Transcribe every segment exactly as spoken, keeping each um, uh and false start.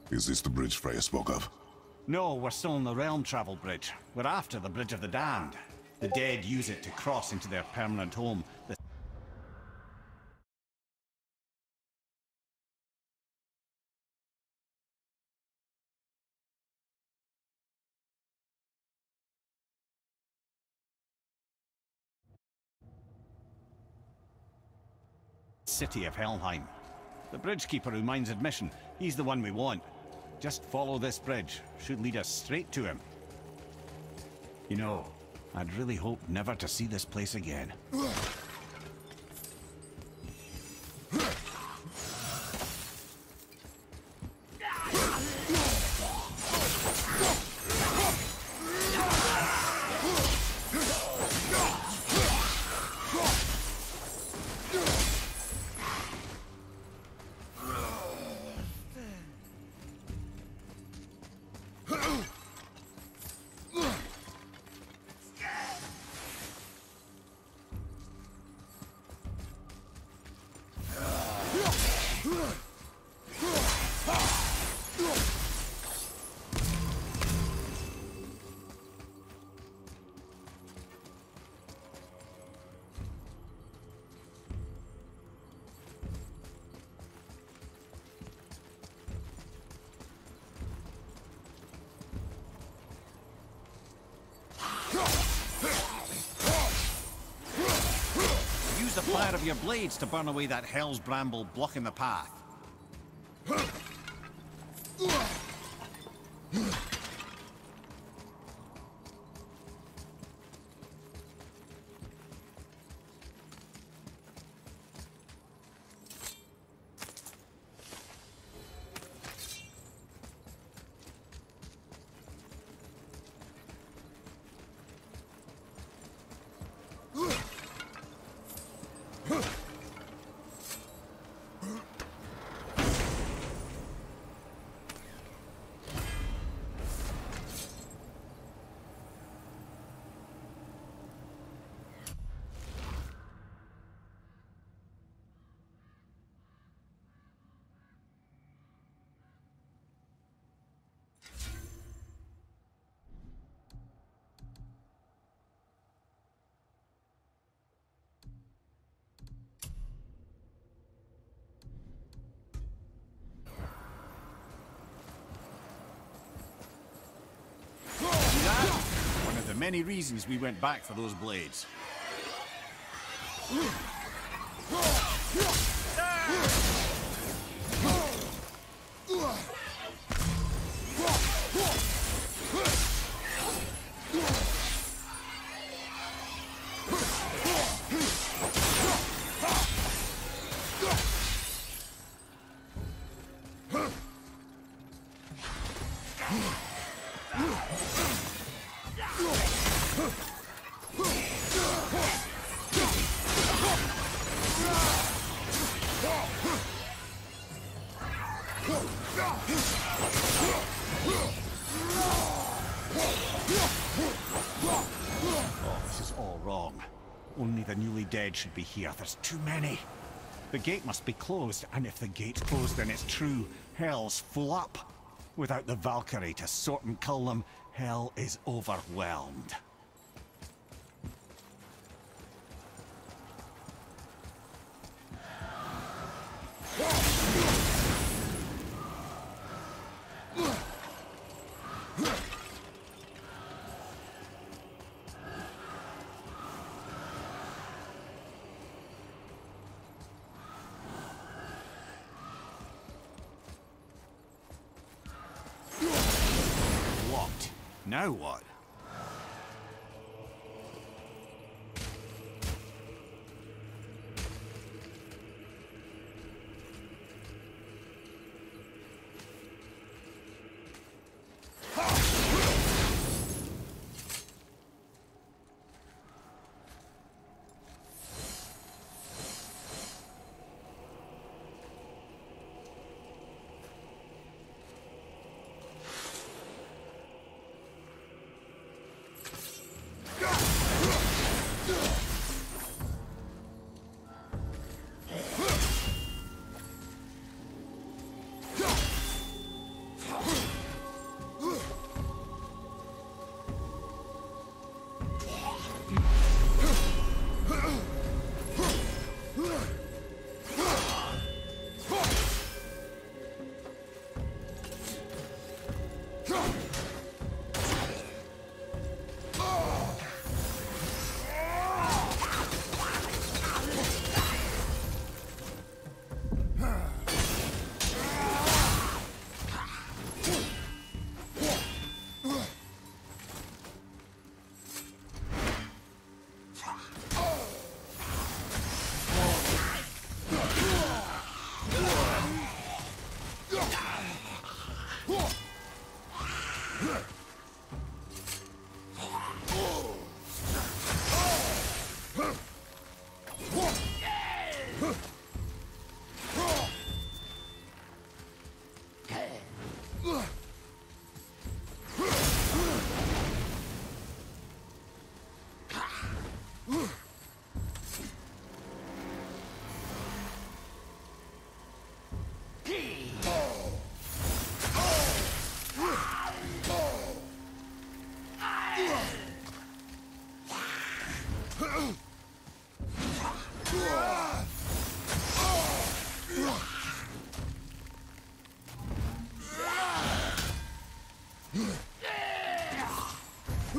Is this the bridge Freya spoke of? No, we're still on the realm travel bridge. We're after the Bridge of the Damned. The dead use it to cross into their permanent home, the city of Helheim. The bridgekeeper who minds admission, he's the one we want. Just follow this bridge. Should lead us straight to him. You know, I'd really hope never to see this place again. Use the fire of your blades to burn away that hell's bramble blocking the path. One of the many reasons we went back for those blades. Oh, this is all wrong. Only the newly dead should be here. There's too many. The gate must be closed, and if the gate's closed, then it's true. Hell's full up. Without the Valkyrie to sort and cull them, hell is overwhelmed. Locked. Now what?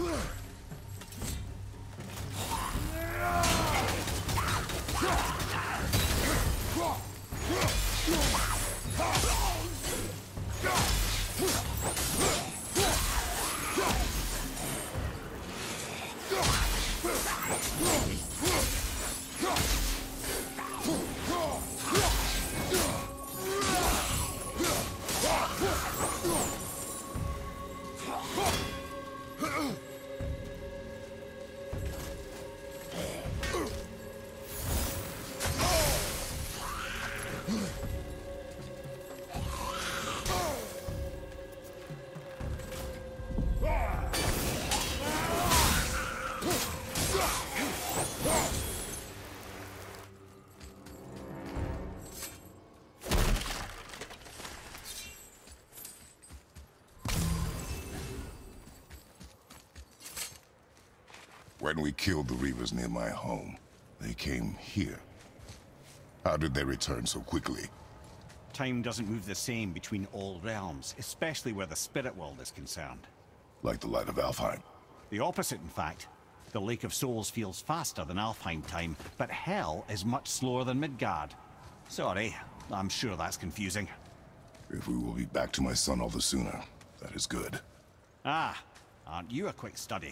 When we killed the Reavers near my home, they came here. How did they return so quickly? Time doesn't move the same between all realms, especially where the spirit world is concerned. Like the light of Helheim. The opposite, in fact. The Lake of Souls feels faster than Alfheim time, but Hell is much slower than Midgard. Sorry, I'm sure that's confusing. If we will be back to my son all the sooner, that is good. Ah, aren't you a quick study?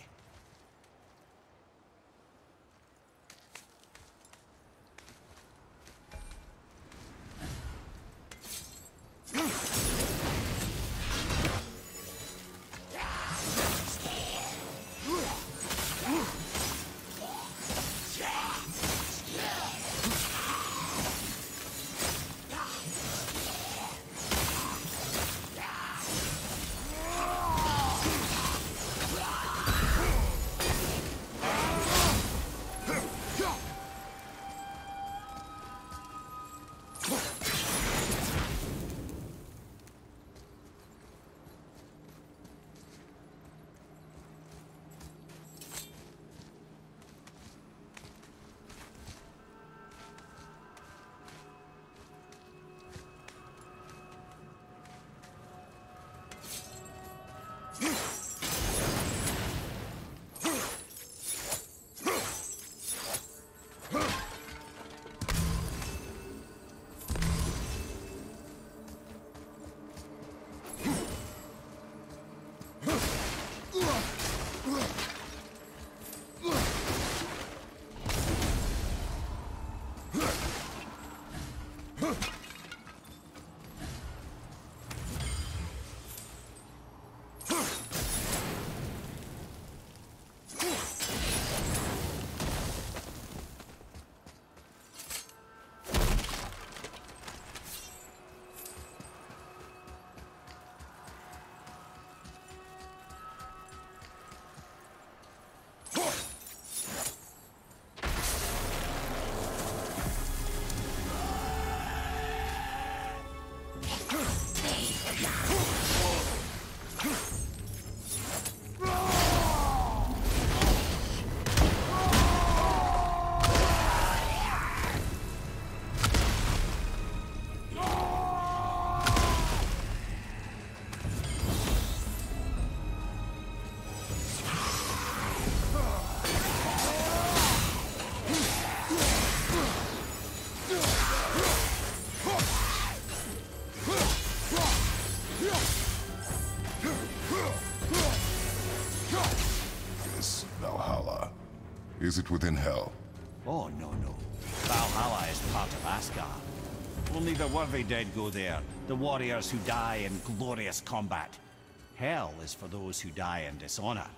Is it within Hell? Oh, no, no. Valhalla is part of Asgard. Only the worthy dead go there, the warriors who die in glorious combat. Hell is for those who die in dishonor.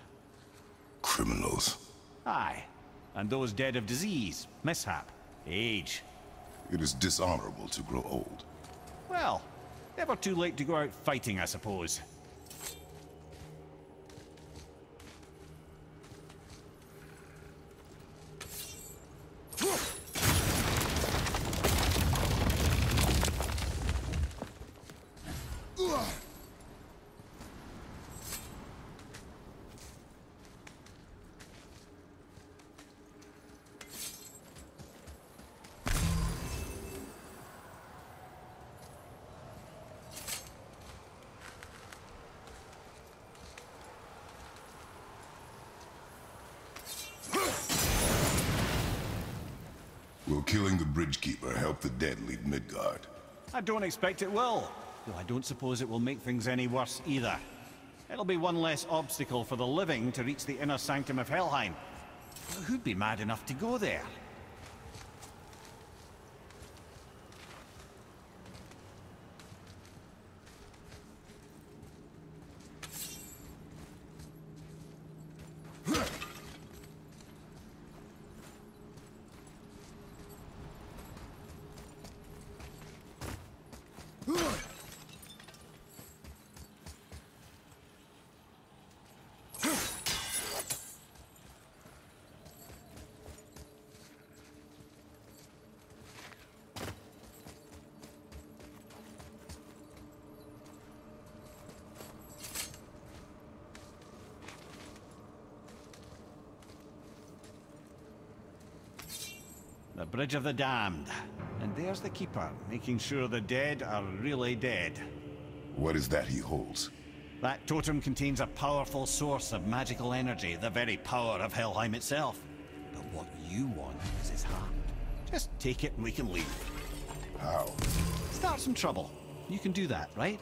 Criminals. Aye, and those dead of disease, mishap, age. It is dishonorable to grow old. Well, never too late to go out fighting, I suppose. killing the Bridgekeeper help the dead leave Midgard? I don't expect it will, though I don't suppose it will make things any worse either. It'll be one less obstacle for the living to reach the inner sanctum of Helheim. Who'd be mad enough to go there? The Bridge of the Damned. And there's the Keeper, making sure the dead are really dead. What is that he holds? That totem contains a powerful source of magical energy, the very power of Helheim itself. But what you want is his heart. Just take it and we can leave. How? Start some trouble. You can do that, right?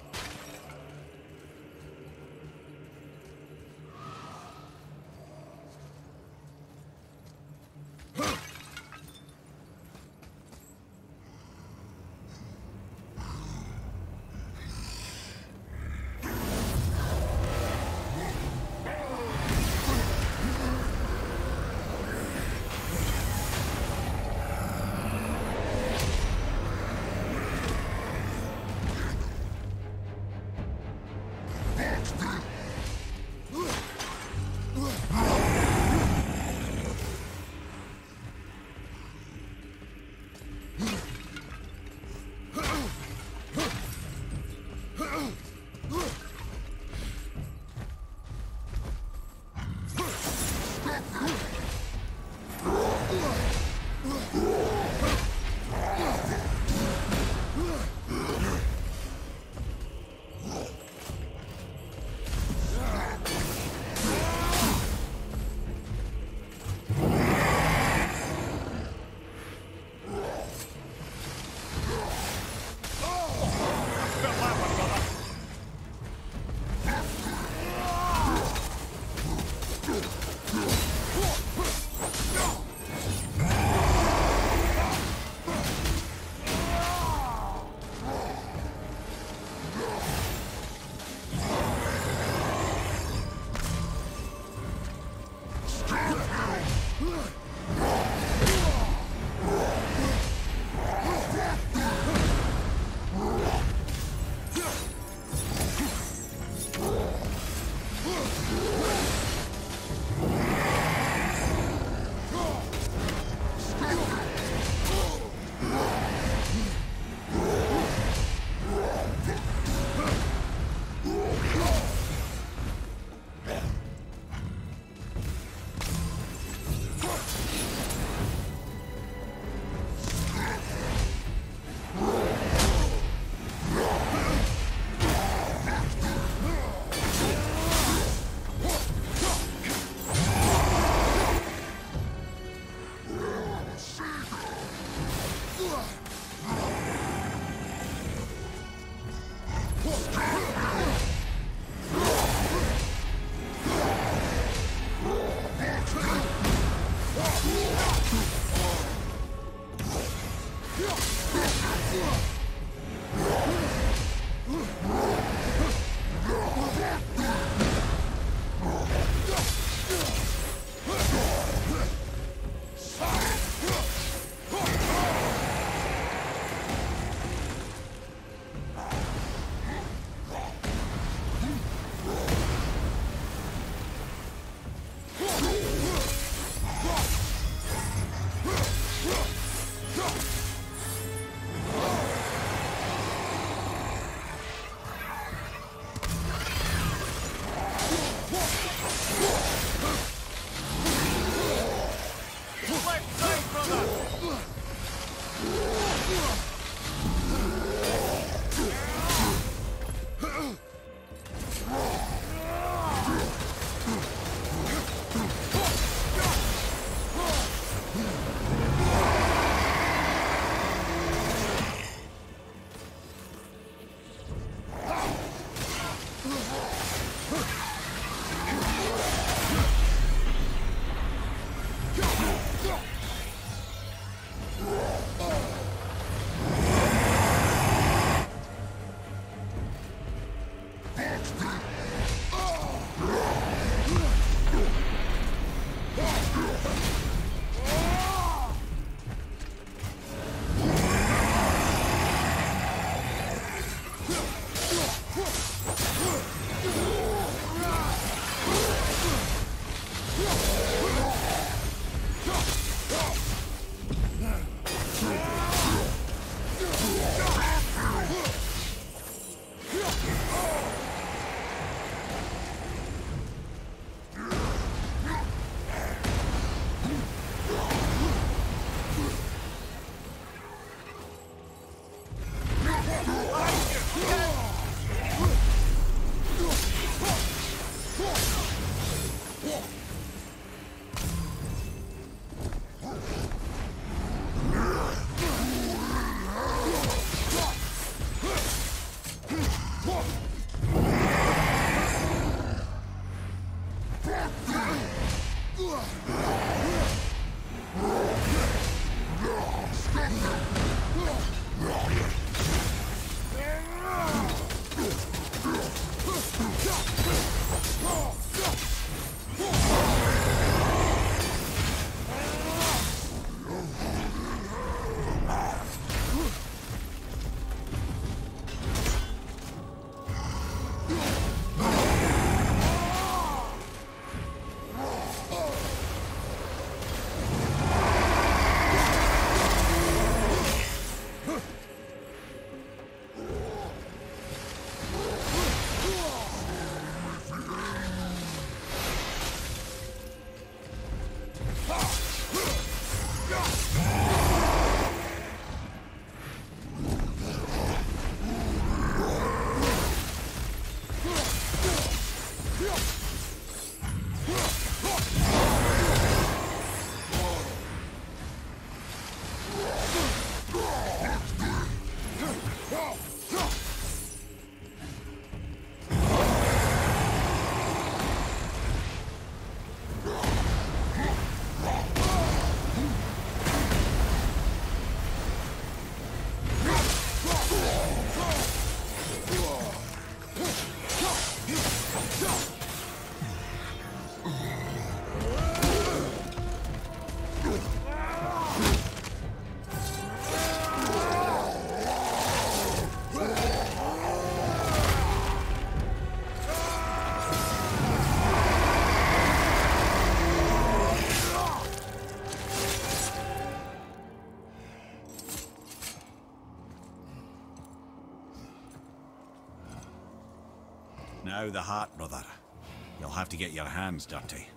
Now the heart, brother. You'll have to get your hands dirty.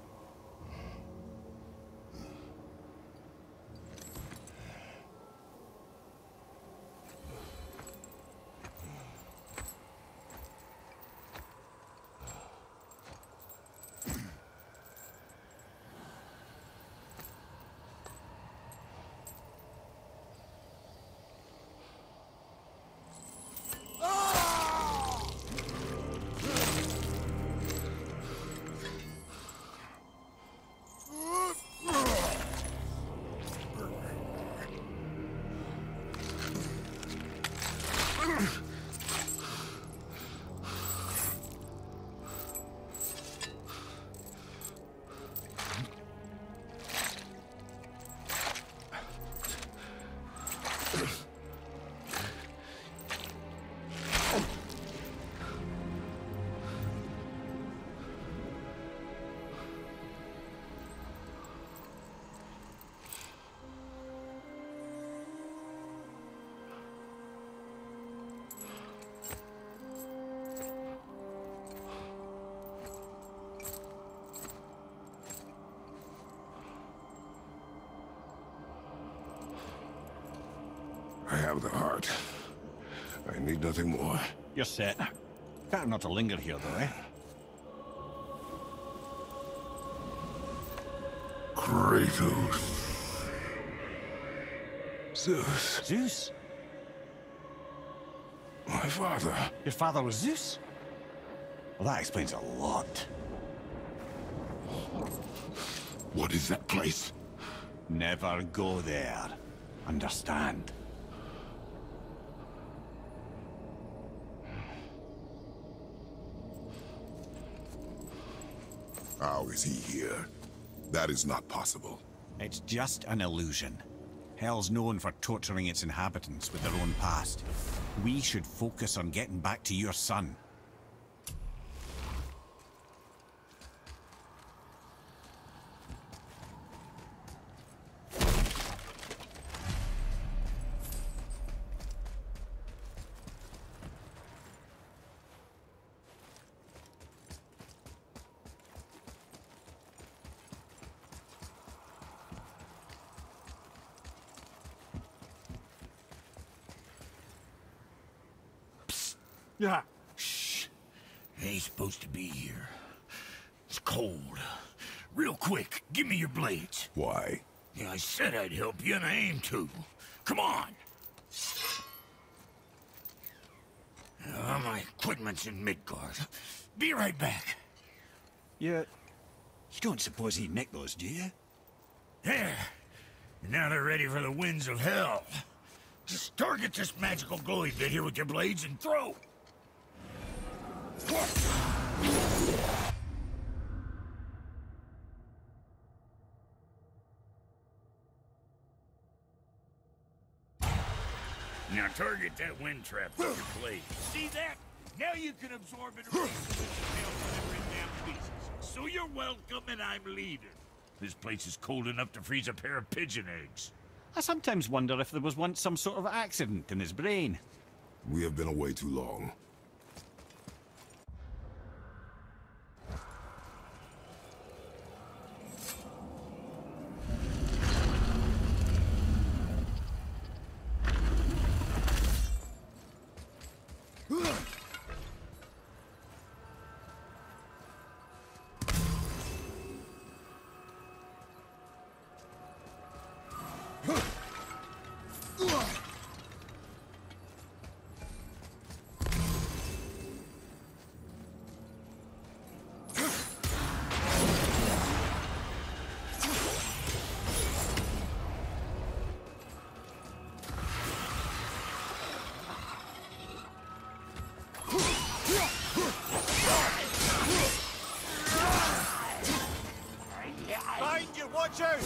I have the heart. I need nothing more. You're set. Better not to linger here, though, eh? Kratos. Zeus. Zeus? My father. Your father was Zeus? Well, that explains a lot. What is that place? Never go there. Understand? How is he here? That is not possible. It's just an illusion. Hell's known for torturing its inhabitants with their own past. We should focus on getting back to your son. Yeah. Shh. Ain't supposed to be here. It's cold. Real quick, give me your blades. Why? Yeah, I said I'd help you, and I aim to. Come on. Uh, my equipment's in Midgard. Be right back. You... You don't suppose he nicked those, do you? There. And now they're ready for the winds of hell. Just target this magical glowy bit here with your blades and throw. Now target that wind trap with your blade. See that? Now you can absorb and release the wind tail whenever it damn pleases. So you're welcome and I'm leaving. This place is cold enough to freeze a pair of pigeon eggs. I sometimes wonder if there was once some sort of accident in his brain. We have been away too long. Behind you, watch out!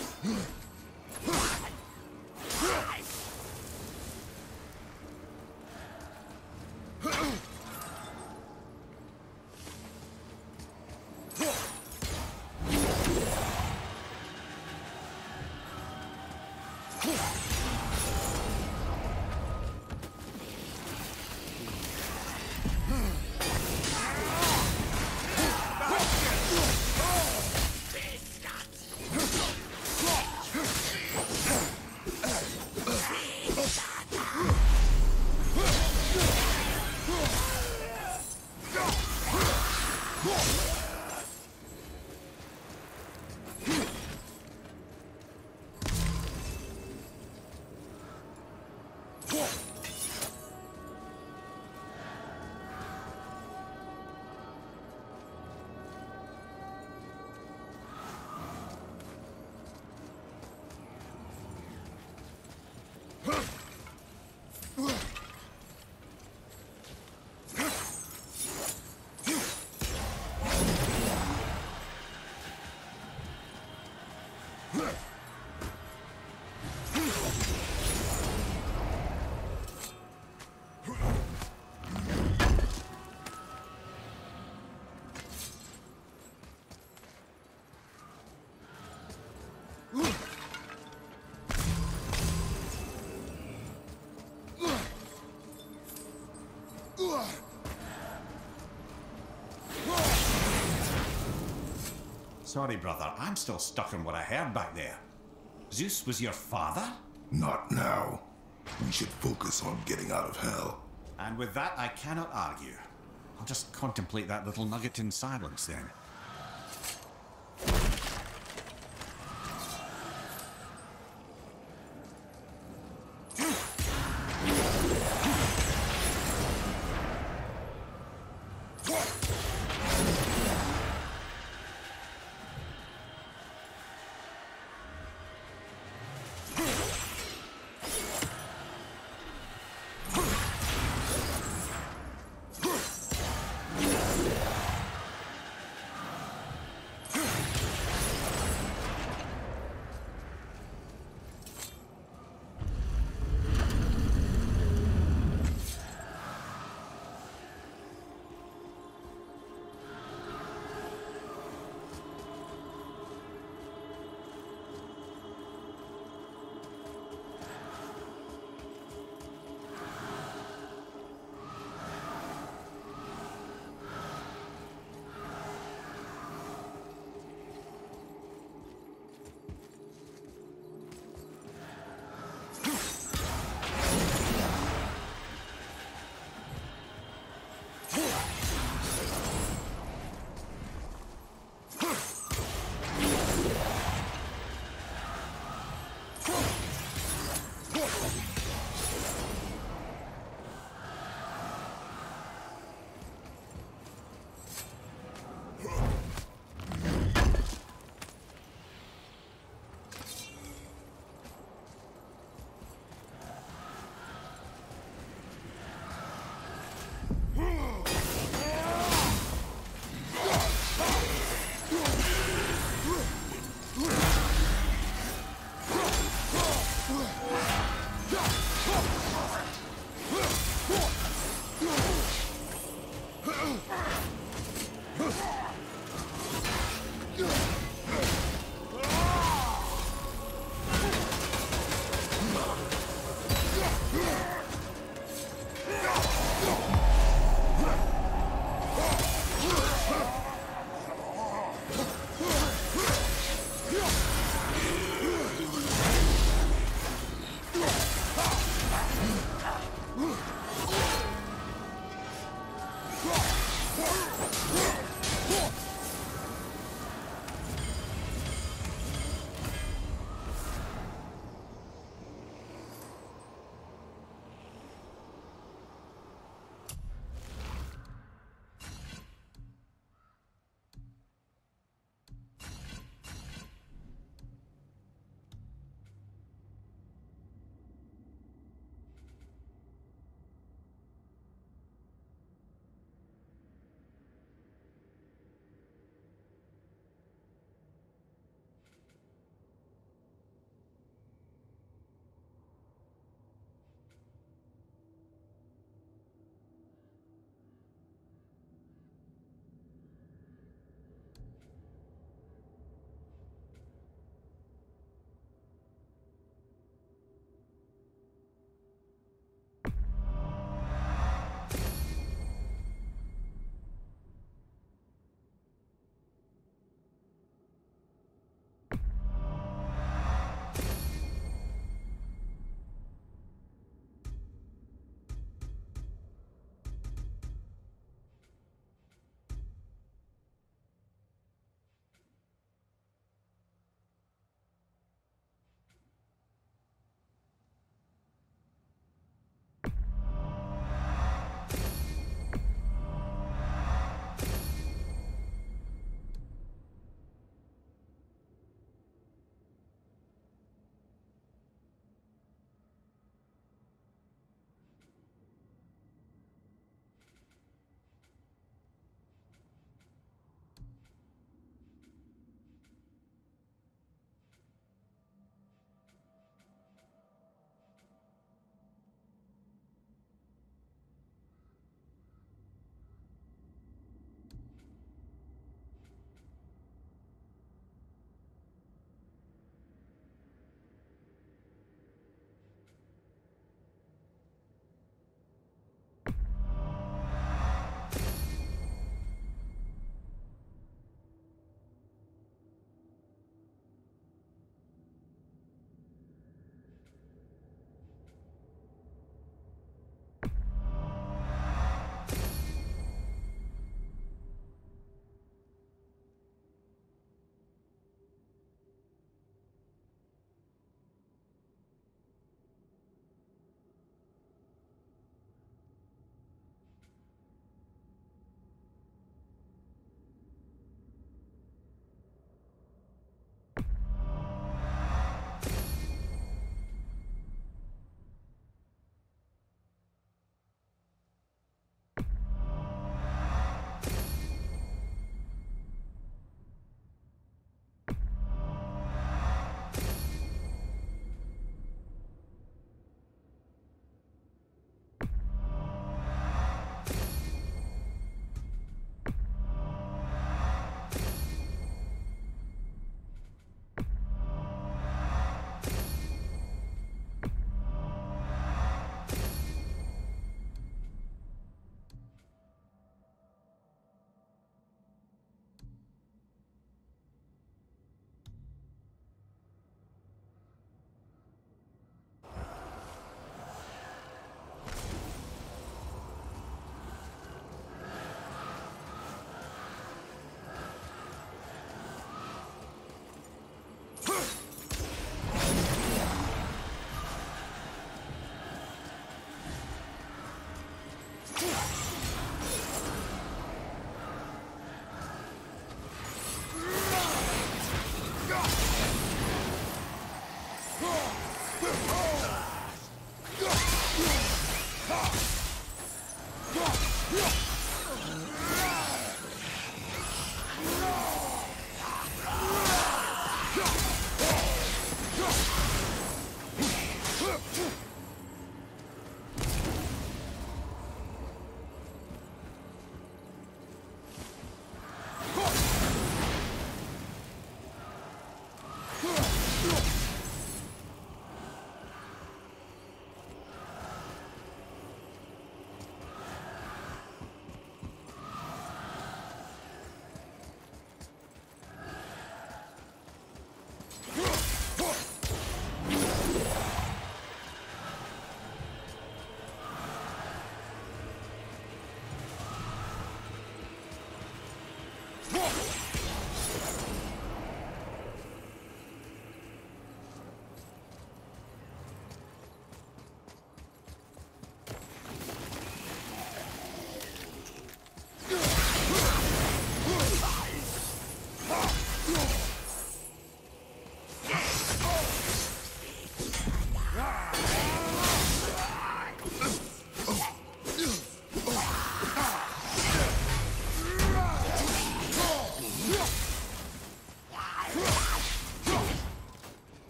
Sorry, brother, I'm still stuck on what I heard back there. Zeus was your father? Not now. We should focus on getting out of hell. And with that, I cannot argue. I'll just contemplate that little nugget in silence then.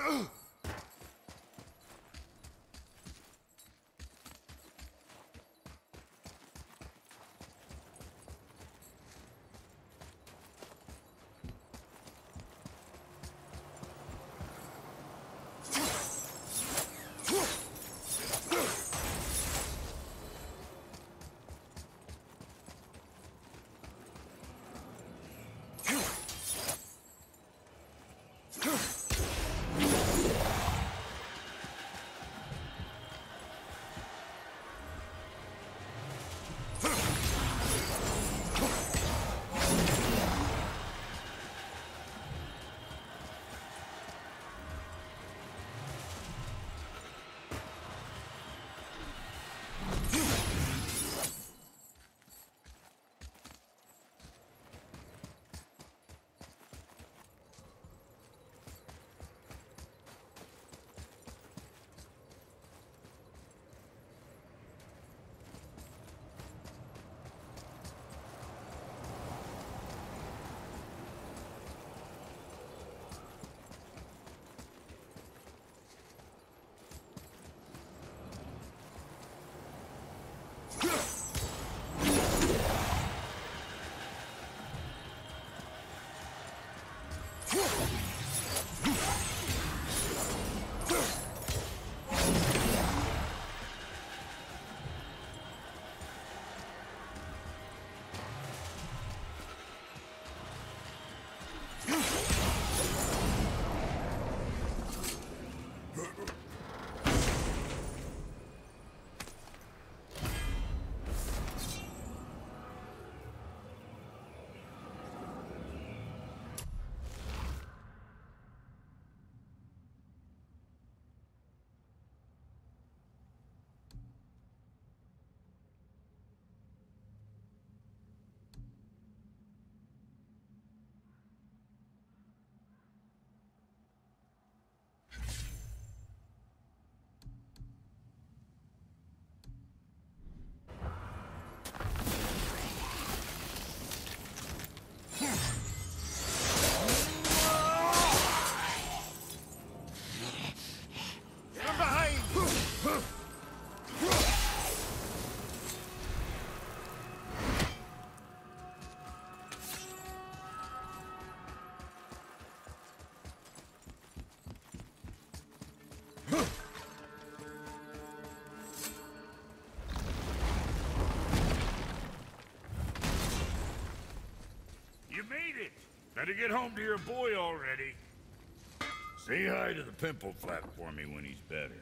Made it! Better get home to your boy already. Say hi to the pimple flap for me when he's better.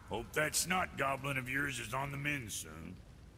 Hope that snot goblin of yours is on the mend soon.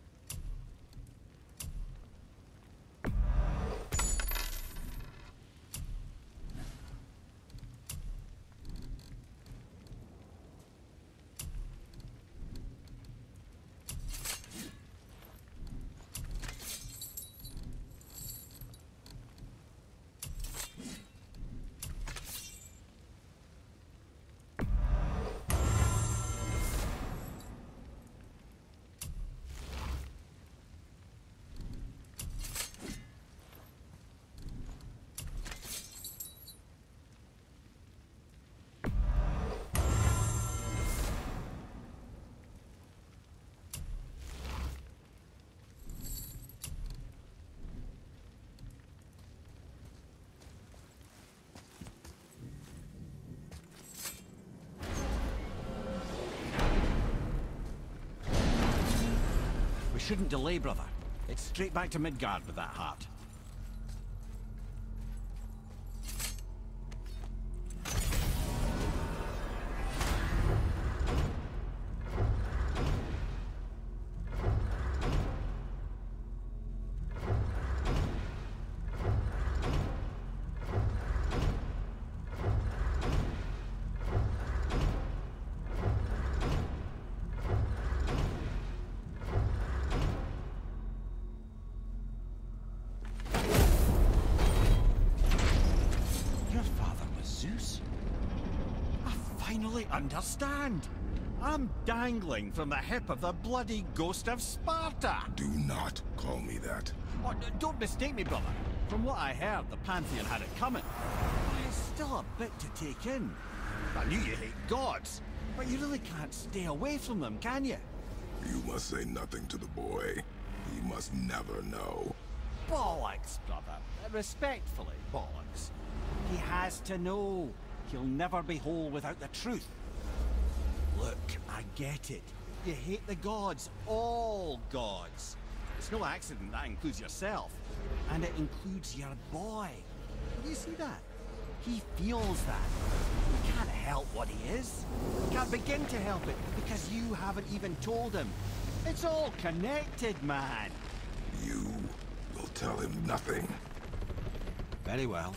We shouldn't delay, brother. It's straight back to Midgard with that heart. Understand? I'm dangling from the hip of the bloody ghost of Sparta! Do not call me that. Oh, don't mistake me, brother. From what I heard, the Pantheon had it coming. But it's still a bit to take in. I knew you hate gods, but you really can't stay away from them, can you? You must say nothing to the boy. He must never know. Bollocks, brother. Respectfully, bollocks. He has to know. He'll never be whole without the truth. Look, I get it. You hate the gods. All gods. It's no accident that includes yourself. And it includes your boy. Do you see that? He feels that. He can't help what he is. He can't begin to help it because you haven't even told him. It's all connected, man. You will tell him nothing. Very well.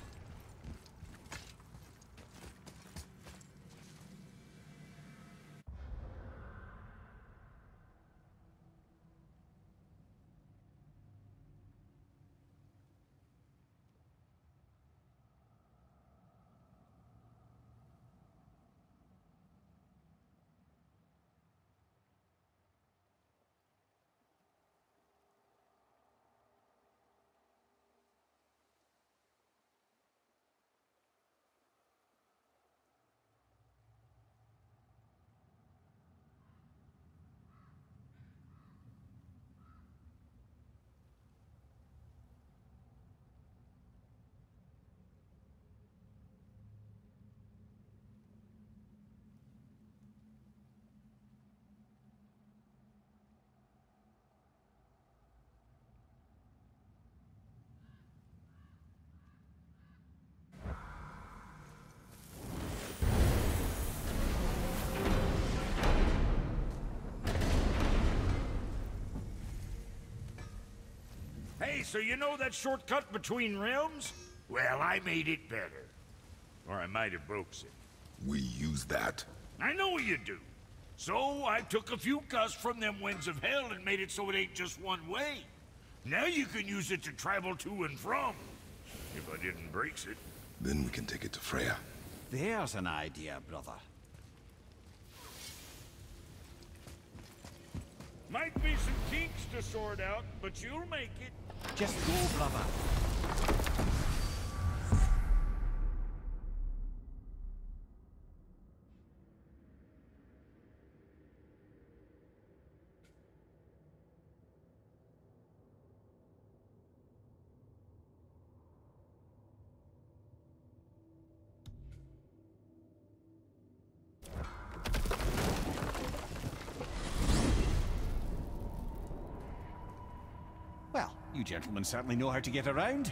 Hey, so you know that shortcut between realms? Well, I made it better. Or I might have broke it. We use that. I know you do. So I took a few gusts from them winds of hell and made it so it ain't just one way. Now you can use it to travel to and from. If I didn't break it. Then we can take it to Freya. There's an idea, brother. Might be some kinks to sort out, but you'll make it. Just go, brother. Well, you gentlemen certainly know how to get around.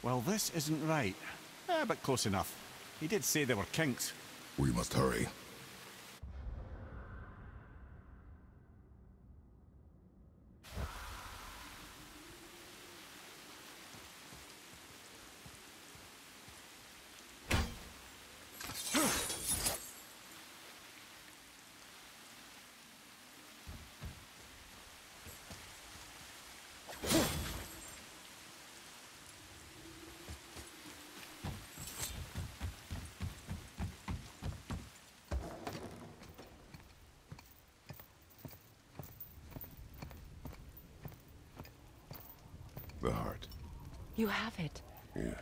Well, this isn't right. Eh, but close enough. He did say there were kinks. We must hurry. The heart. You have it. Yes.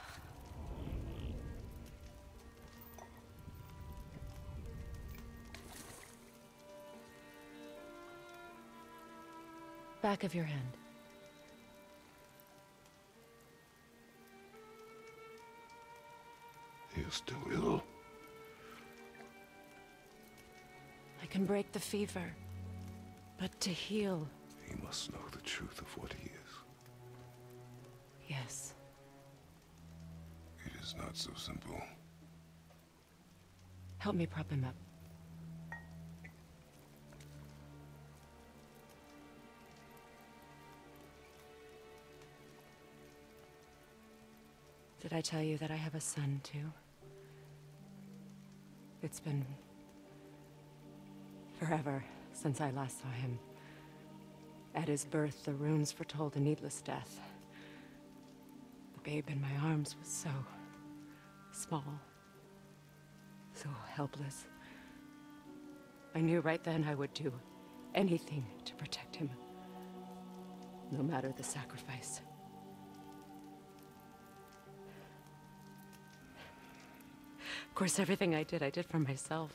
Back of your hand. He is still ill. I can break the fever. But to heal... He must know the truth of what he is. Yes. It is not so simple. Help me prop him up. Did I tell you that I have a son, too? It's been... forever since I last saw him. At his birth, the runes foretold a needless death. The babe in my arms was so... small. So helpless. I knew right then I would do anything to protect him. No matter the sacrifice. Of course, everything I did, I did for myself.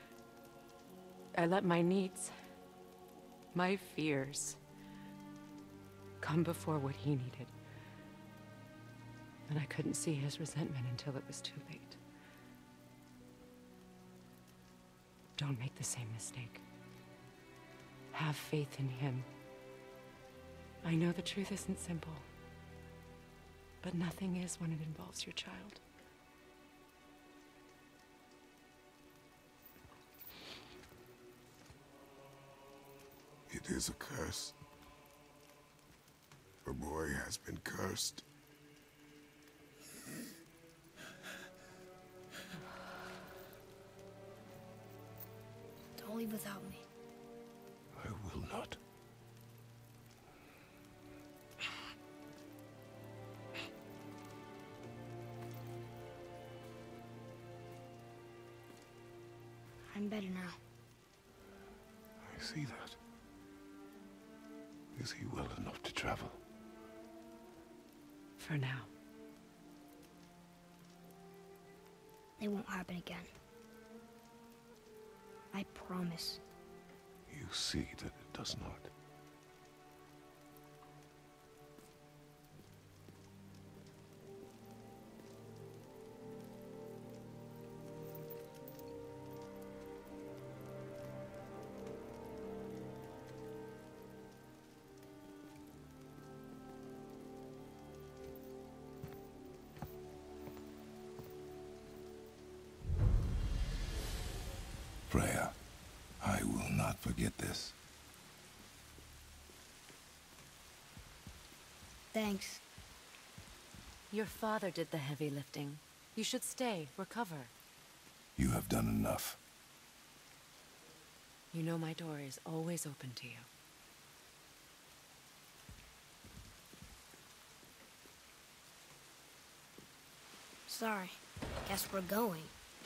I let my needs, my fears, come before what he needed. And I couldn't see his resentment until it was too late. Don't make the same mistake. Have faith in him. I know the truth isn't simple, but nothing is when it involves your child. It is a curse. The boy has been cursed. Don't leave without me. I will not. I'm better now. I see that. Is he well enough to travel? For now. It won't happen again. I promise. You see that it does not. Freya, I will not forget this. Thanks. Your father did the heavy lifting. You should stay, recover. You have done enough. You know my door is always open to you. Sorry. Guess we're going.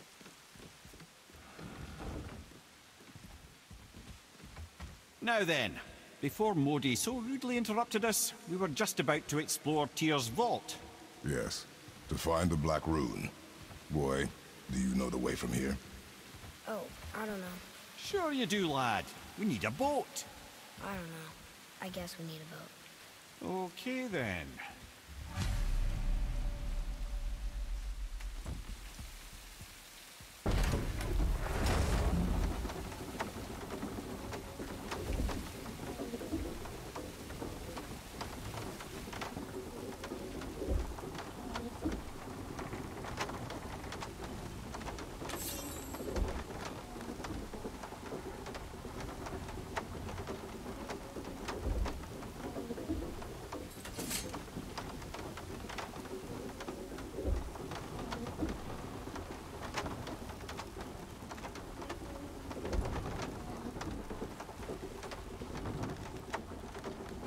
Now then, before Modi so rudely interrupted us, we were just about to explore Tyr's vault. Yes, to find the Black Rune. Boy, do you know the way from here? Oh, I don't know. Sure you do, lad. We need a boat. I don't know. I guess we need a boat. Okay then.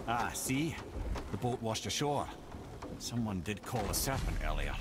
Ah, see? The boat washed ashore. Someone did call a serpent earlier.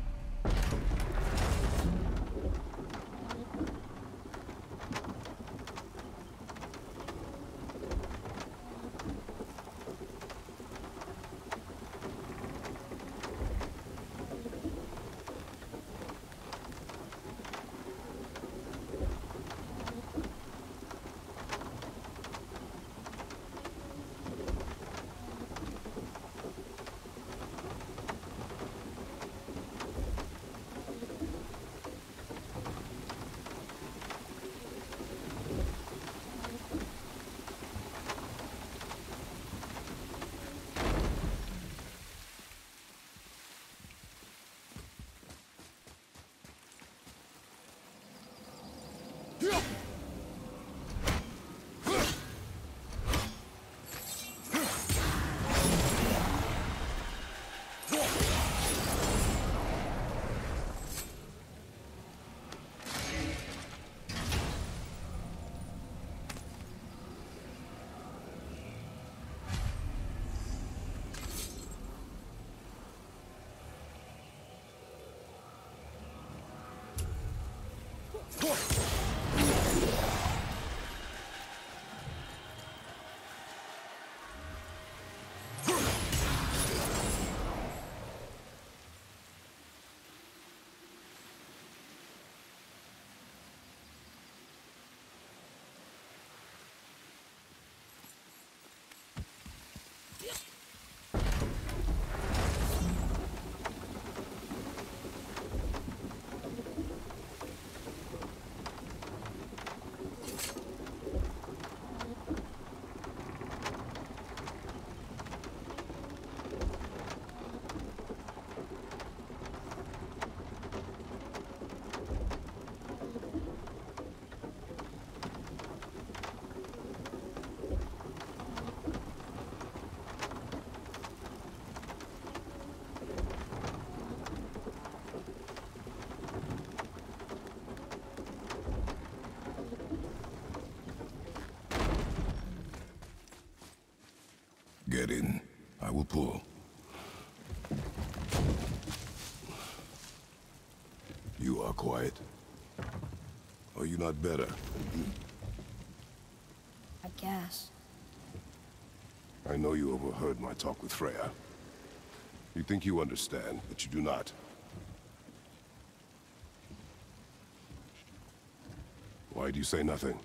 Get in. I will pull. You are quiet. Are you not better? I guess. I know you overheard my talk with Freya. You think you understand, but you do not. Why do you say nothing?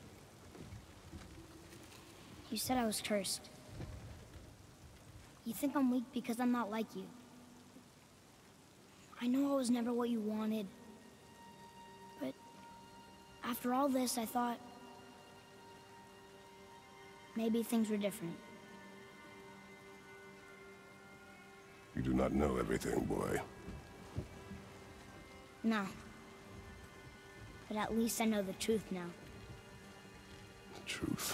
You said I was cursed. You think I'm weak because I'm not like you. I know I was never what you wanted. But after all this, I thought maybe things were different. You do not know everything, boy. No. But at least I know the truth now. The truth.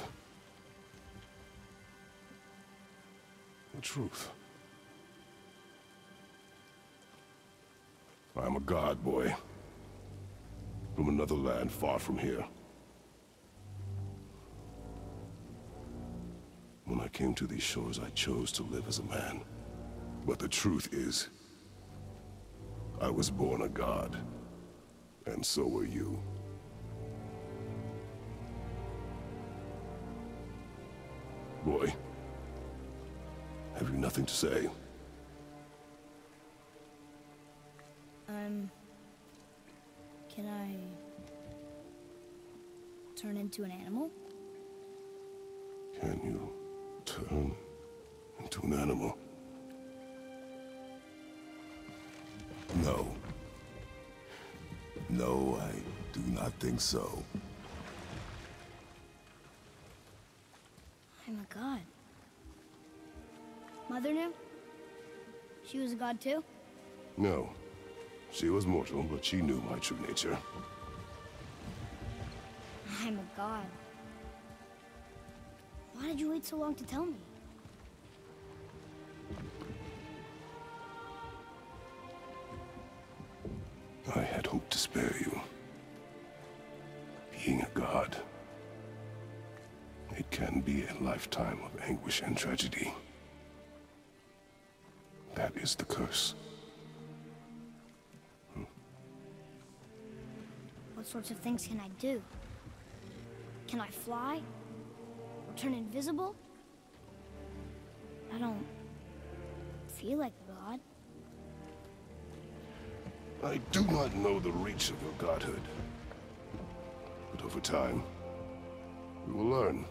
The truth. I am a god, boy. From another land far from here. When I came to these shores, I chose to live as a man. But the truth is, I was born a god. And so were you. Boy, have you nothing to say? Um... Can I... turn into an animal? Can you turn into an animal? No. No, I do not think so. I'm a god. Mother knew? She was a god too? No. She was mortal, but she knew my true nature. I'm a god. Why did you wait so long to tell me? I had hoped to spare you. Being a god, it can be a lifetime of anguish and tragedy. That is the curse. What sorts of things can I do? Can I fly? Or turn invisible? I don't feel like a god. I do not know the reach of your godhood. But over time, we will learn.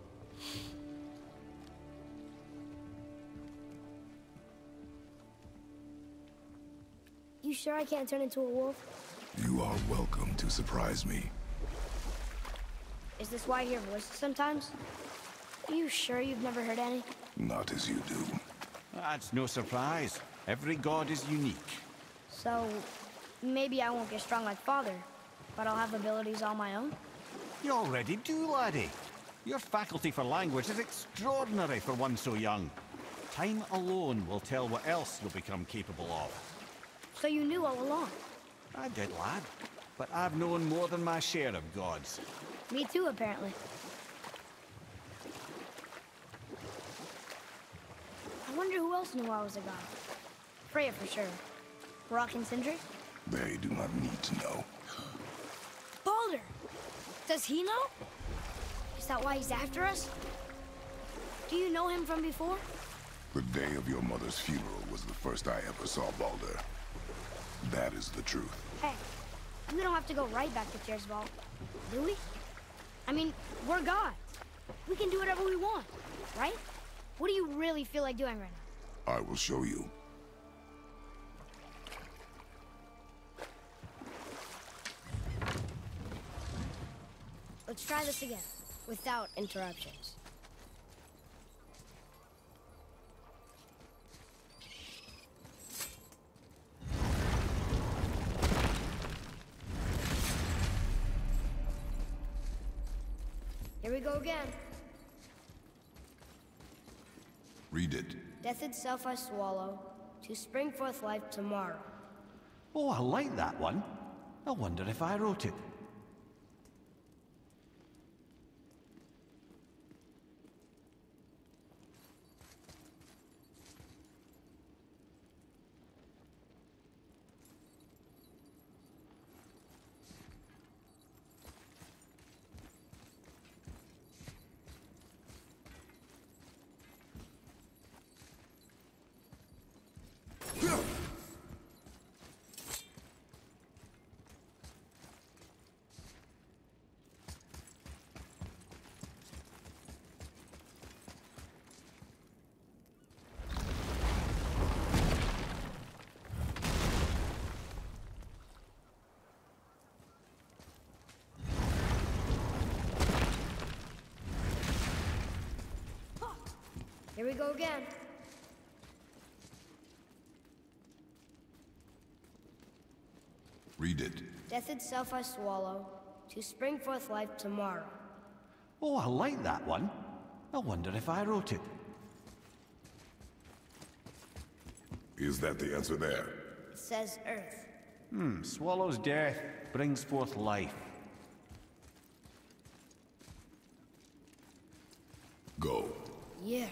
You sure I can't turn into a wolf? You are welcome to surprise me. Is this why I hear voices sometimes? Are you sure you've never heard any? Not as you do. That's no surprise. Every god is unique. So, maybe I won't get strong like Father, but I'll have abilities all my own? You already do, laddie. Your faculty for language is extraordinary for one so young. Time alone will tell what else you'll become capable of. So you knew all along? I did, lad. But I've known more than my share of gods. Me too, apparently. I wonder who else knew I was a god. Freya for sure. Brock and Sindri? They do not need to know. Baldur! Does he know? Is that why he's after us? Do you know him from before? The day of your mother's funeral was the first I ever saw Baldur. That is the truth. Hey, we don't have to go right back to Tiersvald, do we? I mean, we're gods. We can do whatever we want, right? What do you really feel like doing right now? I will show you. Let's try this again, without interruptions. Here we go again. Read it. Death itself I swallow, to spring forth life tomorrow. Oh, I like that one. I wonder if I wrote it. Here we go again. Read it. Death itself I swallow, to spring forth life tomorrow. Oh, I like that one. I wonder if I wrote it. Is that the answer there? It says Earth. Hmm, swallows death, brings forth life. Go. Yeah.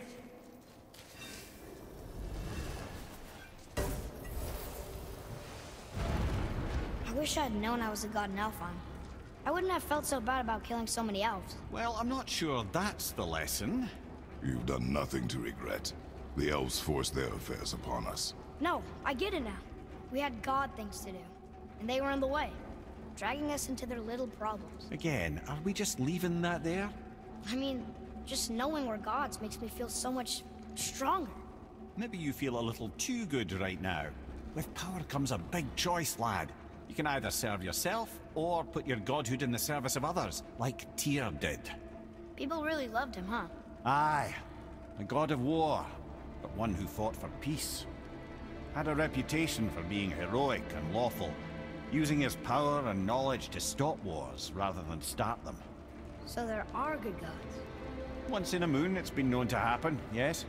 I wish I'd known I was a god in Helheim. I wouldn't have felt so bad about killing so many elves. Well, I'm not sure that's the lesson. You've done nothing to regret. The elves forced their affairs upon us. No, I get it now. We had god things to do, and they were in the way, dragging us into their little problems. Again, are we just leaving that there? I mean, just knowing we're gods makes me feel so much stronger. Maybe you feel a little too good right now. With power comes a big choice, lad. You can either serve yourself, or put your godhood in the service of others, like Tyr did. People really loved him, huh? Aye. A god of war, but one who fought for peace. Had a reputation for being heroic and lawful, using his power and knowledge to stop wars rather than start them. So there are good gods. Once in a moon, it's been known to happen, yes?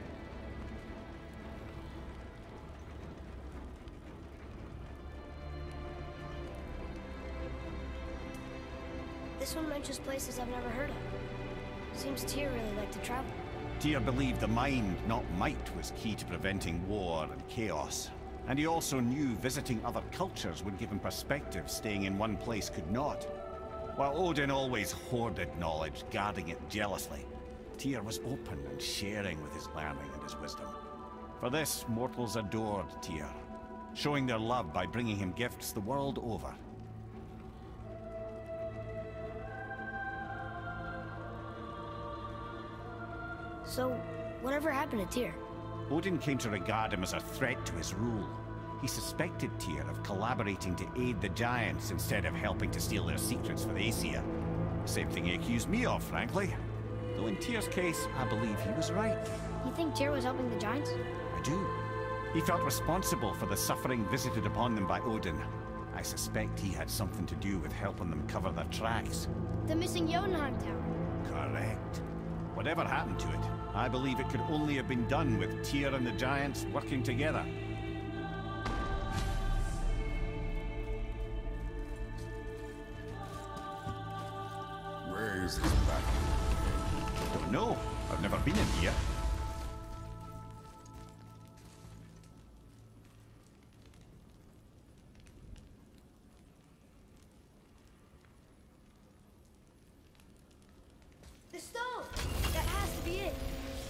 This one mentions places I've never heard of. Seems Tyr really liked to travel. Tyr believed the mind, not might, was key to preventing war and chaos. And he also knew visiting other cultures would give him perspective staying in one place could not. While Odin always hoarded knowledge, guarding it jealously, Tyr was open and sharing with his learning and his wisdom. For this, mortals adored Tyr, showing their love by bringing him gifts the world over. So, whatever happened to Tyr? Odin came to regard him as a threat to his rule. He suspected Tyr of collaborating to aid the Giants instead of helping to steal their secrets for the Aesir. Same thing he accused me of, frankly. Though in Tyr's case, I believe he was right. You think Tyr was helping the Giants? I do. He felt responsible for the suffering visited upon them by Odin. I suspect he had something to do with helping them cover their tracks. The missing Jotunheim Tower. Correct. Whatever happened to it, I believe it could only have been done with Tyr and the Giants working together. Where is this battle? Don't know. I've never been in here. The stone! That has to be it.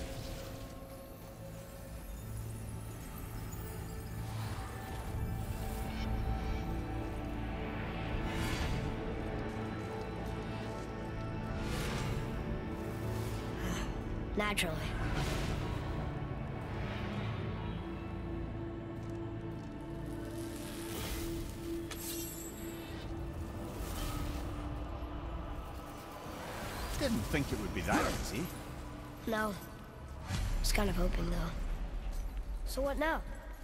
Naturally. Didn't think it would be that easy. No. I was kind of hoping, though. So what now?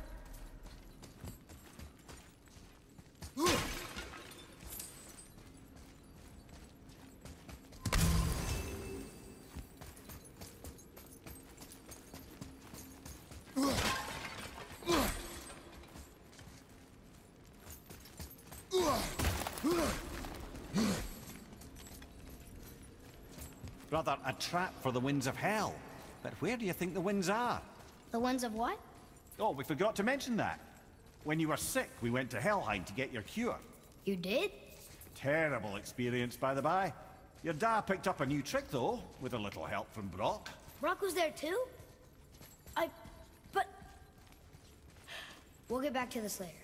Brother, a trap for the winds of hell. But where do you think the winds are? The ones of what? Oh, we forgot to mention that. When you were sick, we went to Helheim to get your cure. You did? Terrible experience, by the by. Your dad picked up a new trick, though, with a little help from Brock. Brock was there too? I... but... We'll get back to this later.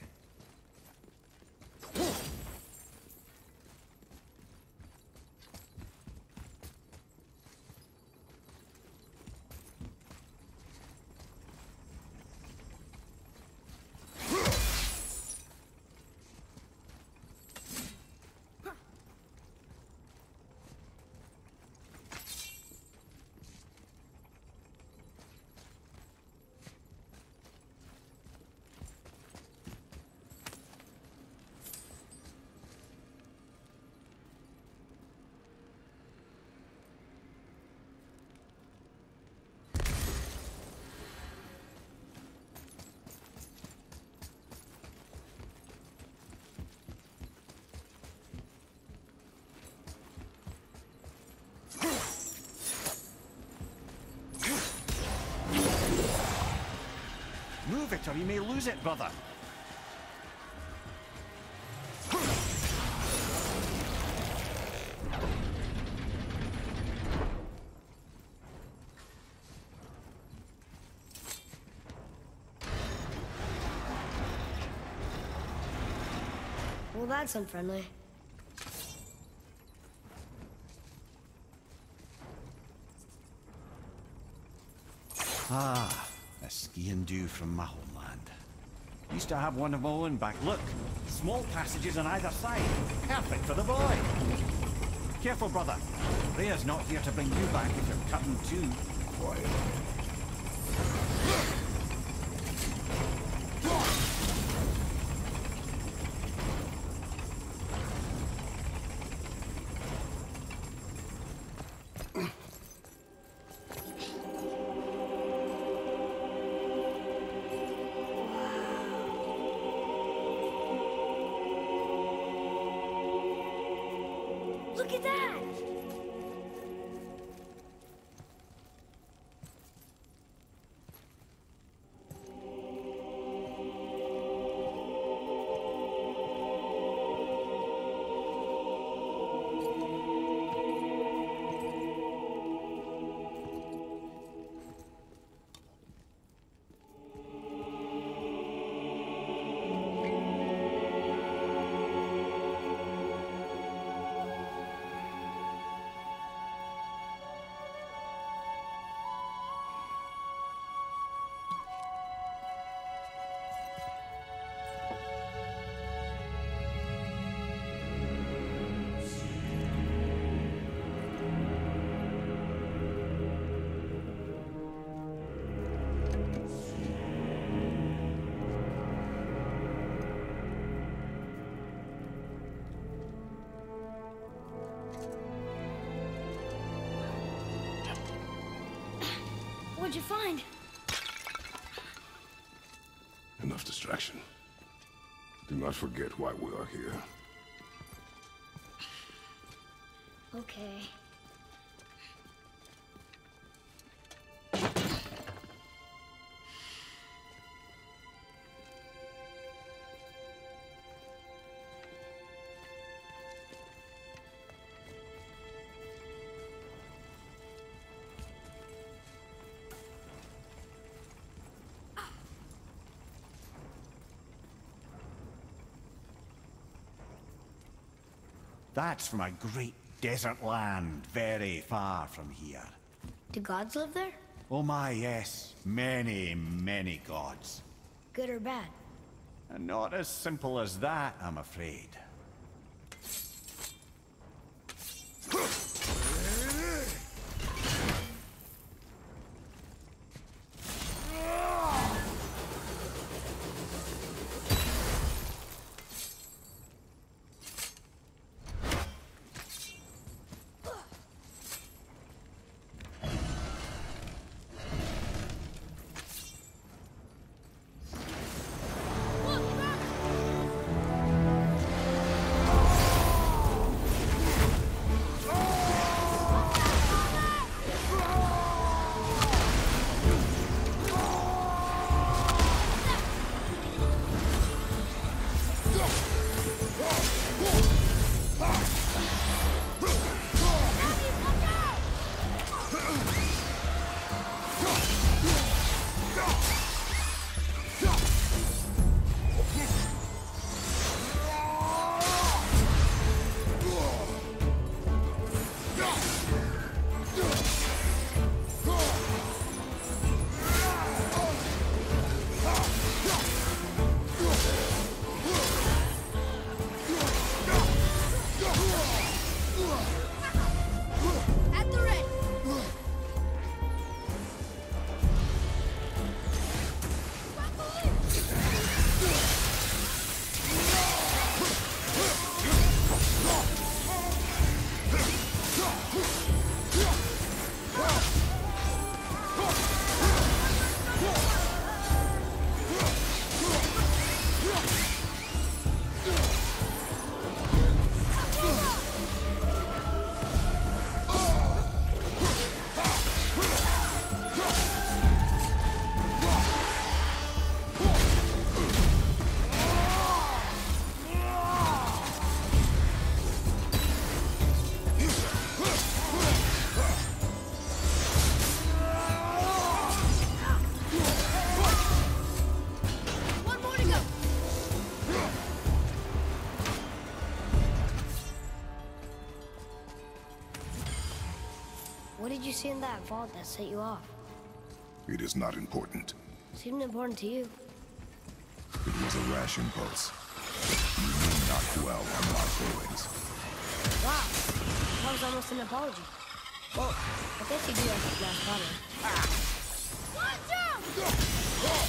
Move it or you may lose it, brother. Well, that's unfriendly. Ah, a ski and do from my homeland. Used to have one of my own back. Look, small passages on either side. Perfect for the boy. Careful, brother. Rhea's not here to bring you back if you're cutting too. Quiet. Look at that! What'd you find? Enough distraction. Do not forget why we are here. Okay. That's from a great desert land, very far from here. Do gods live there? Oh my, yes. Many, many gods. Good or bad? And not as simple as that, I'm afraid. What did you see in that vault that set you off? It is not important. Seemed important to you. It was a rash impulse. You need not dwell on my feelings. Wow, that was almost an apology. Well, I guess you do have to last bottle. Ah. Watch out!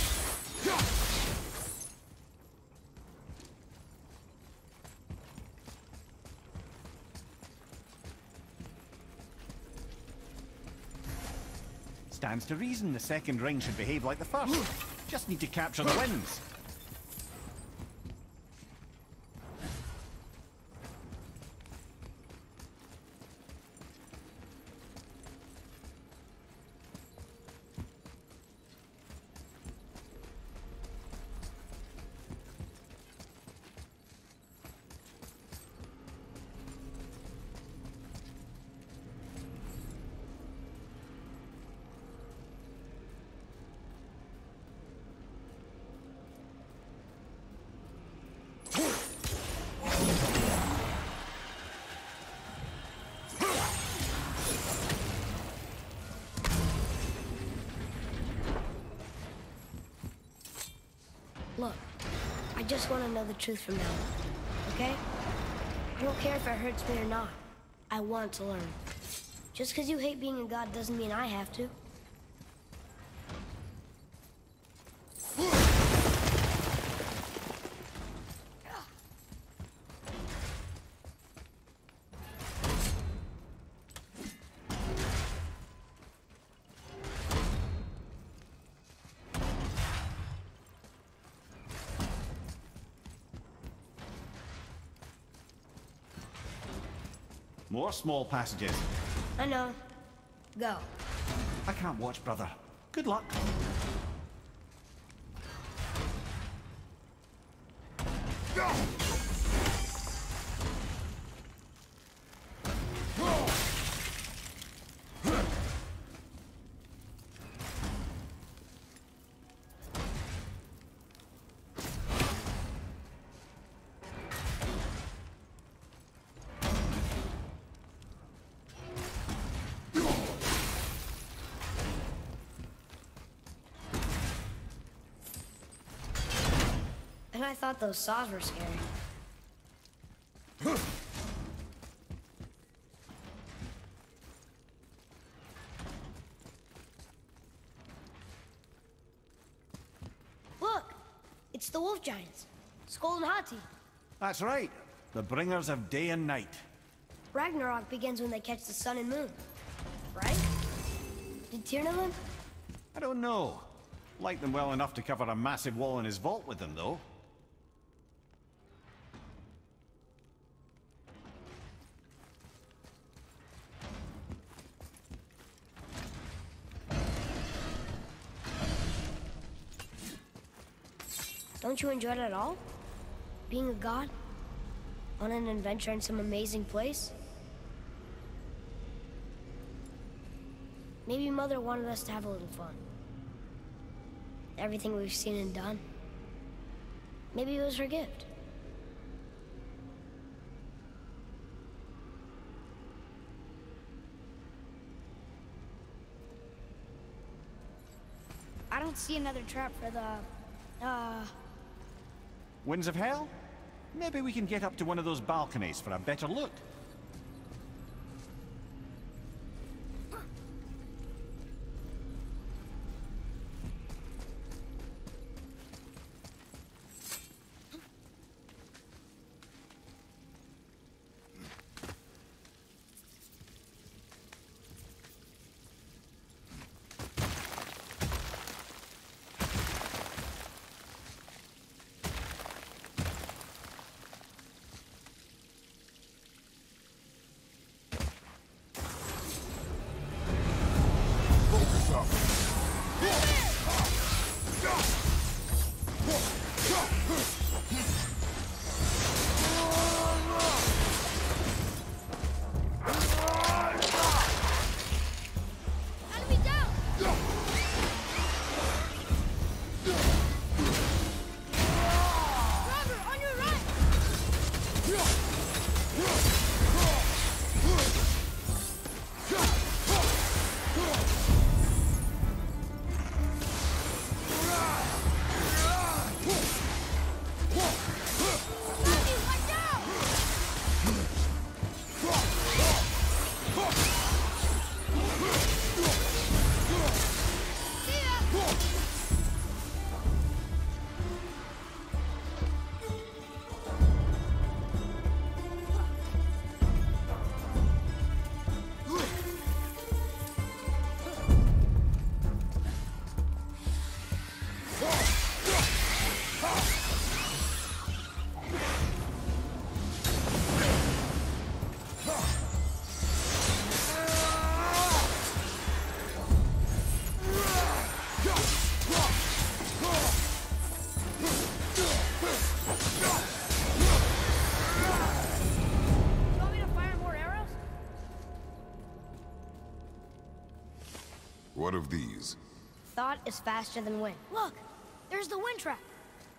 Stands to reason the second ring should behave like the first. Just need to capture the winds. Look, I just want to know the truth from now on, okay? I don't care if it hurts me or not. I want to learn. Just because you hate being a god doesn't mean I have to. More small passages. I know. Go. I can't watch, brother. Good luck. And I thought those saws were scary. Look! It's the wolf giants. Skull and Hati. That's right. The bringers of day and night. Ragnarok begins when they catch the sun and moon. Right? Did Tyr know them? I don't know. Like them well enough to cover a massive wall in his vault with them, though. Don't you enjoy it at all? Being a god? On an adventure in some amazing place? Maybe Mother wanted us to have a little fun. Everything we've seen and done. Maybe it was her gift. I don't see another trap for the... uh... Winds of Hell? Maybe we can get up to one of those balconies for a better look. What of these? Thought is faster than wind. Look! There's the wind trap!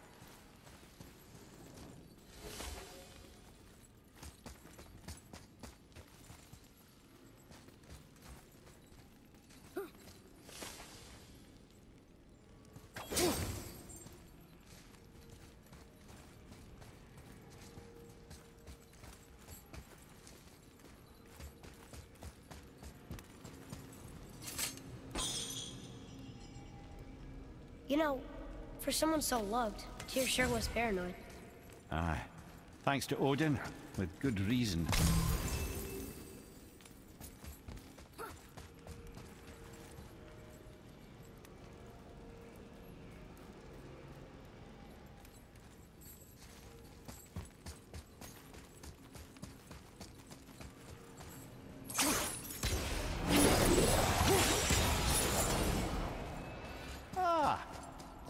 You know, for someone so loved, Tyr sure was paranoid. Aye. Thanks to Odin, with good reason.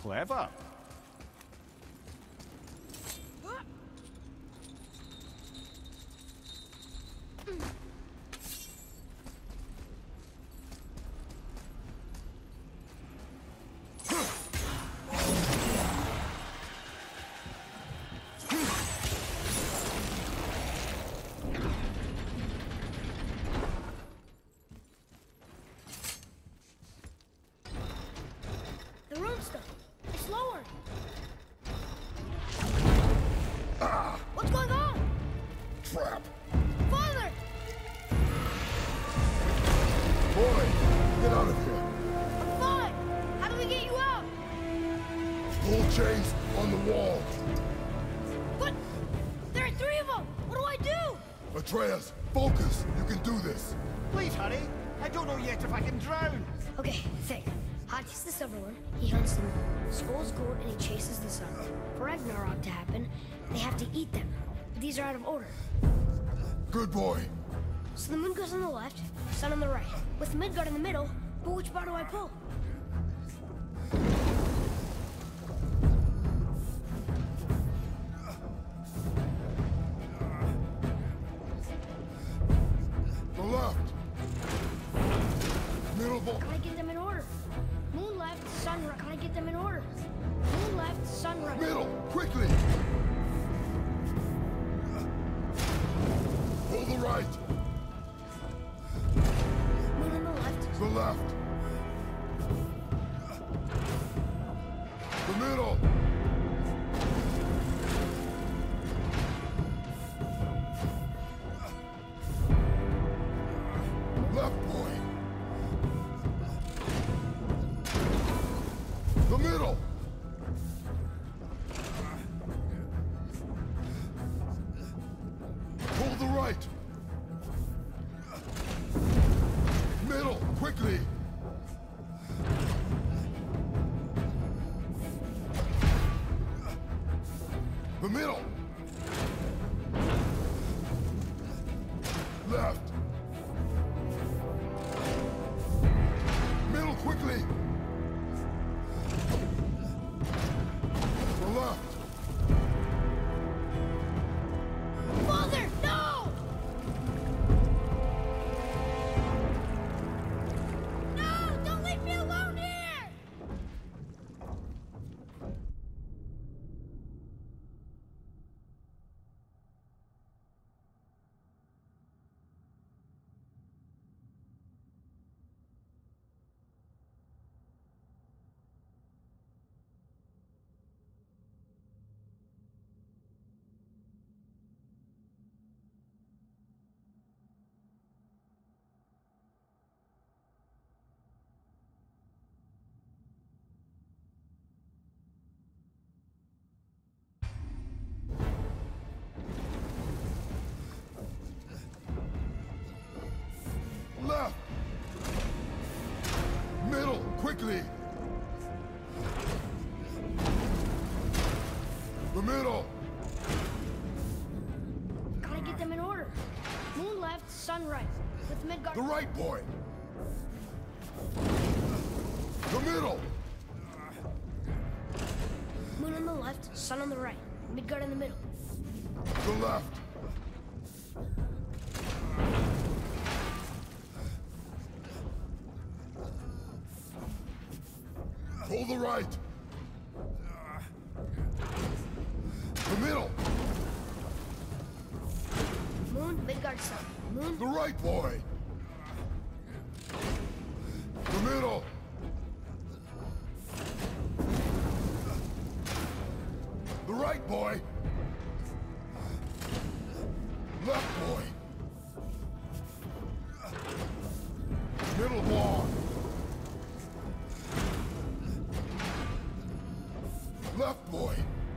Clever. The rune stuff. It's lowered. Ah! What's going on? Trap! Father! Boy, get out of here! I'm fine. How do we get you out? Pull chains on the wall. But there are three of them. What do I do? Atreus, focus! You can do this! Please hurry. I don't know yet if I can drown. Okay, think. Hati's the silver one. He hunts them. Skull's gold and he chases the sun. For Ragnarok to happen, they have to eat them. These are out of order. Good boy. So the moon goes on the left, sun on the right, with Midgard in the middle. But which bar do I pull? The left. Middle ball. Gotta get them in order. Moon left, sun right. Gotta get them in order. Moon left, sun right. Middle, quickly! Pull the right. Moon on the left. The left. The middle. Left, boy. The middle. Pull the right. Middle, quickly. The middle. Left. Middle, quickly. The left. Father, no! No! Don't leave me alone here! Left. Middle, quickly. The middle. Gotta get them in order. Moon left, sun right. With Midgard. The right, boy. The middle. Moon on the left, sun on the right. Midgard in the middle. The left. Pull the right. The middle. Moon, Midgard, sun. Moon. The right, boy. The middle. The right, boy. Left, boy. Middle wall. Left, boy.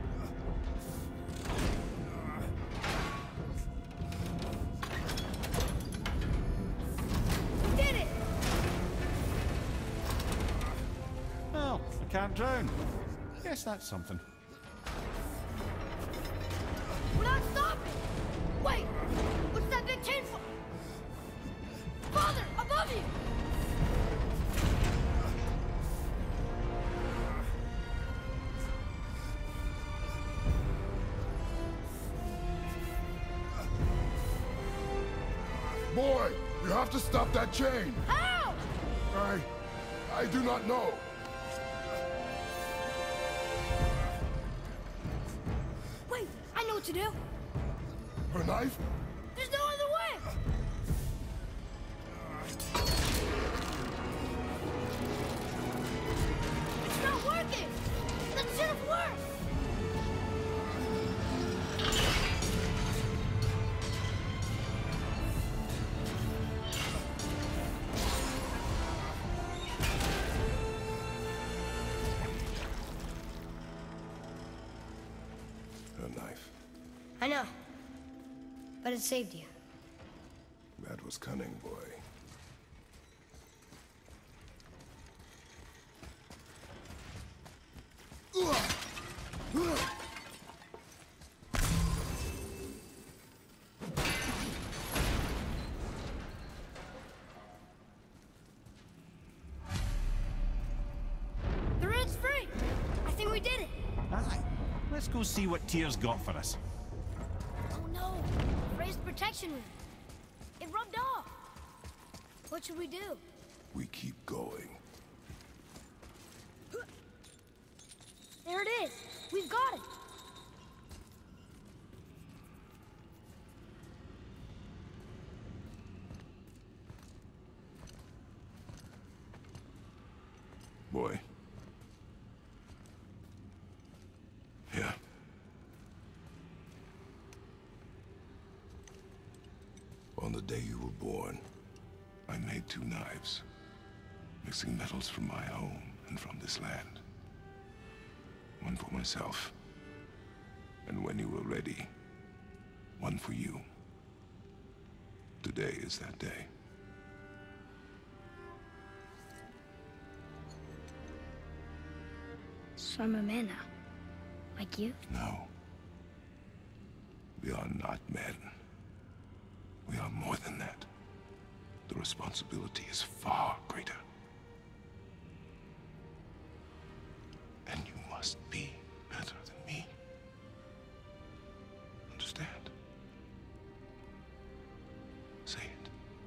Did it! Well, I can't drown. Guess that's something. We're not stopping! Wait! What's that big chain for? Father, above you! You have to stop that chain! How? I... I do not know. Wait, I know what to do. Her knife? There's no other way. It's not working. That should have worked. Her knife. I know. But it saved you. That was cunning, boy. The red's free. I think we did it. Aye. Let's go see what Tyr's got for us. Oh no. Raised protection room. It rubbed off. What should we do? We keep going. There it is. We've got it. Boy. Yeah. On the day you were born, I made two knives, mixing metals from my home and from this land. One for myself, and when you were ready, one for you. Today is that day. So I'm a man now. Like you? No. We are not men. We are more than that. The responsibility is far greater. And you must be better than me. Understand? Say it.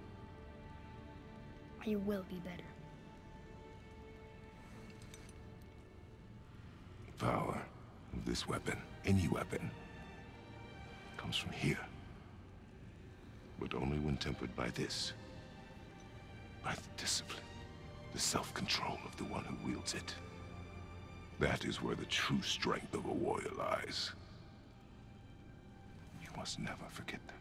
You will be better. The power of this weapon, any weapon, comes from here. But only when tempered by this. By the discipline, the self-control of the one who wields it. That is where the true strength of a warrior lies. You must never forget that.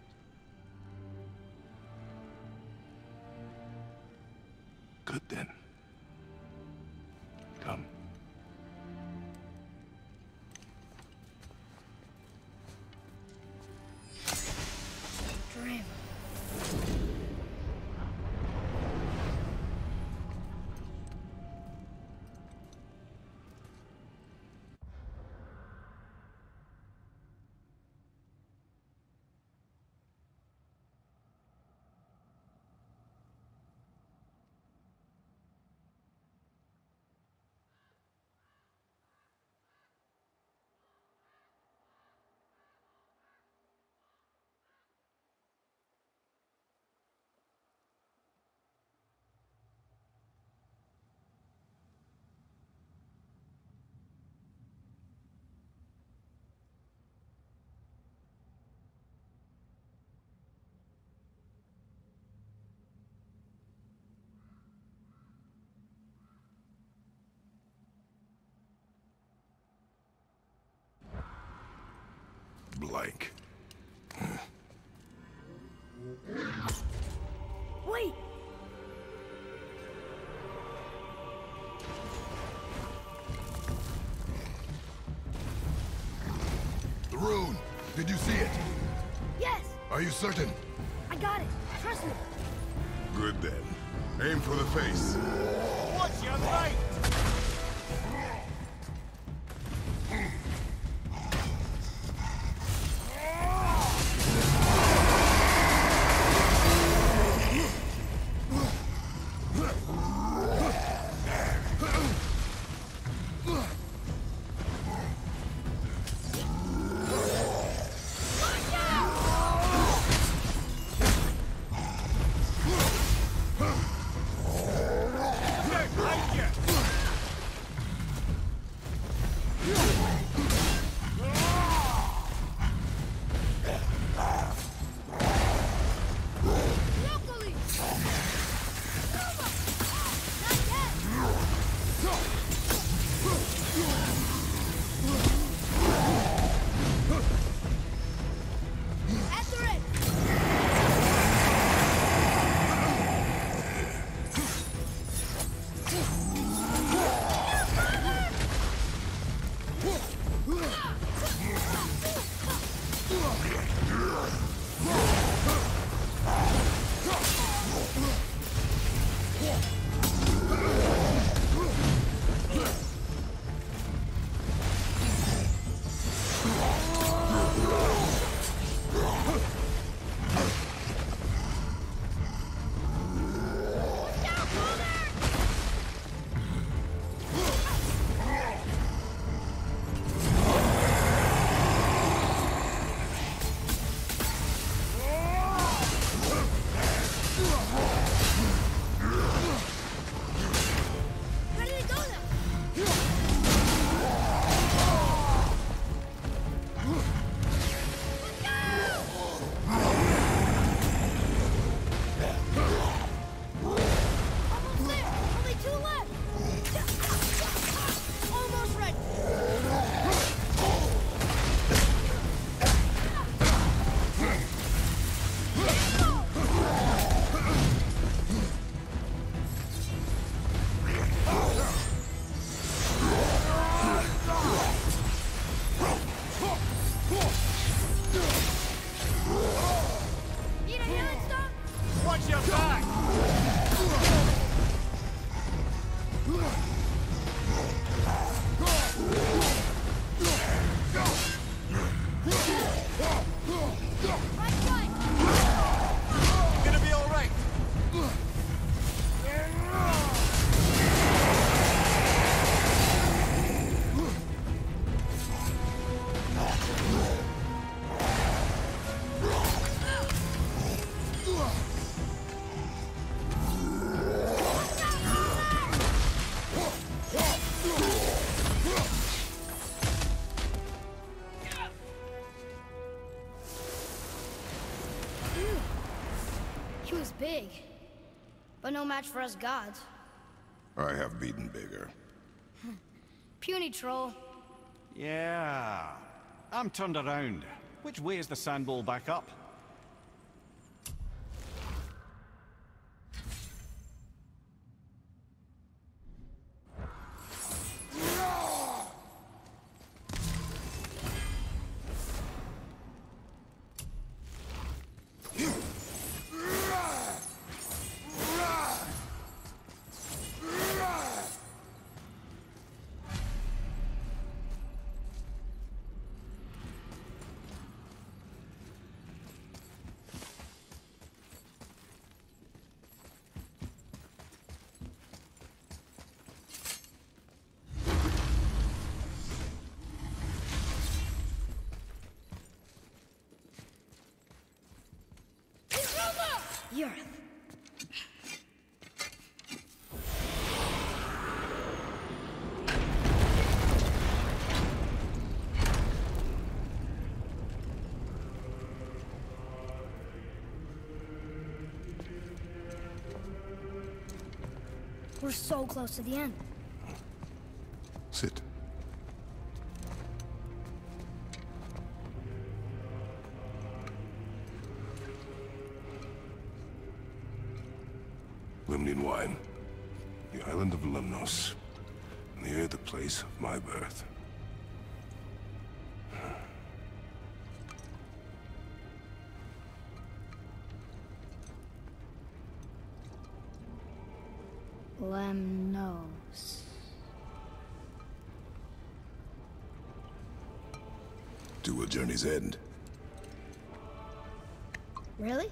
Good then. Come. Dream. Blank. Wait! The rune! Did you see it? Yes! Are you certain? I got it. Trust me. Good then. Aim for the face. What's your right? Watch out! was big, but no match for us gods. I have beaten bigger. Puny troll. Yeah. I'm turned around. Which way is the sand bowl back up? You're... We're so close to the end. Sit. Limnian wine. The island of Lemnos. Near the place of my birth. Lemnos. To a journey's end. Really?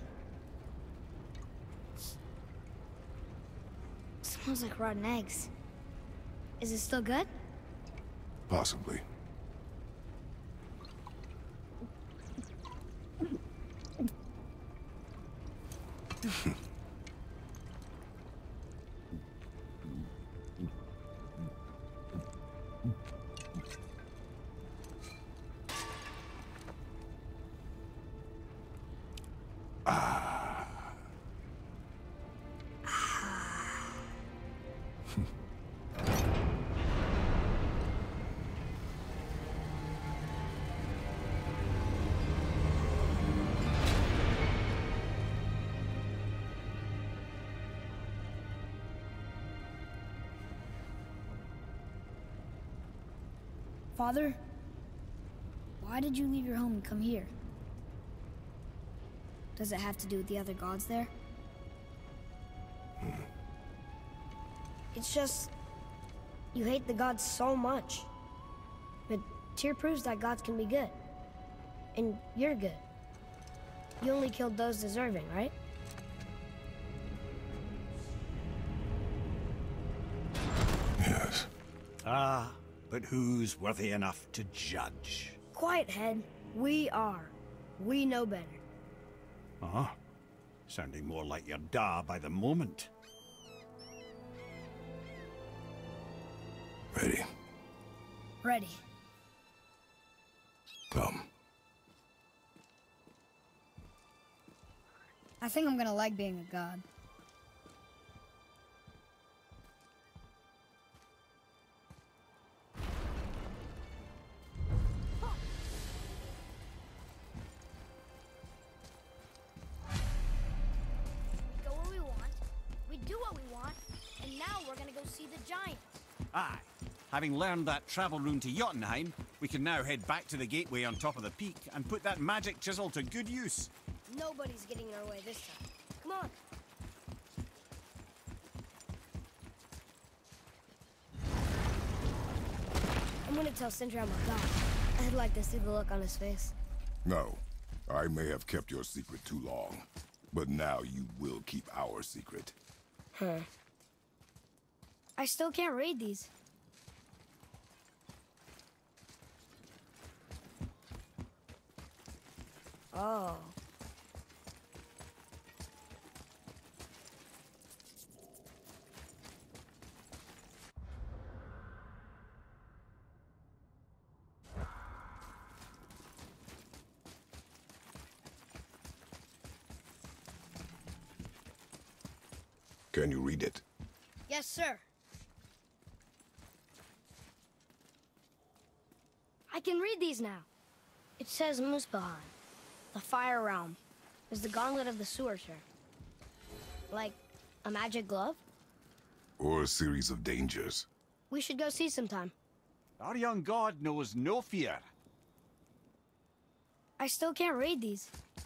Smells like rotten eggs. Is it still good? Possibly. Father, why did you leave your home and come here? Does it have to do with the other gods there? Hmm. It's just... you hate the gods so much. But Tyr proves that gods can be good. And you're good. You only killed those deserving, right? Yes. Ah, but who's worthy enough to judge? Quiet, head. We are. We know better. Uh-huh. Sounding more like your da by the moment. Ready? Ready. Come. I think I'm gonna like being a god. Go where we want, we do what we want, and now we're gonna go see the giants. Aye. Having learned that travel rune to Jotunheim, we can now head back to the gateway on top of the peak and put that magic chisel to good use. Nobody's getting in our way this time. Come on. I'm gonna tell Sindri I'm a god. I'd like to see the look on his face. No. I may have kept your secret too long. But now you will keep our secret. Huh. I still can't read these. Oh. Can you read it? Yes, sir. I can read these now. It says Muspelheim, the Fire Realm, is the gauntlet of the Sewerser. Like a magic glove? Or a series of dangers. We should go see sometime. Our young god knows no fear. I still can't read these.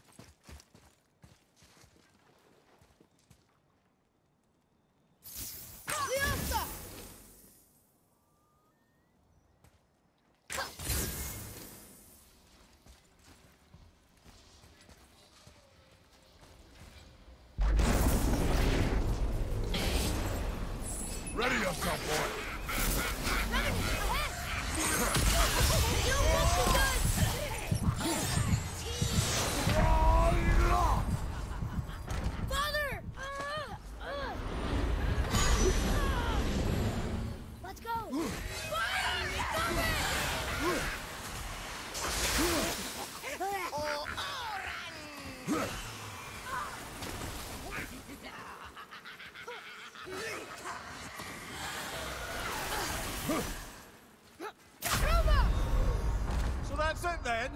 Ready yourself, boy. Father! Let's go! Fire! So that's it then?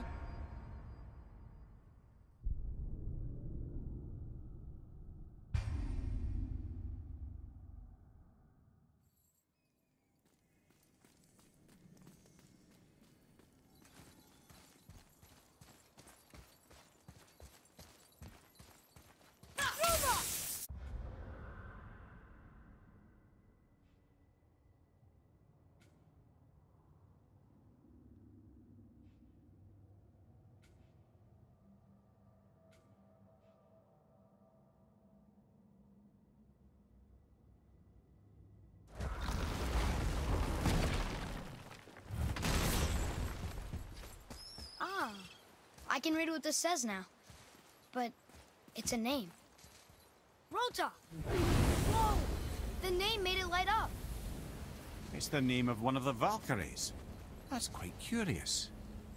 I can read what this says now. But it's a name. Rota! Whoa! The name made it light up. It's the name of one of the Valkyries. That's quite curious.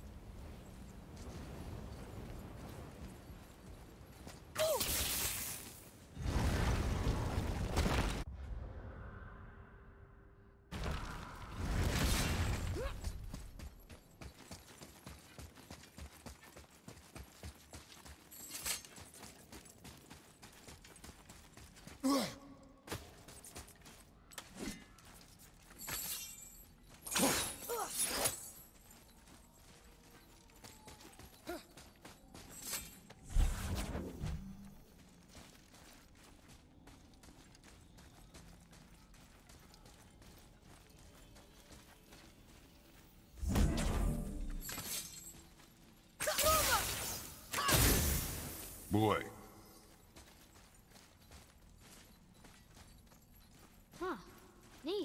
Boy. Huh. Neat.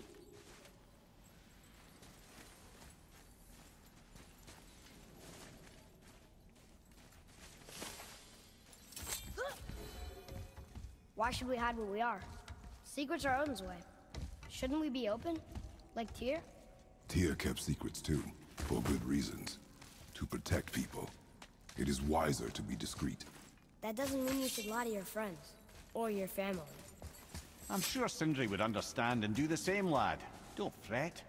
Why should we hide what we are? Secrets are Odin's way. Shouldn't we be open? Like Tyr? Tyr kept secrets too, for good reasons. To protect people. It is wiser to be discreet. That doesn't mean you should lie to your friends. Or your family. I'm sure Sindri would understand and do the same, lad. Don't fret.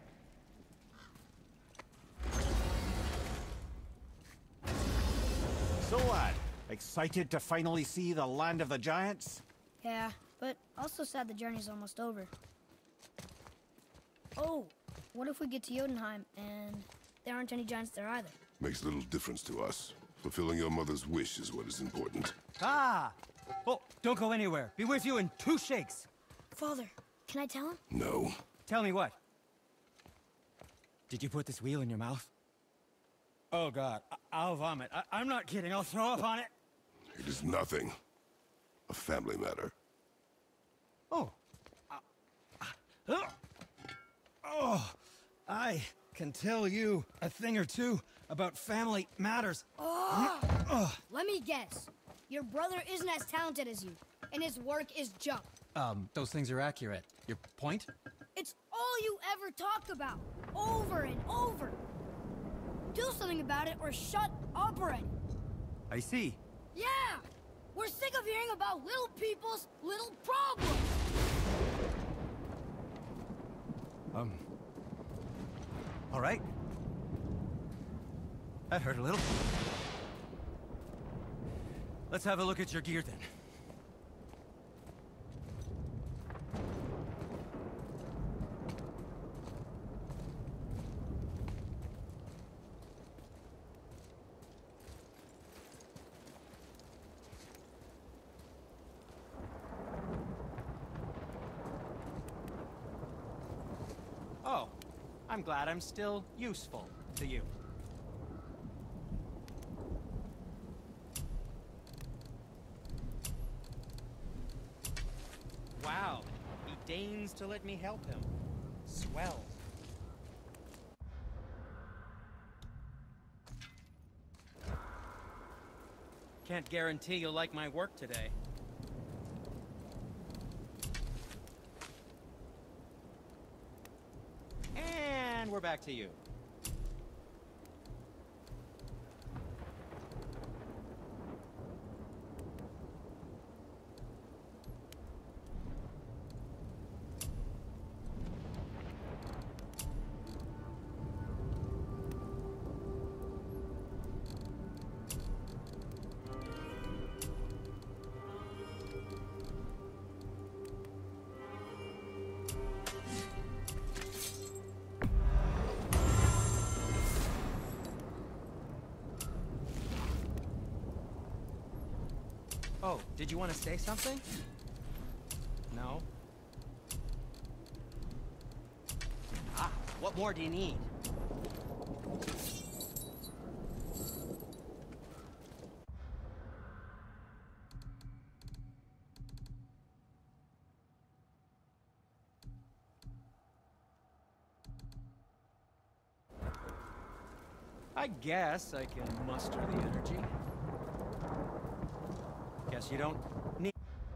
So, lad, excited to finally see the land of the giants? Yeah, but also sad the journey's almost over. Oh, what if we get to Jotunheim and there aren't any giants there either? Makes little difference to us. Fulfilling your mother's wish is what is important. Ah! Oh, don't go anywhere. Be with you in two shakes. Father, can I tell him? No. Tell me what? Did you put this wheel in your mouth? Oh, God. I I'll vomit. I I'm not kidding. I'll throw up on it. It is nothing. A family matter. Oh. Uh, uh, oh. I can tell you a thing or two about family matters. Oh! Let me guess. Your brother isn't as talented as you, and his work is junk. Um, those things are accurate. Your point? It's all you ever talk about, over and over. Do something about it or shut up already. I see. Yeah! We're sick of hearing about little people's little problems. Um... All right. That hurt a little. Let's have a look at your gear then. Oh, I'm glad I'm still useful to you. Wow, he deigns to let me help him. Swell. Can't guarantee you'll like my work today. And we're back to you. Oh, did you want to say something? No? Ah, what more do you need? I guess I can muster the energy. Guess you don't need...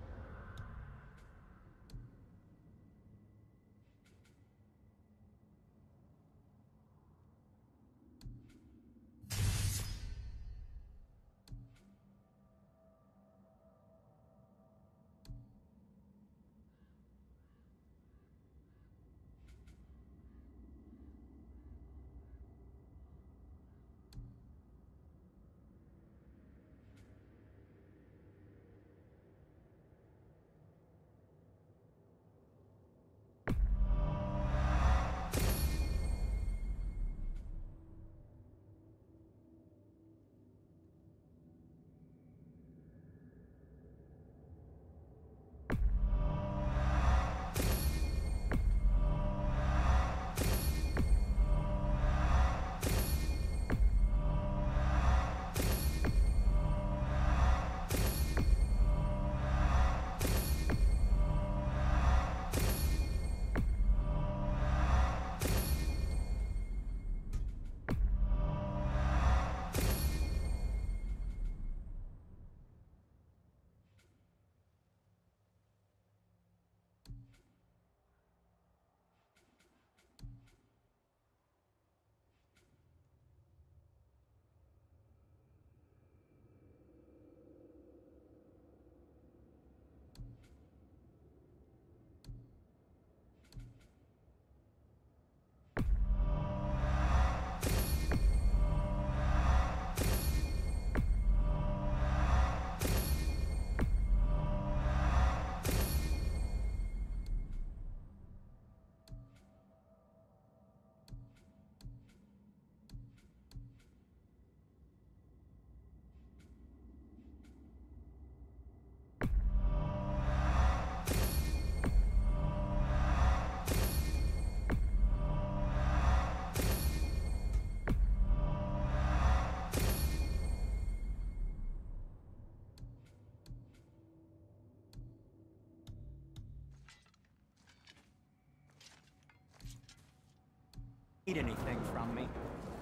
Need anything from me?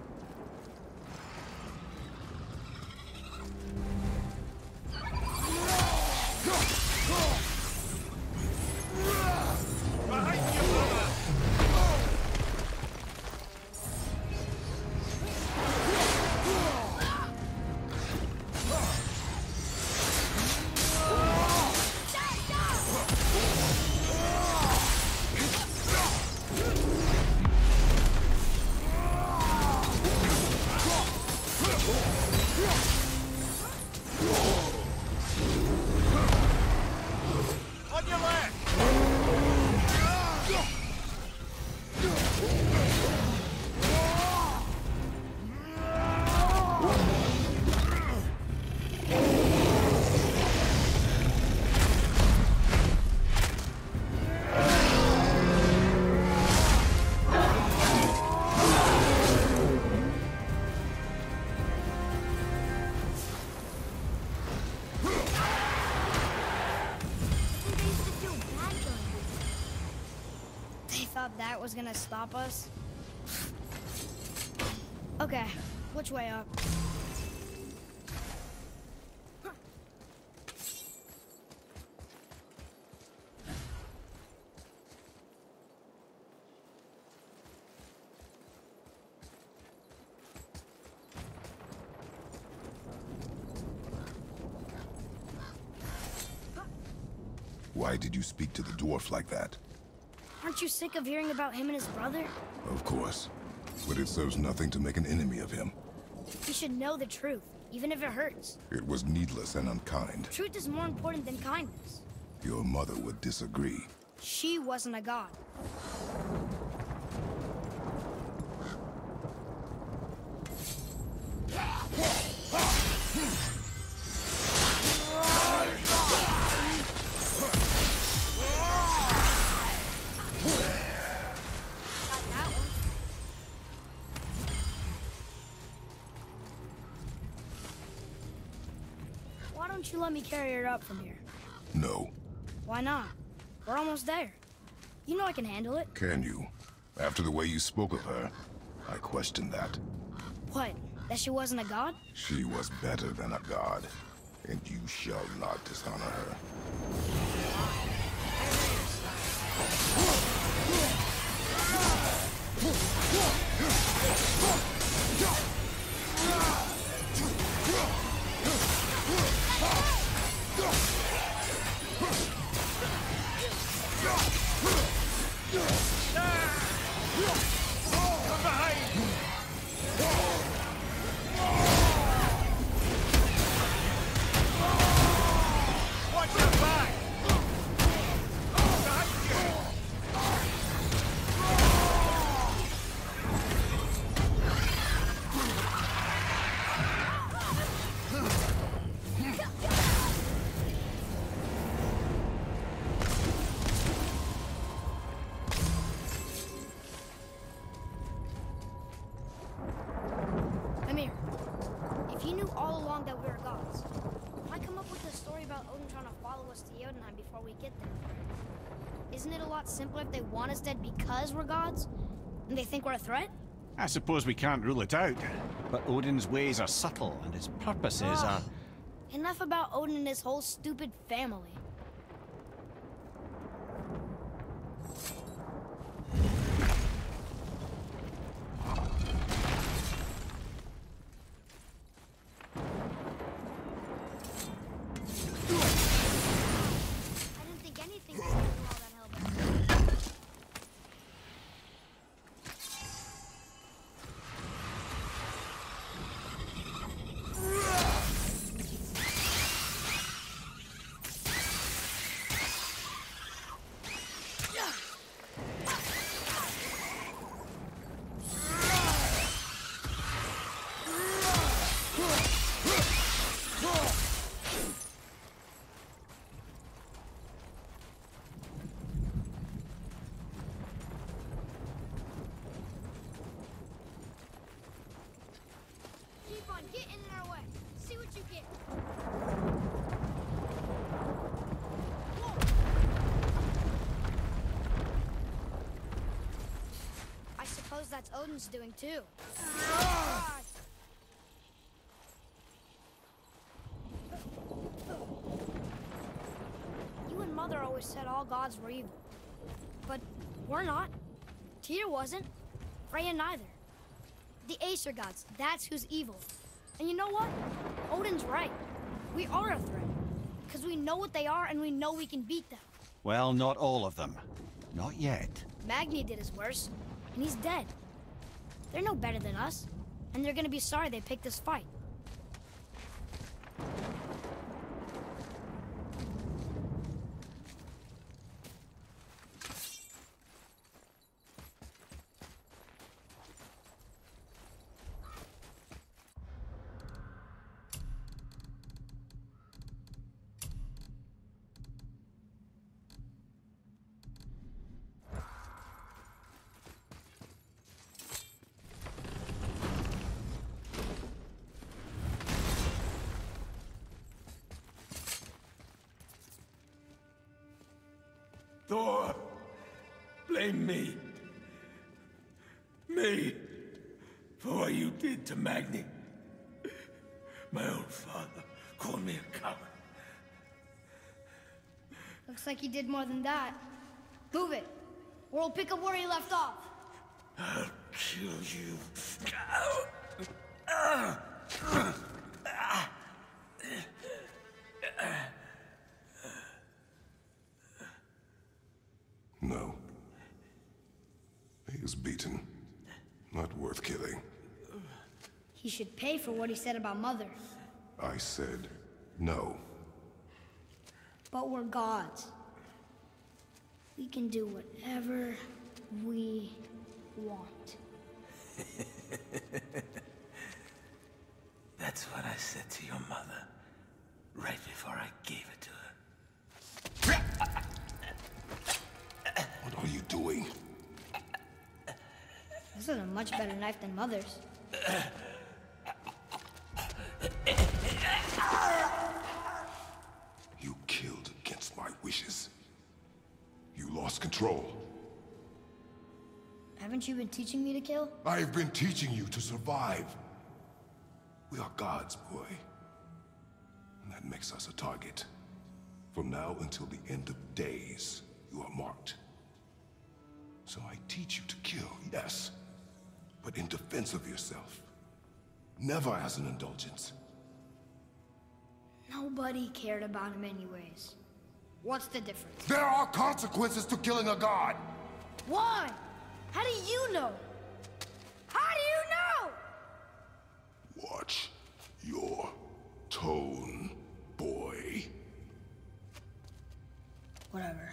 Die, die! that was gonna stop us? Okay, which way up? Why did you speak to the dwarf like that? Aren't you sick of hearing about him and his brother? Of course. But it serves nothing to make an enemy of him. You should know the truth, even if it hurts. It was needless and unkind. Truth is more important than kindness. Your mother would disagree. She wasn't a god. Why don't you let me carry her up from here? No. Why not? We're almost there. You know I can handle it. Can you? After the way you spoke of her, I question that. What? That she wasn't a god? She was better than a god, and you shall not dishonor her. Come here. If you knew all along that we were gods, why come up with the story about Odin trying to follow us to Jotunheim before we get there? Isn't it a lot simpler if they want us dead because we're gods? And they think we're a threat? I suppose we can't rule it out, but Odin's ways are subtle and his purposes are... Enough about Odin and his whole stupid family. I didn't think anything was gonna do all that hell back then. Keep on getting in our way. See what you get. Whoa. I suppose that's Odin's doing too. God. You and Mother always said all gods were evil. But we're not. Tyr wasn't. Freya neither. The Aesir gods, that's who's evil. And you know what? Odin's right. We are a threat. Because we know what they are and we know we can beat them. Well, not all of them. Not yet. Magni did his worst, and he's dead. They're no better than us, and they're gonna be sorry they picked this fight. Thor, blame me. me for what you did to Magni. My own father called me a coward. Looks like he did more than that. Move it, or we'll pick up where he left off. I'll kill you. No. He is beaten. Not worth killing. He should pay for what he said about Mother. I said no. But we're gods. We can do whatever we want. That's what I said to your mother, right before I gave it to her. What are you doing? This is a much better knife than Mother's. You killed against my wishes. You lost control. Haven't you been teaching me to kill? I've been teaching you to survive. We are gods, boy. And that makes us a target. From now until the end of days, you are marked. So I teach you to kill, yes, but in defense of yourself. Never as an indulgence. Nobody cared about him anyways. What's the difference? There are consequences to killing a god! Why? How do you know? How do you know? Watch your tone, boy. Whatever.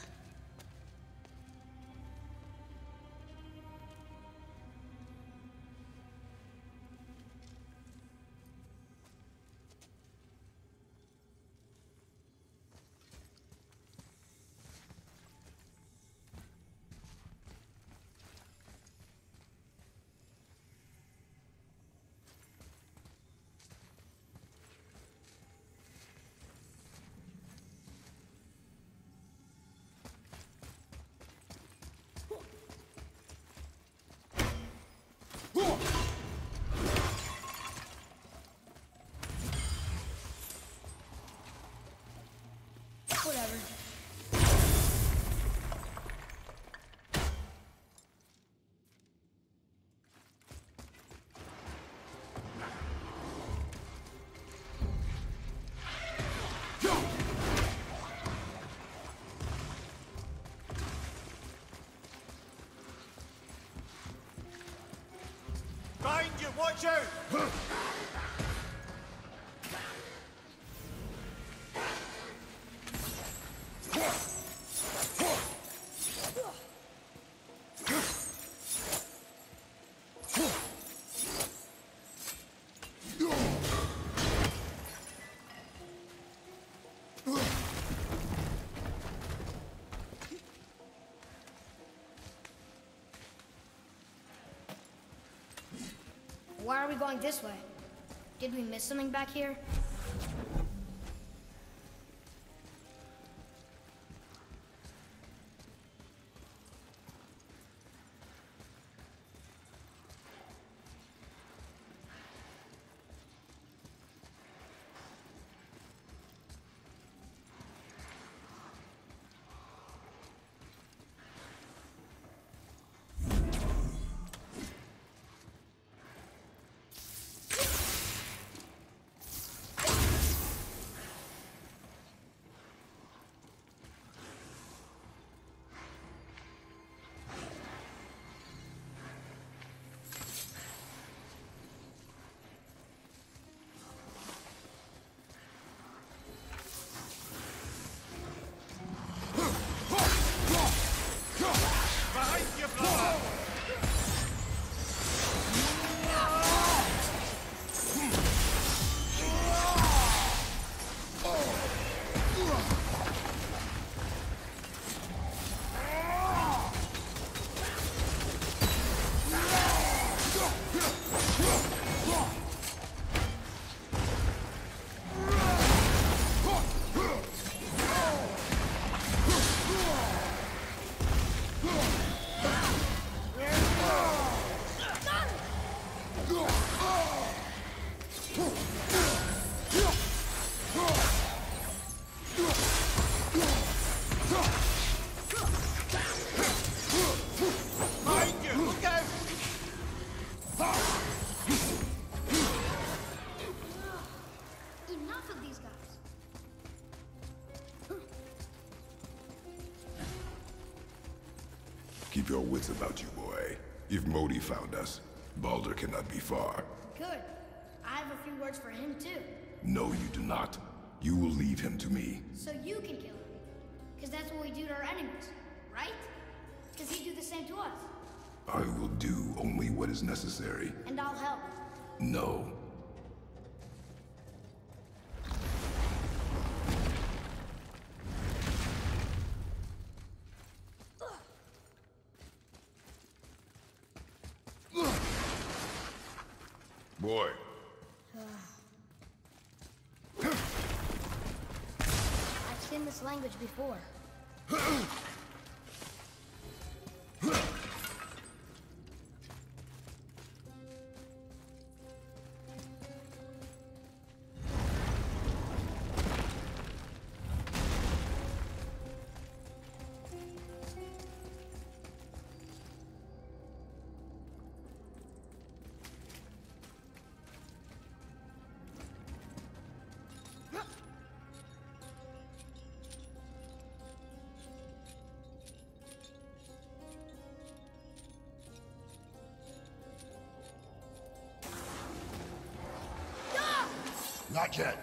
Whatever. Find you, watch out! Why are we going this way? Did we miss something back here? Keep your wits about you, boy. If Modi found us, Baldur cannot be far. Good. I have a few words for him, too. No, you do not. You will leave him to me. So you can kill him. Because that's what we do to our enemies, right? Because he'd do the same to us. I will do only what is necessary. And I'll help. No. Boy. I've seen this language before. Not yet.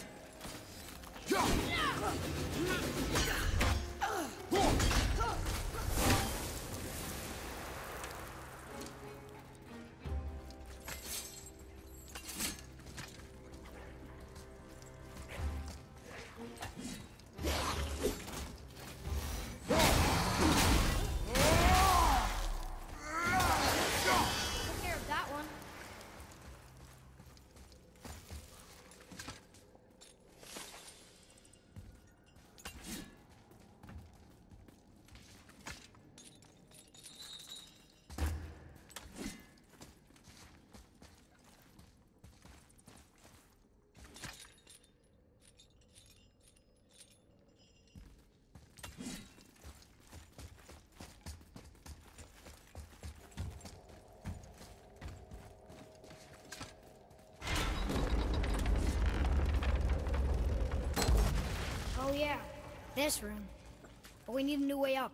Took care of that one. Oh yeah, this room. But we need a new way up.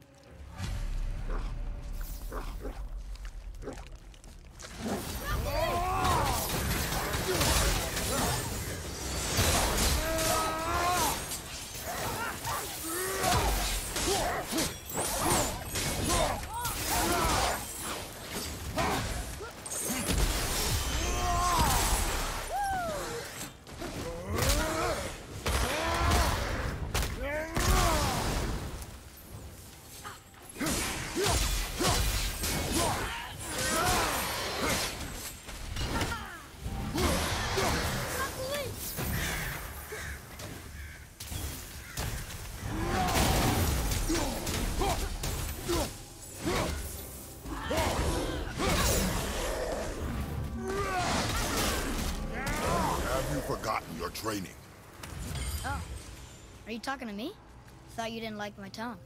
Have you forgotten your training? Oh, are you talking to me? Thought you didn't like my tone.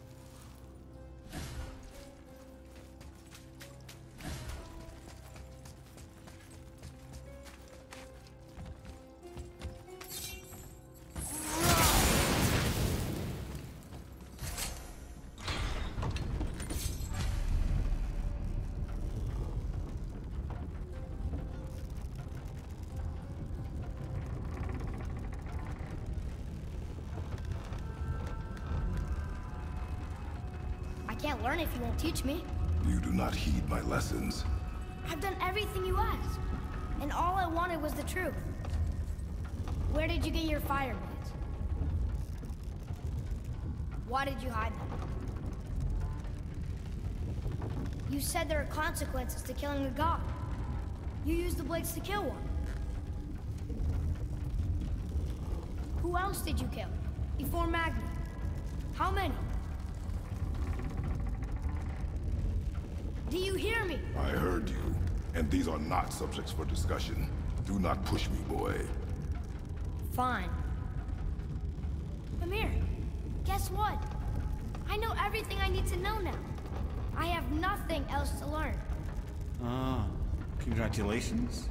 I can't learn if you won't teach me. You do not heed my lessons. I've done everything you asked. And all I wanted was the truth. Where did you get your fire blades? Why did you hide them? You said there are consequences to killing a god. You used the blades to kill one. Who else did you kill? Before Magni? How many? Do you hear me? I heard you, and these are not subjects for discussion. Do not push me, boy. Fine. Amir, guess what? I know everything I need to know now. I have nothing else to learn. Ah, congratulations.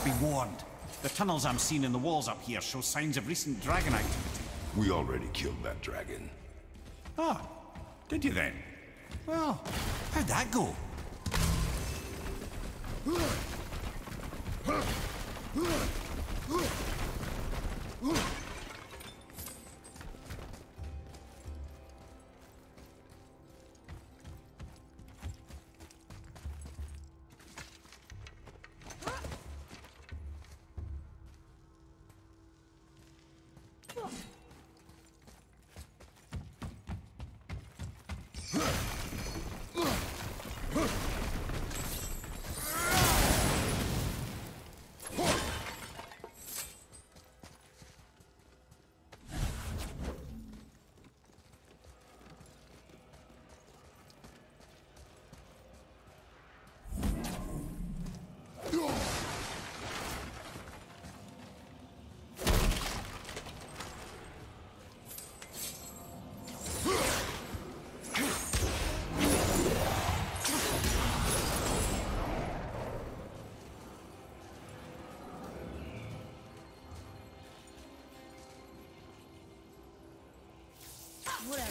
be warned. The tunnels I'm seeing in the walls up here show signs of recent dragon activity. We already killed that dragon. Ah, did you then? Well, how'd that go? Whatever.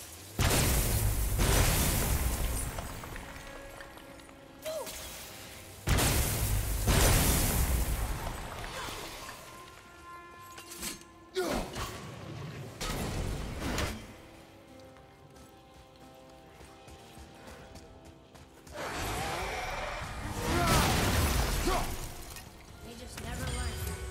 They just never learn.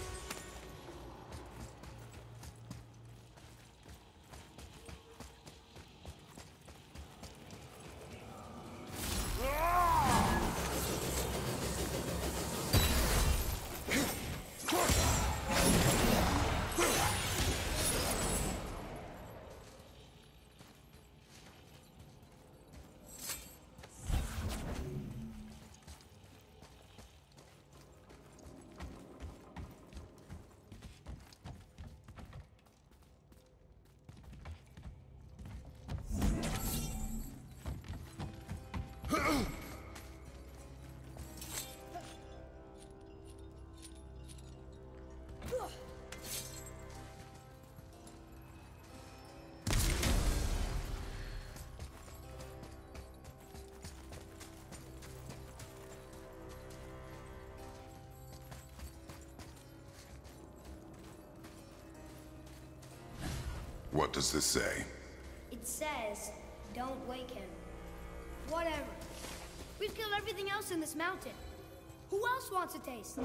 What does this say? It says, don't wake him. Whatever. We've killed everything else in this mountain. Who else wants a taste?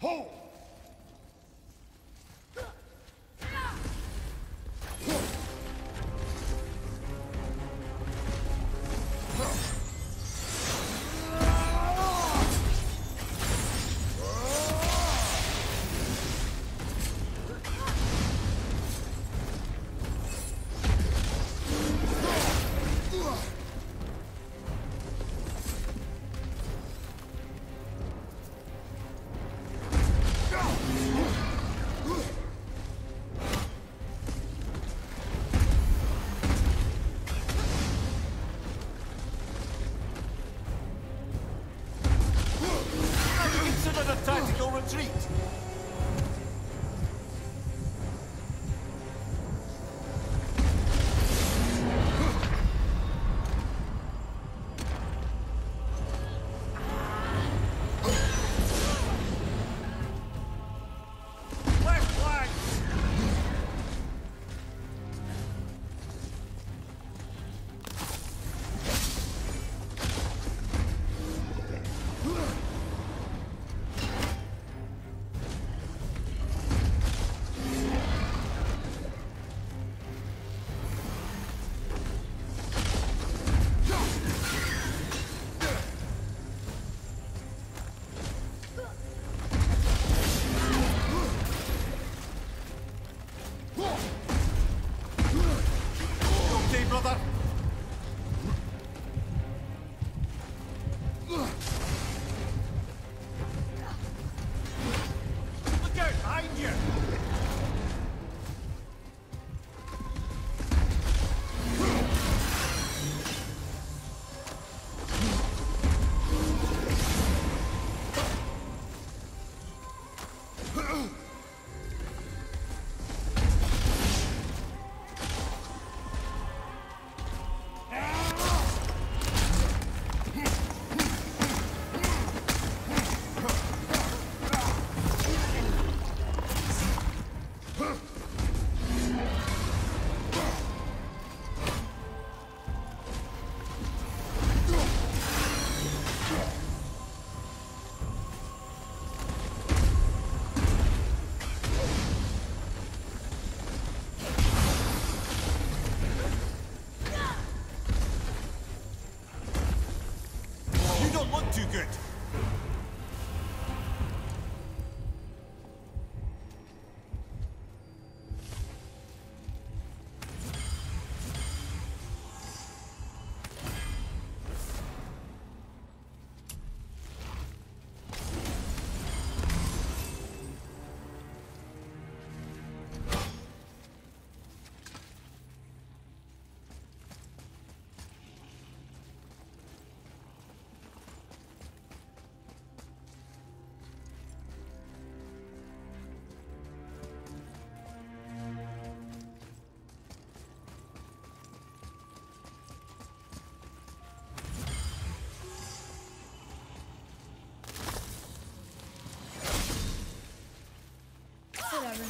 Hold! Consider a tactical retreat. Left flank. Okay, brother. Look out behind you. You don't look too good. Whatever.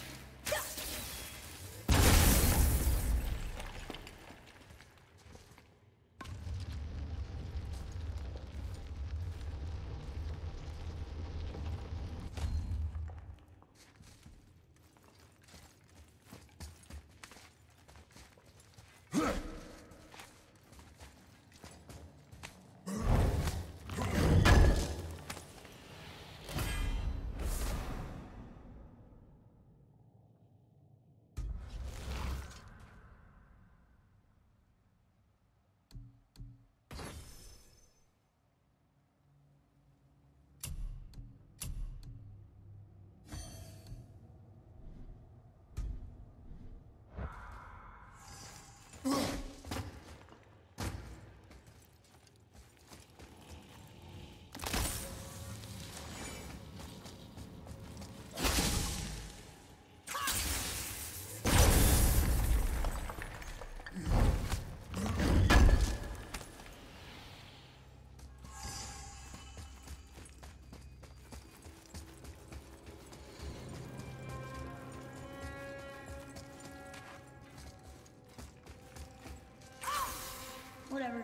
Whatever.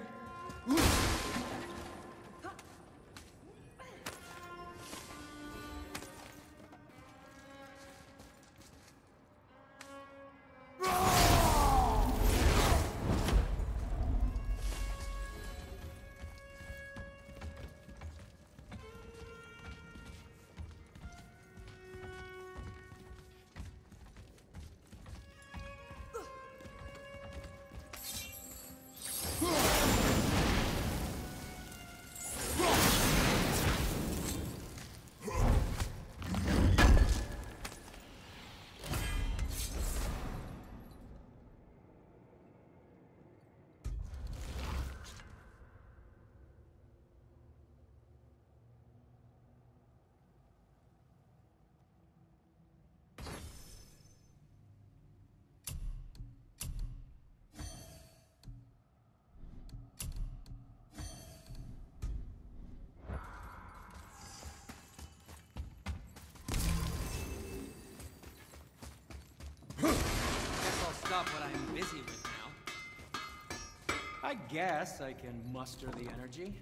stop what I'm busy with now. I guess I can muster the energy.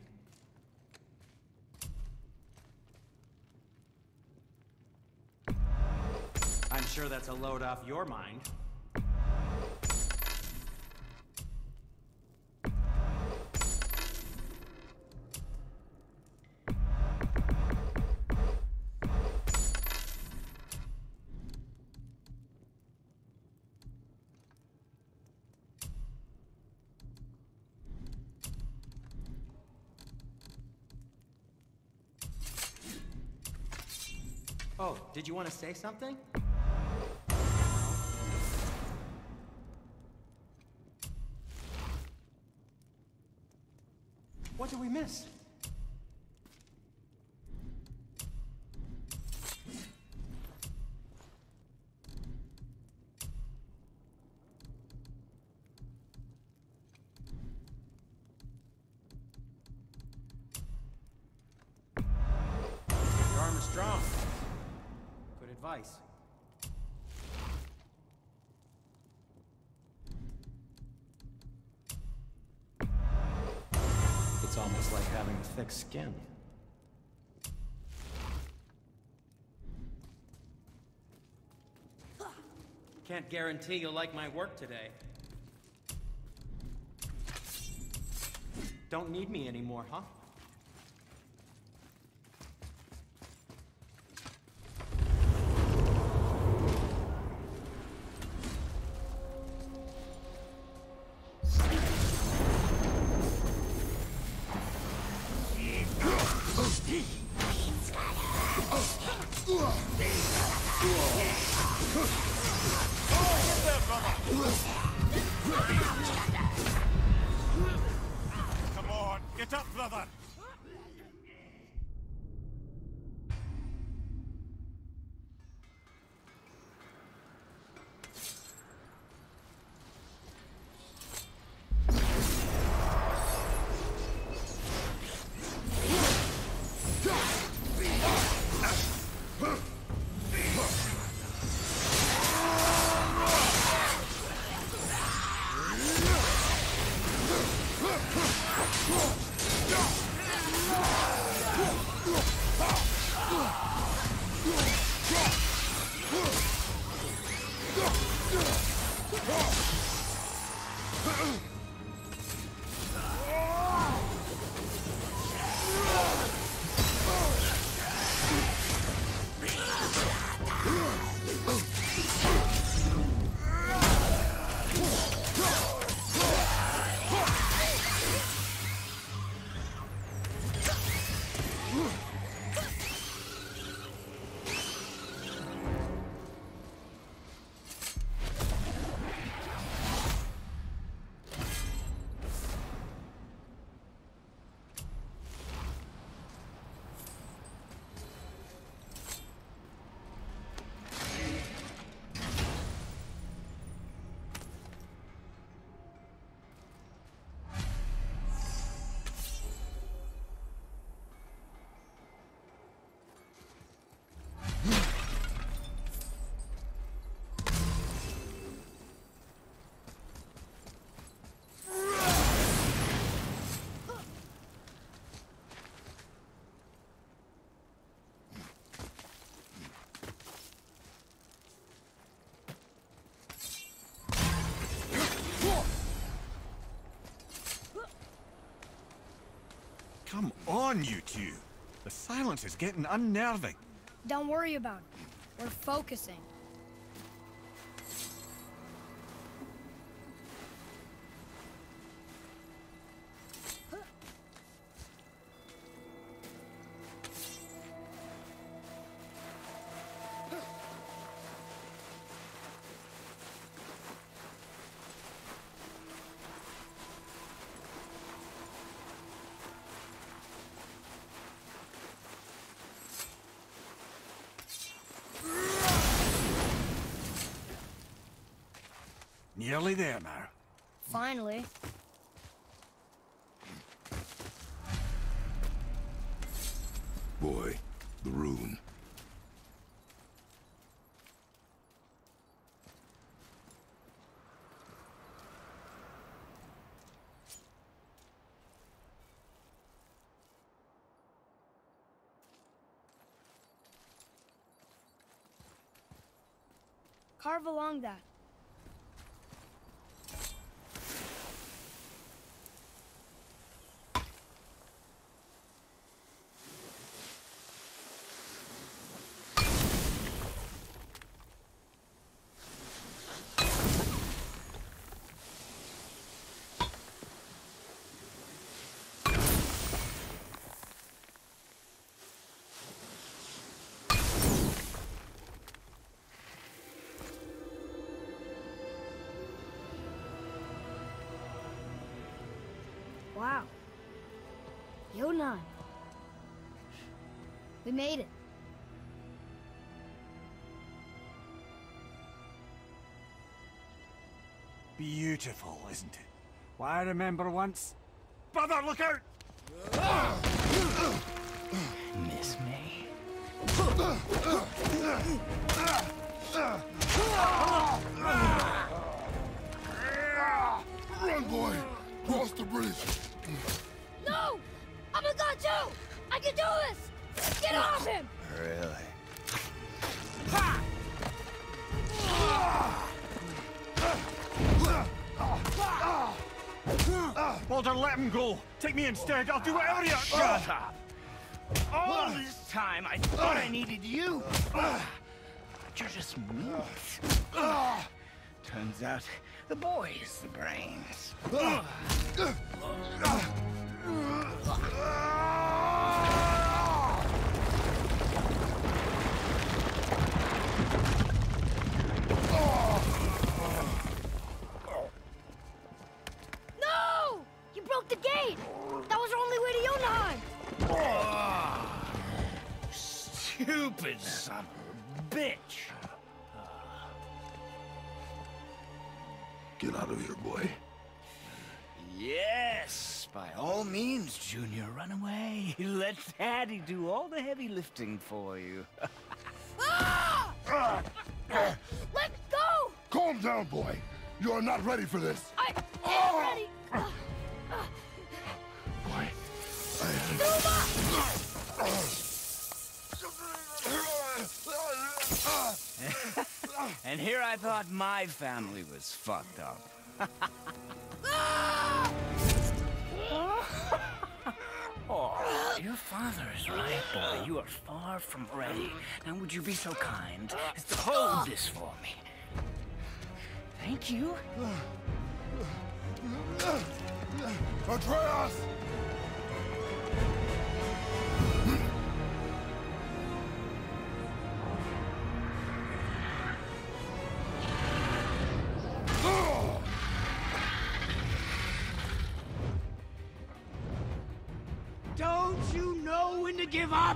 I'm sure that's a load off your mind. Oh, did you want to say something? What did we miss? Your arm is strong. Good advice. It's almost like having a thick skin. Can't guarantee you'll like my work today. Don't need me anymore, huh? Come on, get up, brother! Come on, you two. The silence is getting unnerving. Don't worry about it. We're focusing. Nearly there now. Finally. Boy, the rune. Carve along that. Wow. Yonan. We made it. Beautiful, isn't it? Why, I remember once... Brother, look out! Miss me? Run, boy! Cross the bridge! No! I'm a god too! I can do this! Get off him! Really? Walter, let him go! Take me instead, I'll do whatever you... Shut up! All this time, I thought I needed you! But you're just meat. Turns out, the boy's the brains. No! You broke the gate! That was our only way to Jotunheim! Oh, stupid son of a bitch! Get out of here, boy. Yes, by all means, Junior, run away. Let Daddy do all the heavy lifting for you. Ah! Let go! Calm down, boy. You are not ready for this. I am ready! Boy, And here I thought my family was fucked up. Oh, your father is right, boy. You are far from ready. Now, would you be so kind as to hold this for me? Thank you. Atreus! Don't you know when to give up?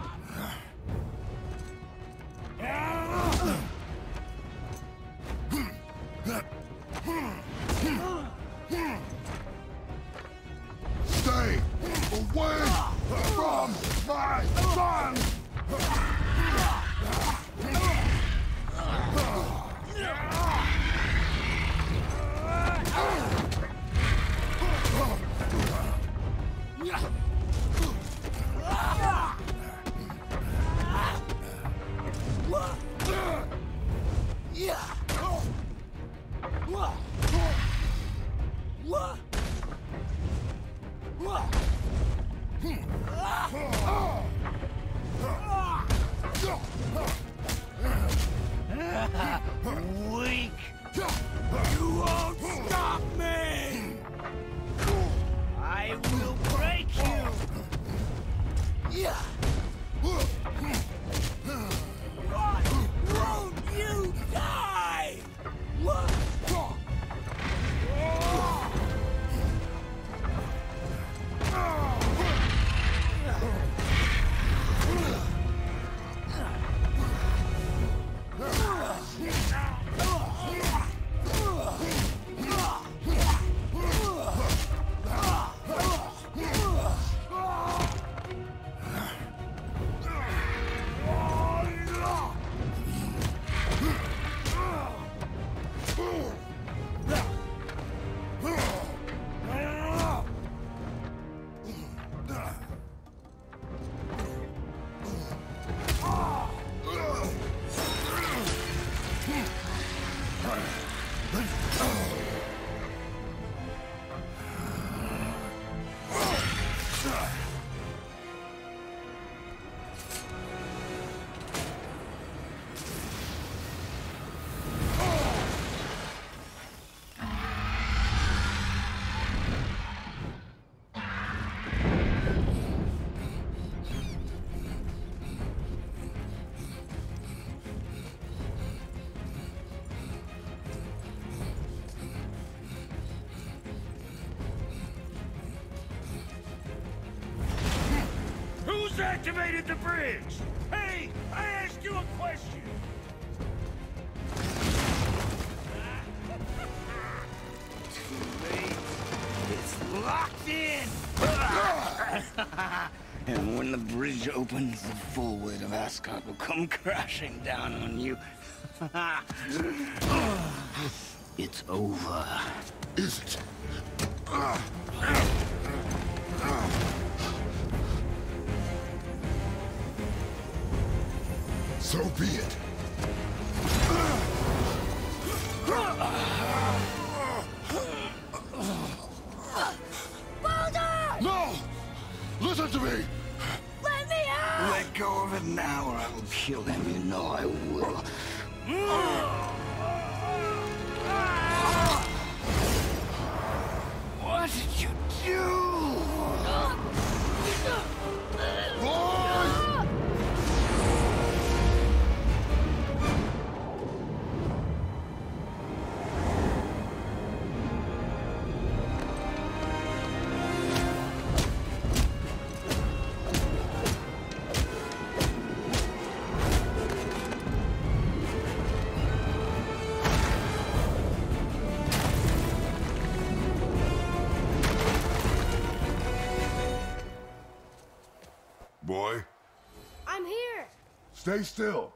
Stay away from my son! Weak! You won't stop me! I will break you! Yeah! Why won't you die? Who's activated the bridge? Hey, I asked you a question. Too late. It's locked in. And when the bridge opens, the full weight of Ascot will come crashing down on you. It's over. Is it? So be it. Baldur! No! Listen to me! Let me out! Let go of it now or I will kill him. You know I will. What did you do? Boy, I'm here. stay still.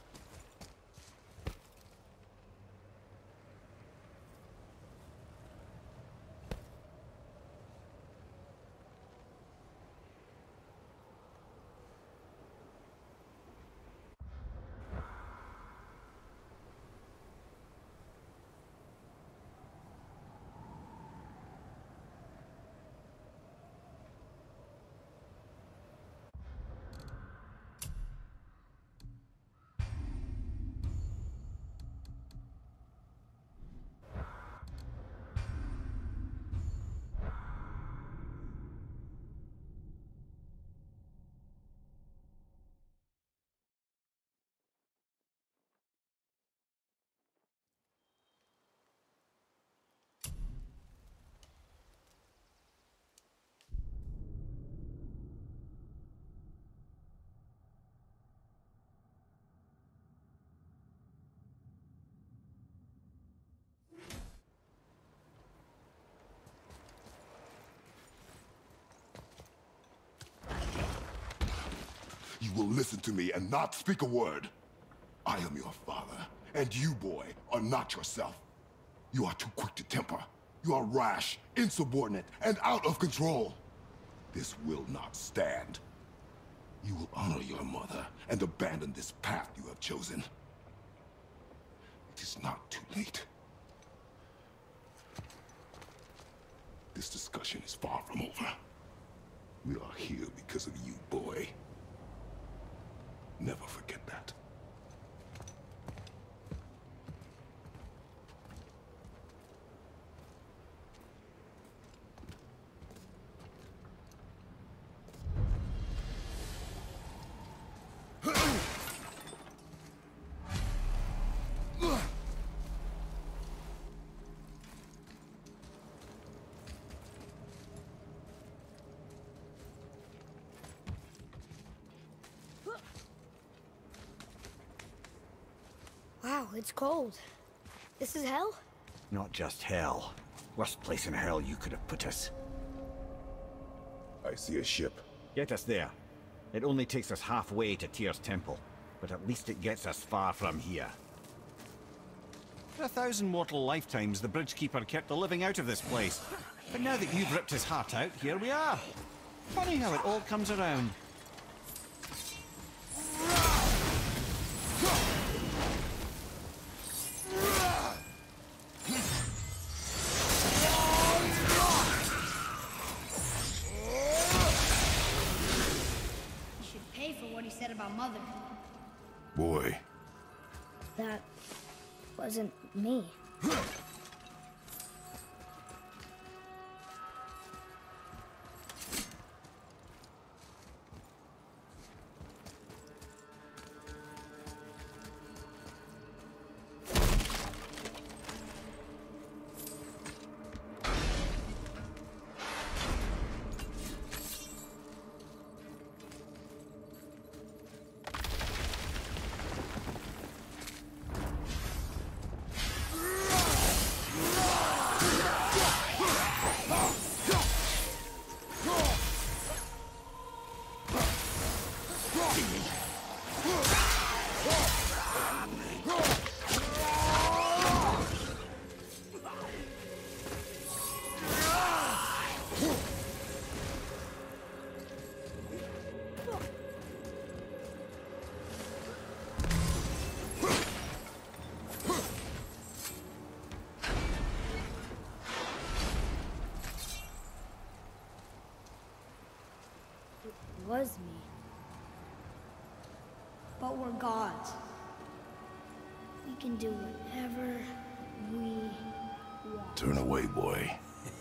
You will listen to me and not speak a word. I am your father, and you, boy, are not yourself. You are too quick to temper. You are rash, insubordinate, and out of control. This will not stand. You will honor your mother and abandon this path you have chosen. It is not too late. This discussion is far from over. We are here because of you, boy. Never forget that. Wow, it's cold. This is hell? Not just hell. Worst place in hell you could have put us. I see a ship. Get us there. It only takes us halfway to Tyr's temple, but at least it gets us far from here. For a thousand mortal lifetimes, the Bridgekeeper kept the living out of this place. But now that you've ripped his heart out, here we are. Funny how it all comes around. said about Mother. Boy. That wasn't me. Was me. But we're gods. We can do whatever we want. Turn away, boy.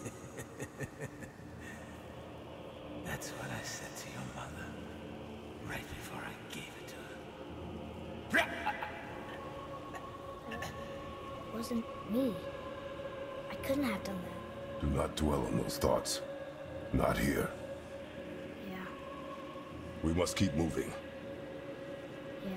That's what I said to your mother, right before I gave it to her. It wasn't me. I couldn't have done that. Do not dwell on those thoughts. Not here. Yeah, We must keep moving. yeah.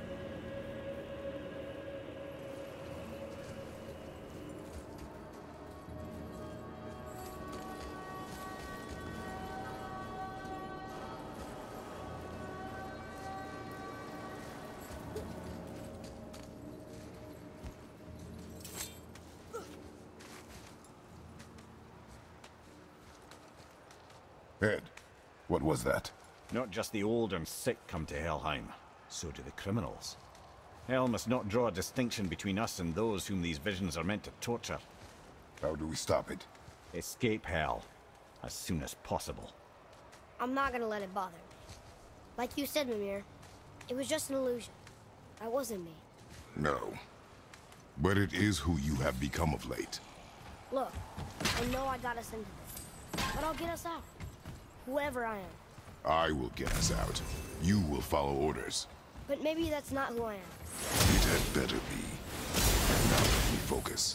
Ed, what was that? Not just the old and sick come to Helheim, so do the criminals. Hell must not draw a distinction between us and those whom these visions are meant to torture. How do we stop it? Escape Hell, as soon as possible. I'm not gonna let it bother me. Like you said, Mimir, it was just an illusion. That wasn't me. No. But it is who you have become of late. Look, I know I got us into this, but I'll get us out. Whoever I am. I will get us out. You will follow orders. But maybe that's not who I am. It had better be. Now let me focus.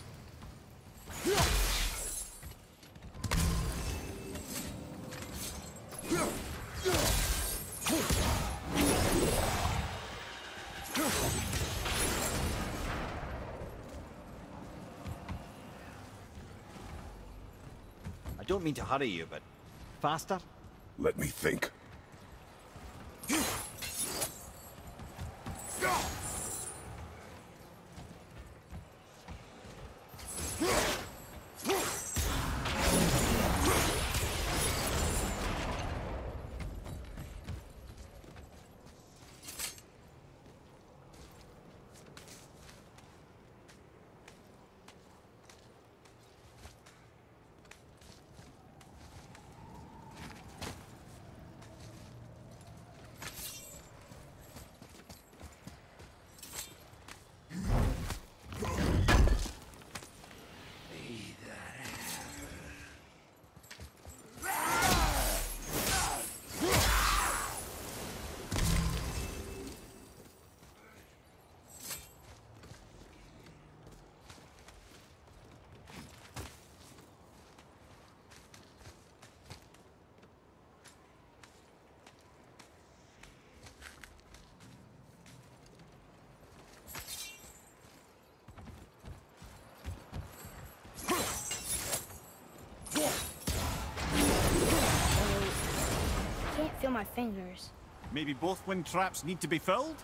I don't mean to hurry you, but faster? Let me think. Feel my fingers. Maybe both wind traps need to be filled?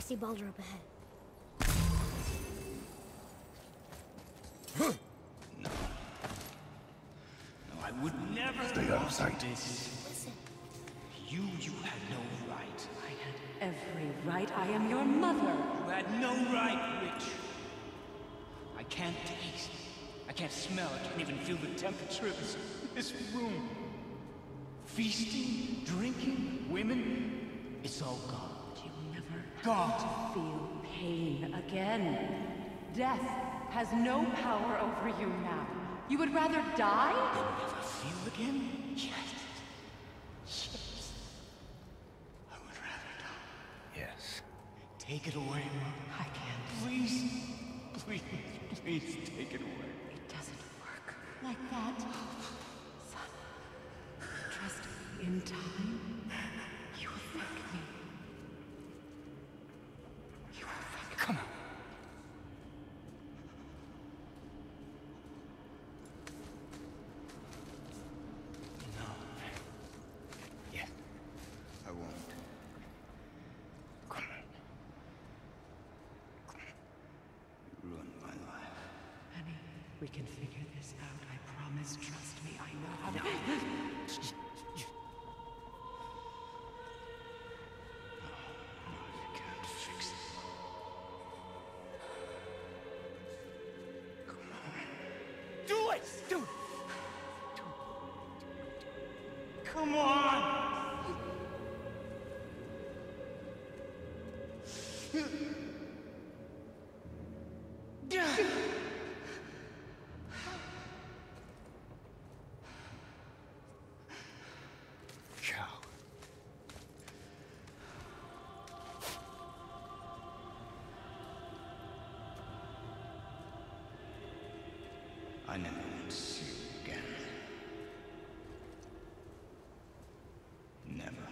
see Baldur up ahead. No. No, I would never Stay out of sight. This. Listen. You, you had no right. I had every right. I am your mother. You had no right, witch. I can't taste. I can't smell. I can't even feel the temperature of this, this room. Feasting, drinking, women, it's all gone. You'll never God. have to feel pain again. Death has no power over you now. You would rather die? You'll never feel again? Yes. Yes. I would rather die. Yes. Take it away, Mother. I can't. Please, please, please take it away. It doesn't work like that. Son, trust me. In time, you will thank me. You will thank me. Come on. No. Yes. I won't. Come on. Come on. You ruined my life. Honey, we can figure this out. I promise. Trust me. I know how to. You can't fix it. Come on. Do it! Do it! Do it. Come on! Cow. I never want to see you again. Never.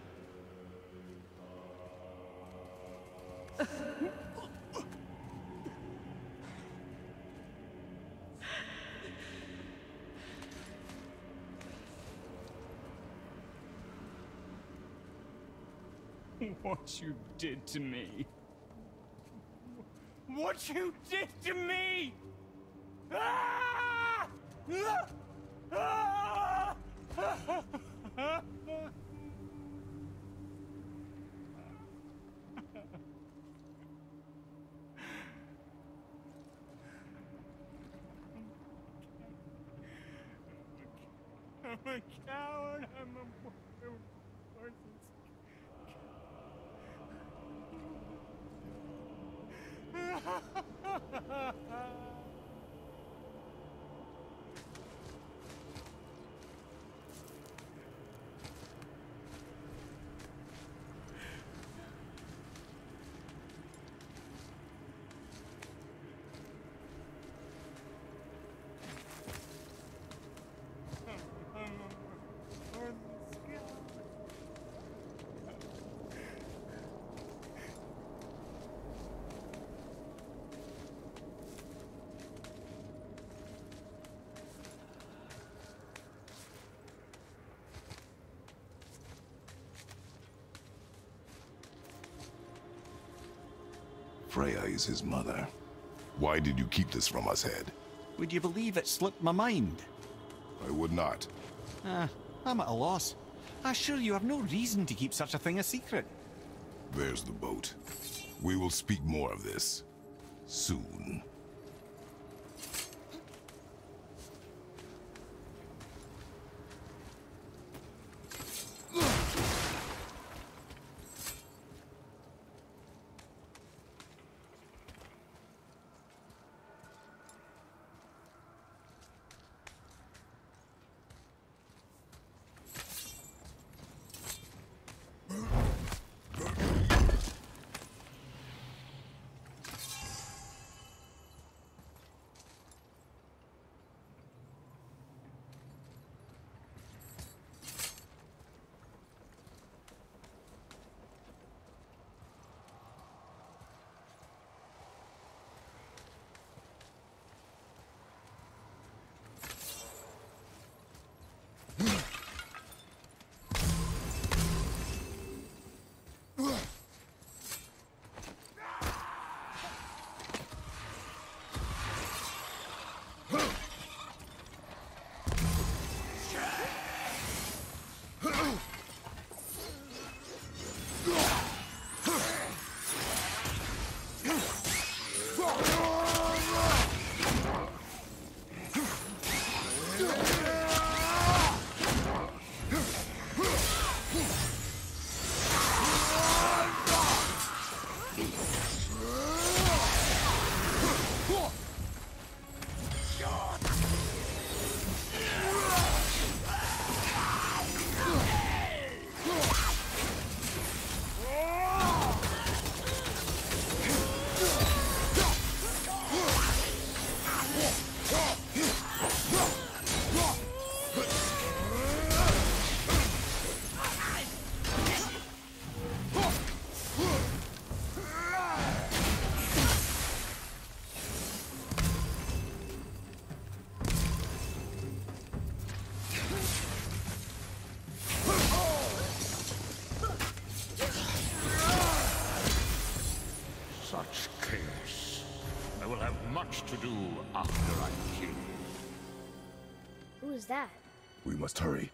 What you did to me. What you did to me! Ah! Ah! Ah! I'm a coward. I'm a worthless Freya is his mother. Why did you keep this from us, Head? Would you believe it slipped my mind? I would not. Ah, I'm at a loss. I assure you have no reason to keep such a thing a secret. There's the boat. We will speak more of this soon. was that? We must hurry.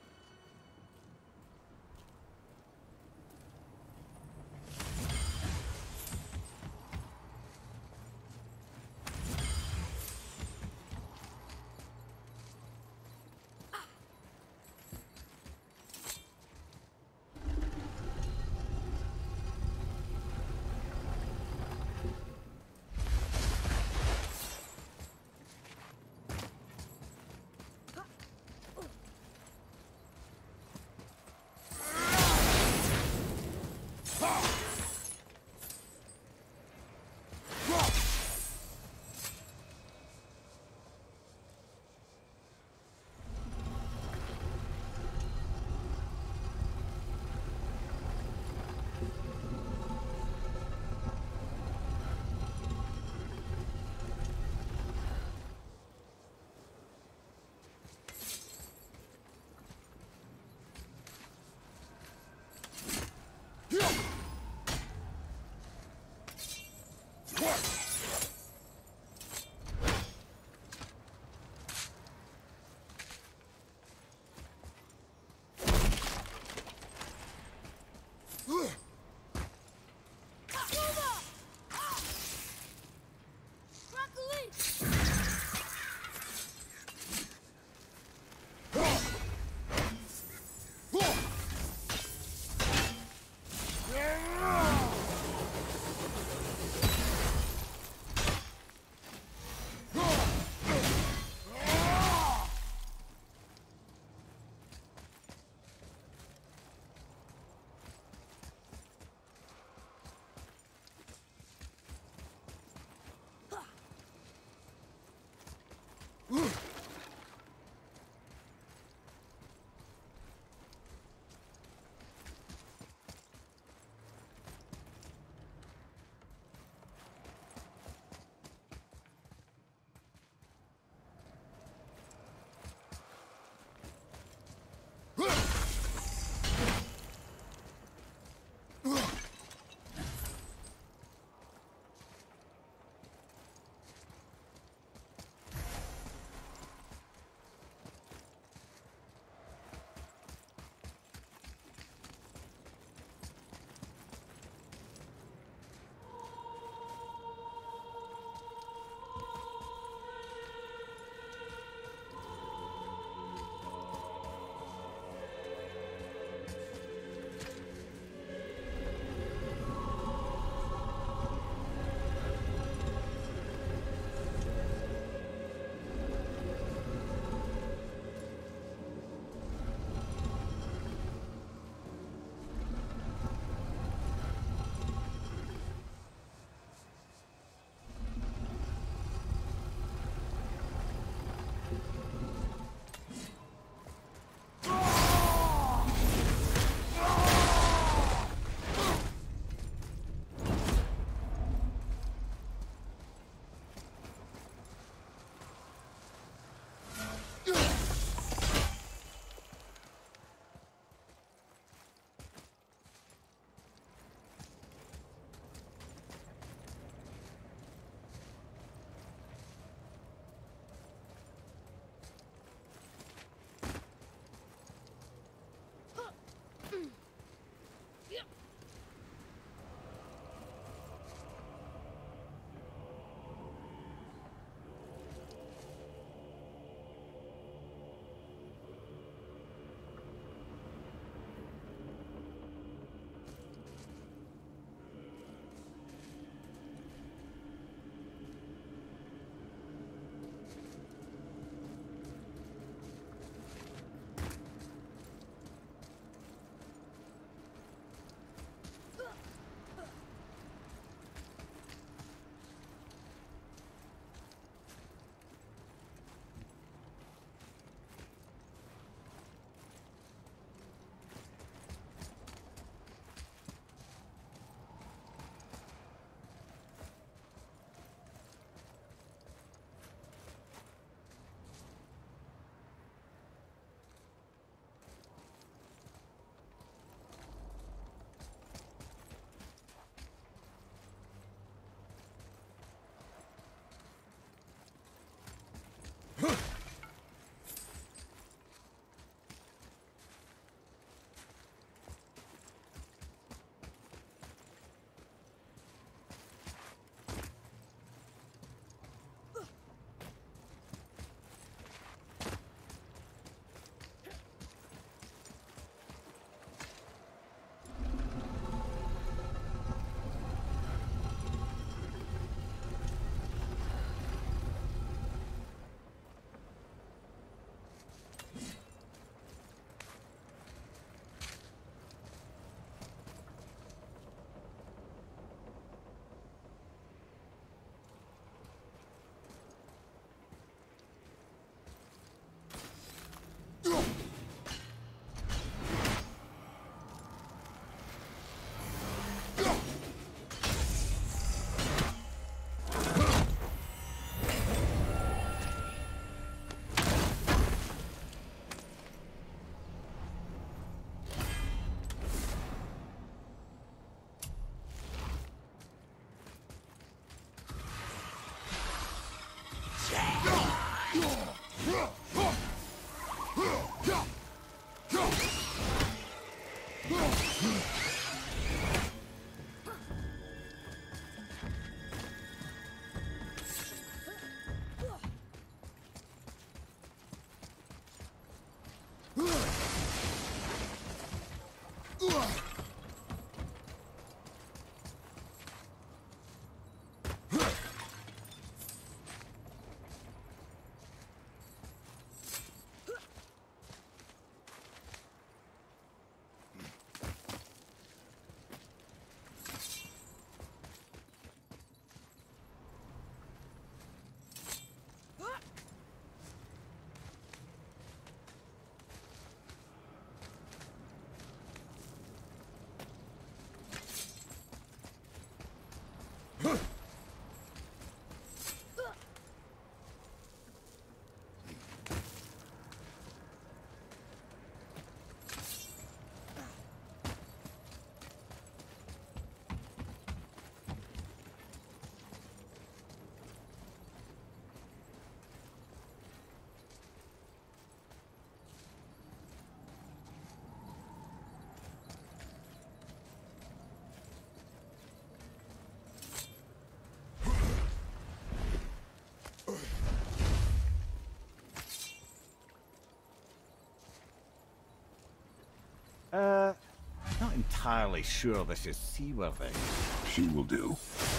Uh, not entirely sure this is seaworthy. She will do.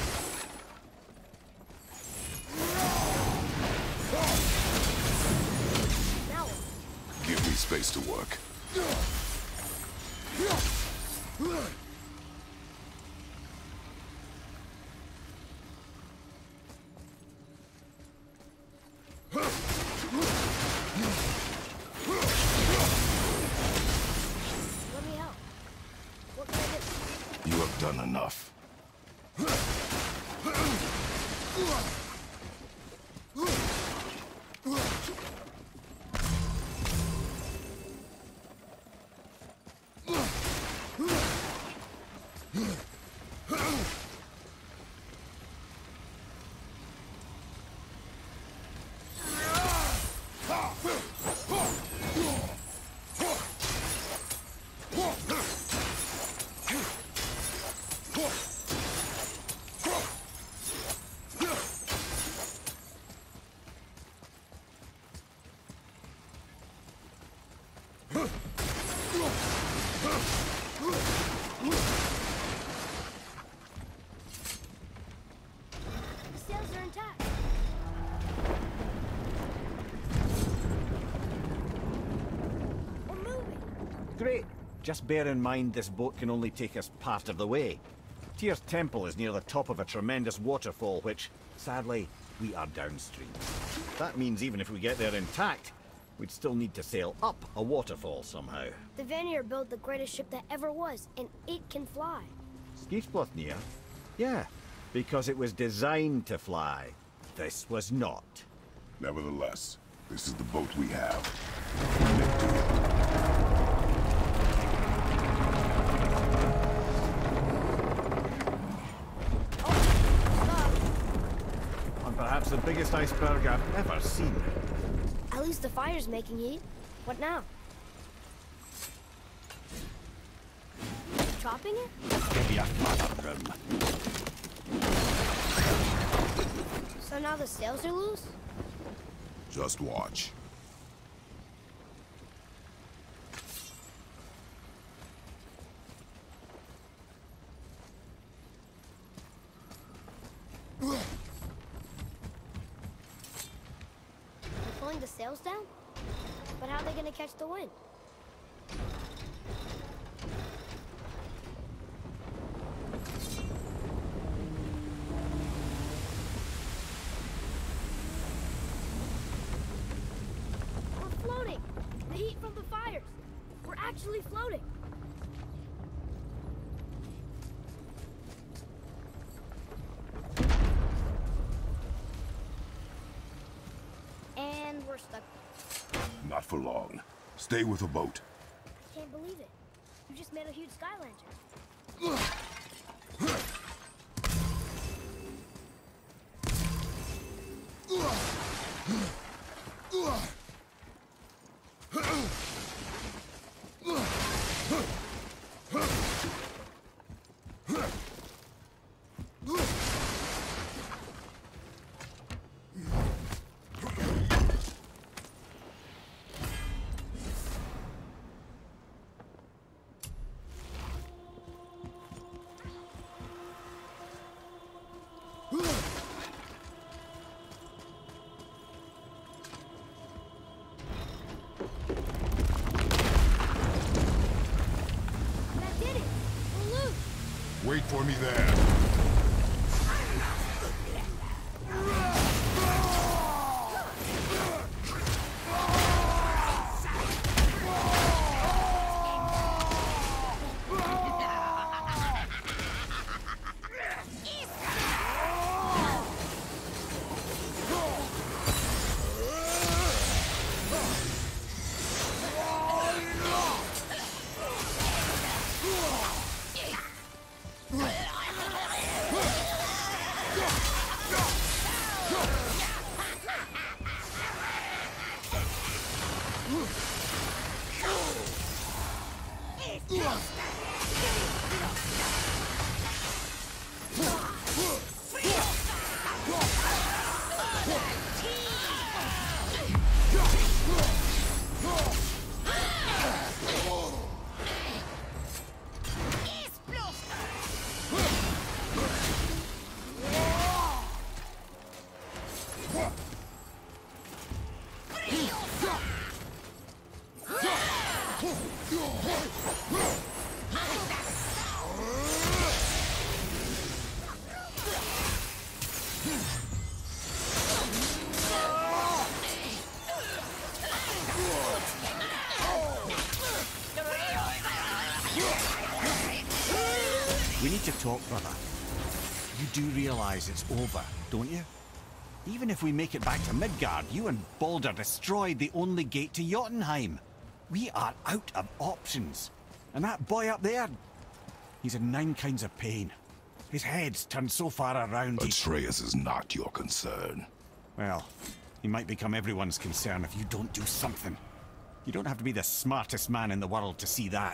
Give me space to work. You have done enough. Great. Just bear in mind this boat can only take us part of the way. Tyr's temple is near the top of a tremendous waterfall, which, sadly, we are downstream. That means even if we get there intact, we'd still need to sail up a waterfall somehow. The Vanir built the greatest ship that ever was, and it can fly. Skifsbotnir? Yeah, because it was designed to fly. This was not. Nevertheless, this is the boat we have. Perhaps the biggest iceberg I've ever seen. At least the fire's making heat. What now? Chopping it? Give me a further room. So now the sails are loose? Just watch. The sails down? But how are they gonna catch the wind? We're floating! The heat from the fires! We're actually floating! We're stuck. Not for long. Stay with the boat. I can't believe it. You just made a huge sky lantern. Wait for me there. We need to talk, brother. You do realize it's over, don't you? Even if we make it back to Midgard, you and Baldur destroyed the only gate to Jotunheim. We are out of options. And that boy up there, he's in nine kinds of pain. His head's turned so far around he... Atreus is not your concern. Well, he might become everyone's concern if you don't do something. You don't have to be the smartest man in the world to see that.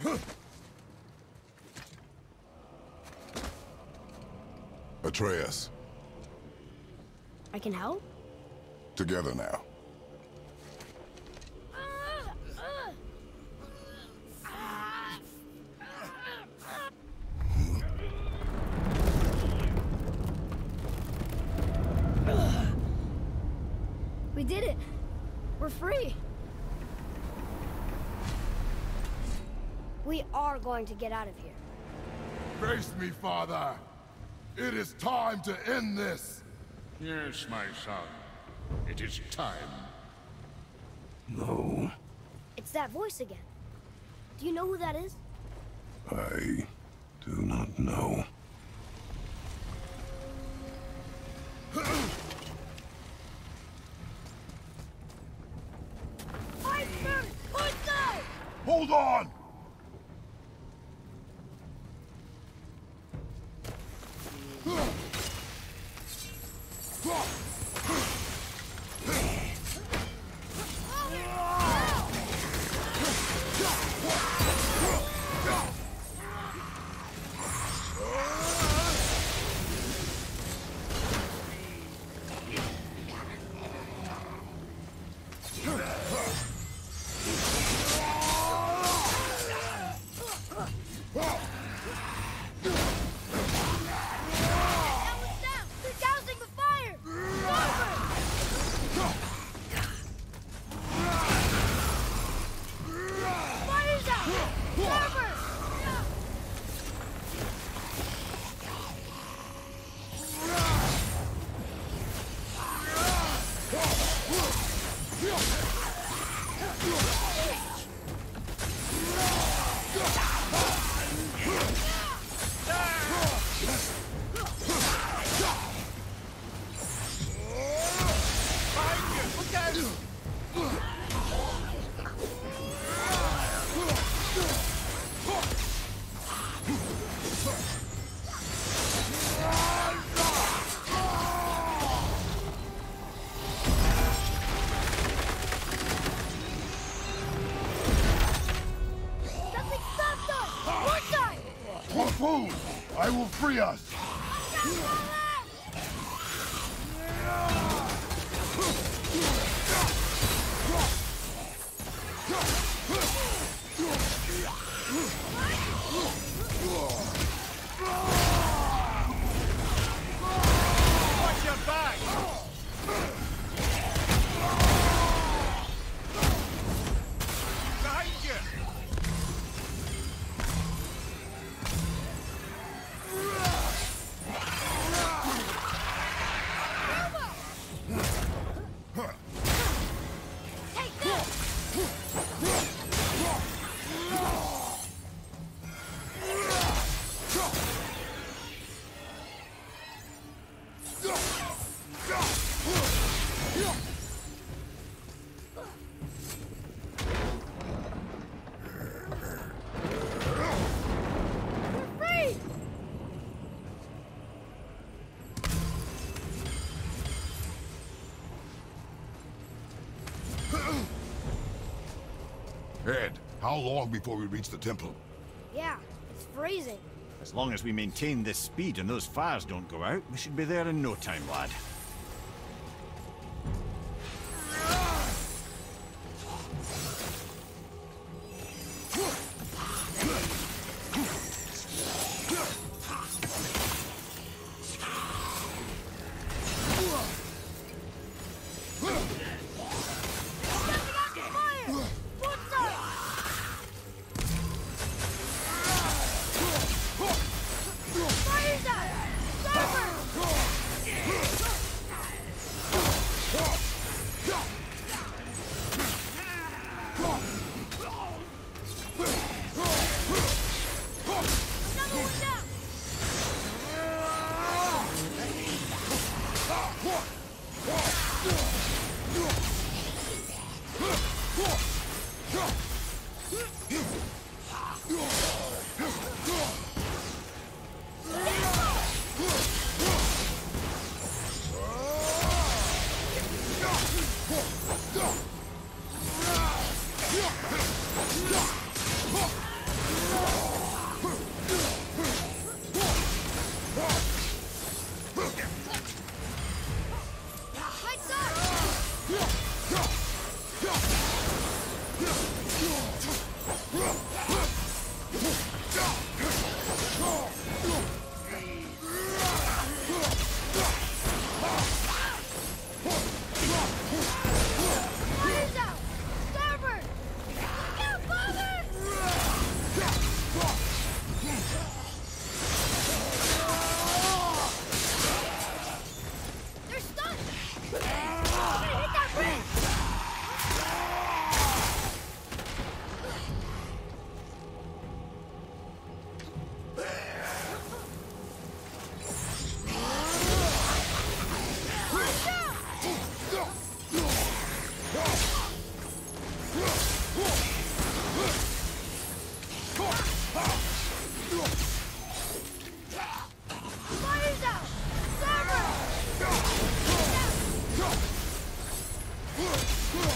Atreus. I can help? Together now. We did it! We're free! We are going to get out of here. Face me, father. It is time to end this. Yes, my son. It is time. No, It's that voice again. Do you know who that is? I do not know. Iceberg! Push now! Hold on! That one's down! They're dousing the fire! Forward! Fire's out! Forward! Something stopped us! One side! Harpoon! I will free us! Watch your back! Behind you! Take this! We're free! Ed, how long before we reach the temple? Yeah, it's freezing. As long as we maintain this speed and those fires don't go out, we should be there in no time, lad. Stepping out the fire! One side! Fire's out! Another one down! Go!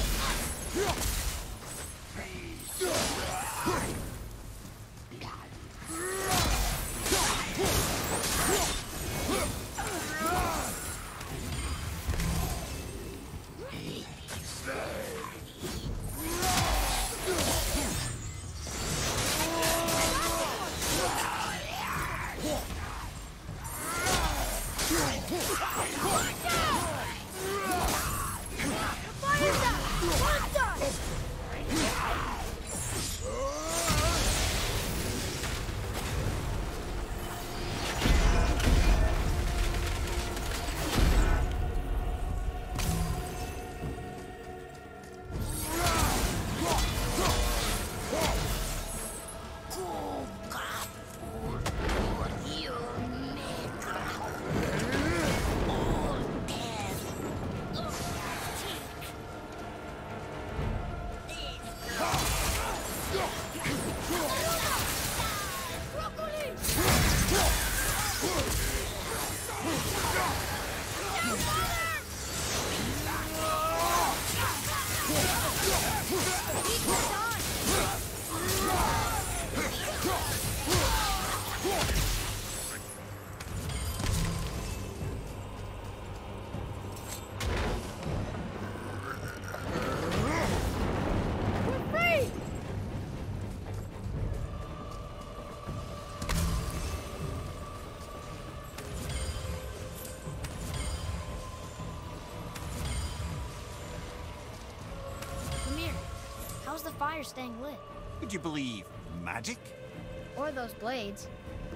How's the fire staying lit? Would you believe magic? Or those blades?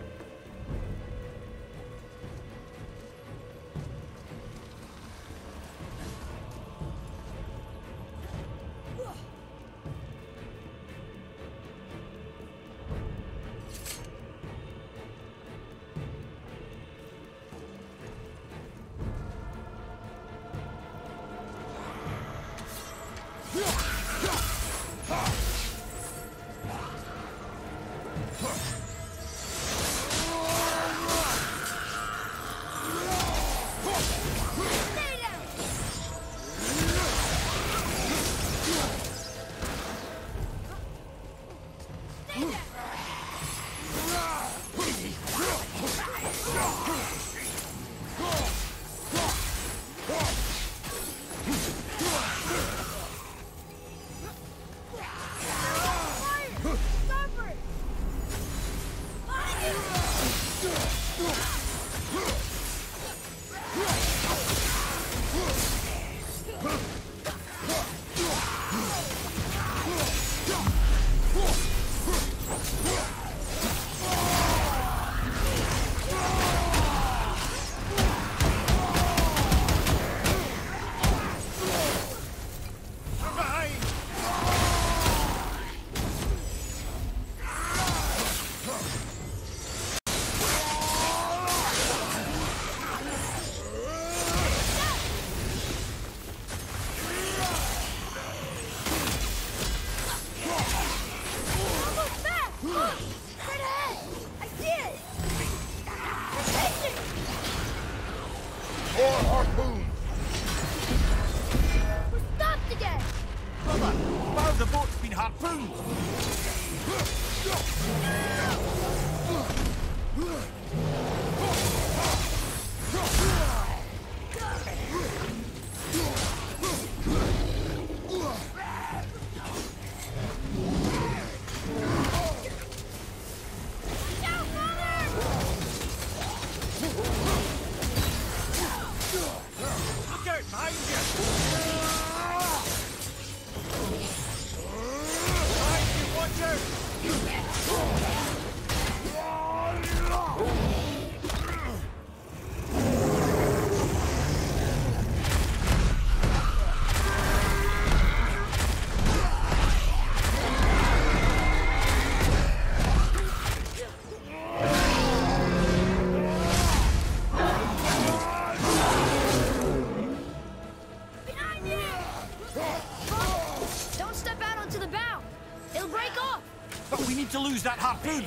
To lose that harpoon!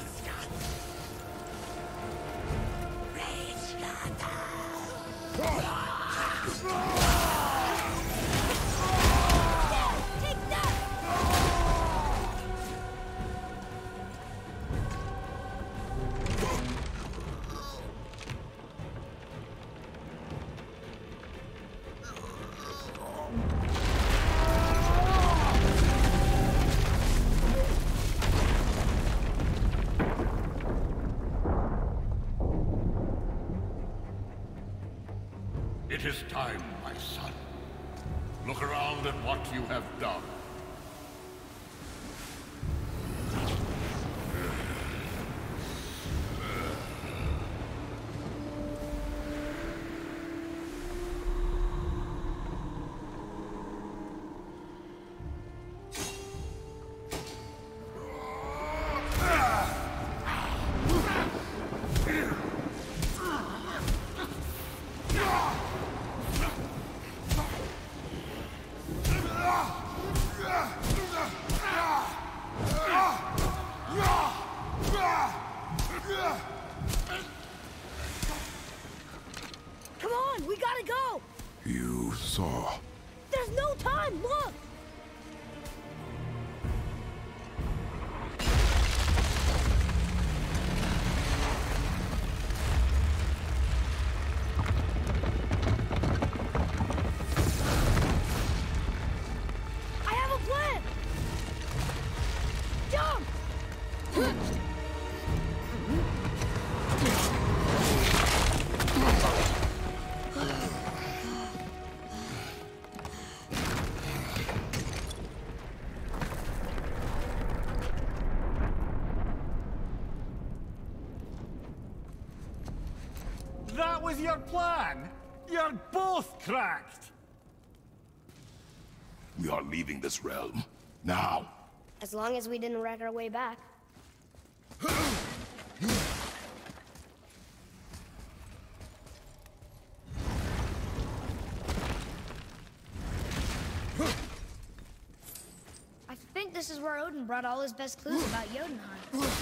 It is time, my son. Look around at what you have done. Come on, we gotta go! You saw. There's no time, look! I have a plan! Jump! That was your plan? You're both cracked! We are leaving this realm. Now. As long as we didn't wreck our way back. I think this is where Odin brought all his best clues about Jotunheim.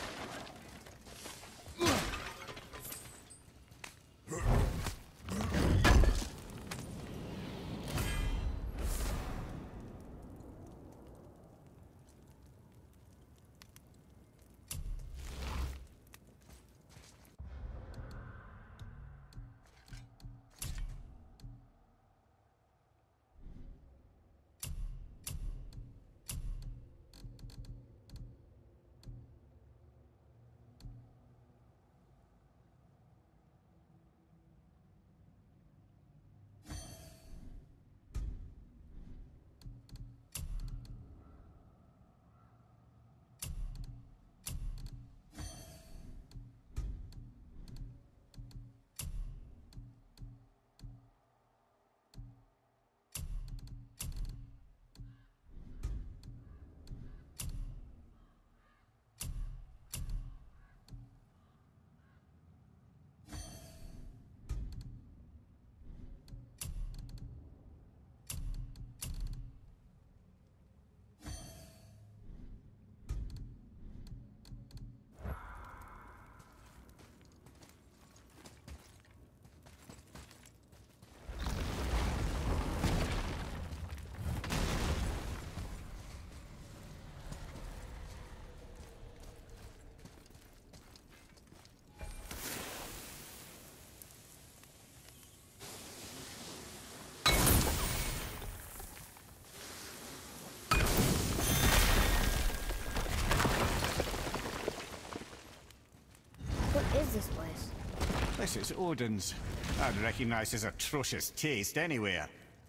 Is this place? This is Odin's. I'd recognize his atrocious taste anywhere.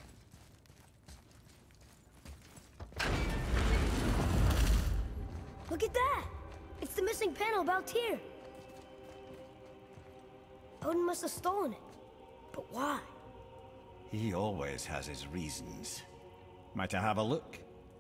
Look at that! It's the missing panel about Tyr. Odin must have stolen it. But why? He always has his reasons. Might I have a look?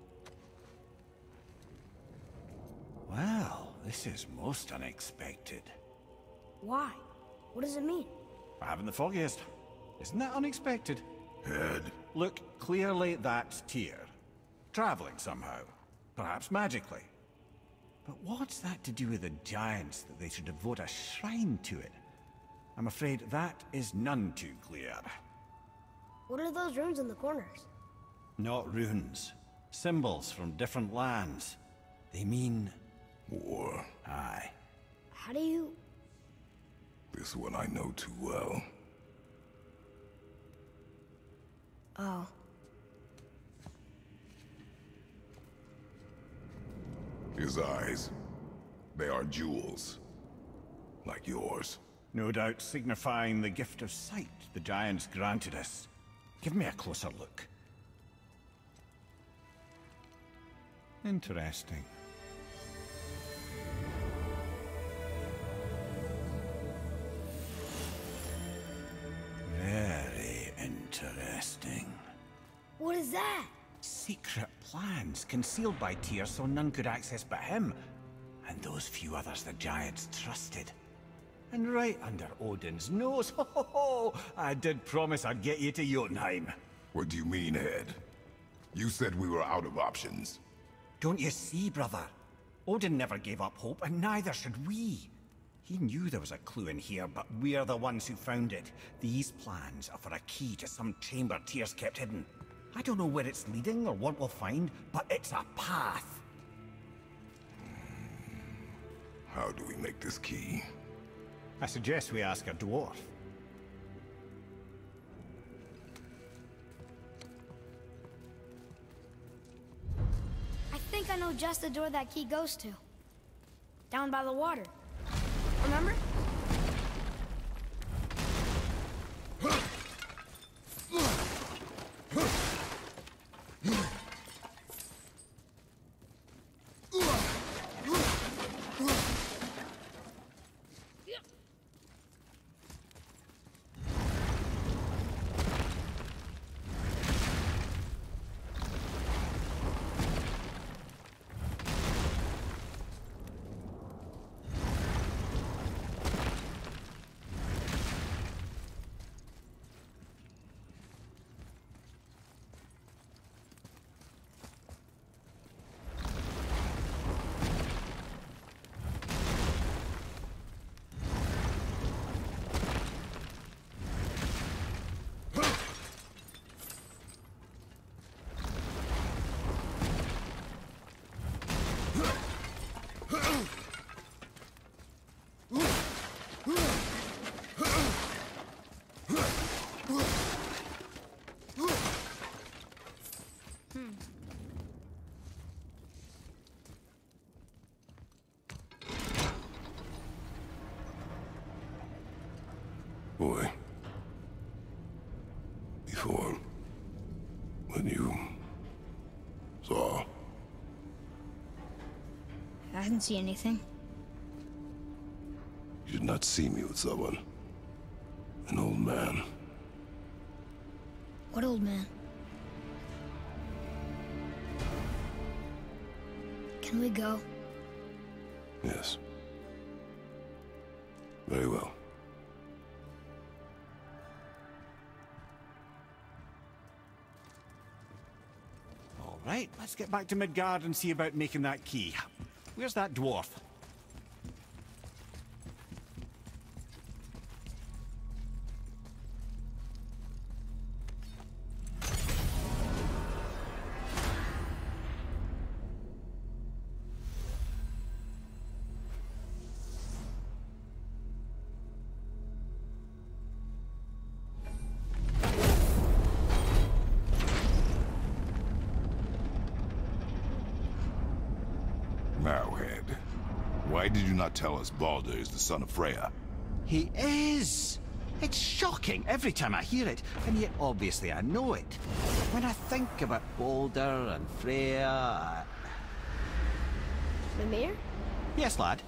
Well, this is most unexpected. Why? What does it mean? I haven't the foggiest. Isn't that unexpected? Head. Look, clearly that's Tyr. Traveling somehow. Perhaps magically. But what's that to do with the giants that they should devote a shrine to it? I'm afraid that is none too clear. What are those runes in the corners? Not runes. Symbols from different lands. They mean... War. Aye. How do you... This one I know too well. Oh. His eyes. They are jewels. Like yours. No doubt signifying the gift of sight the giants granted us. Give me a closer look. Interesting. Very interesting. What is that? Secret plans concealed by Tyr so none could access but him, and those few others the giants trusted. And right under Odin's nose, ho ho ho! I did promise I'd get you to Jotunheim. What do you mean, Head? You said we were out of options. Don't you see, brother? Odin never gave up hope, and neither should we. He knew there was a clue in here, but we're the ones who found it. These plans are for a key to some chamber Tyr's kept hidden. I don't know where it's leading or what we'll find, but it's a path. How do we make this key? I suggest we ask a dwarf. I think I know just the door that key goes to. Down by the water. Remember? Boy. Before, when you saw, I didn't see anything. you did not see me with someone. An old man. What old man? Can we go? Yes. Very well. All right, let's get back to Midgard and see about making that key. Where's that dwarf? Now, Head, why did you not tell us Baldur is the son of Freya? He is! It's shocking every time I hear it, and yet obviously I know it. When I think about Baldur and Freya... I... Mimir? Yes, lad?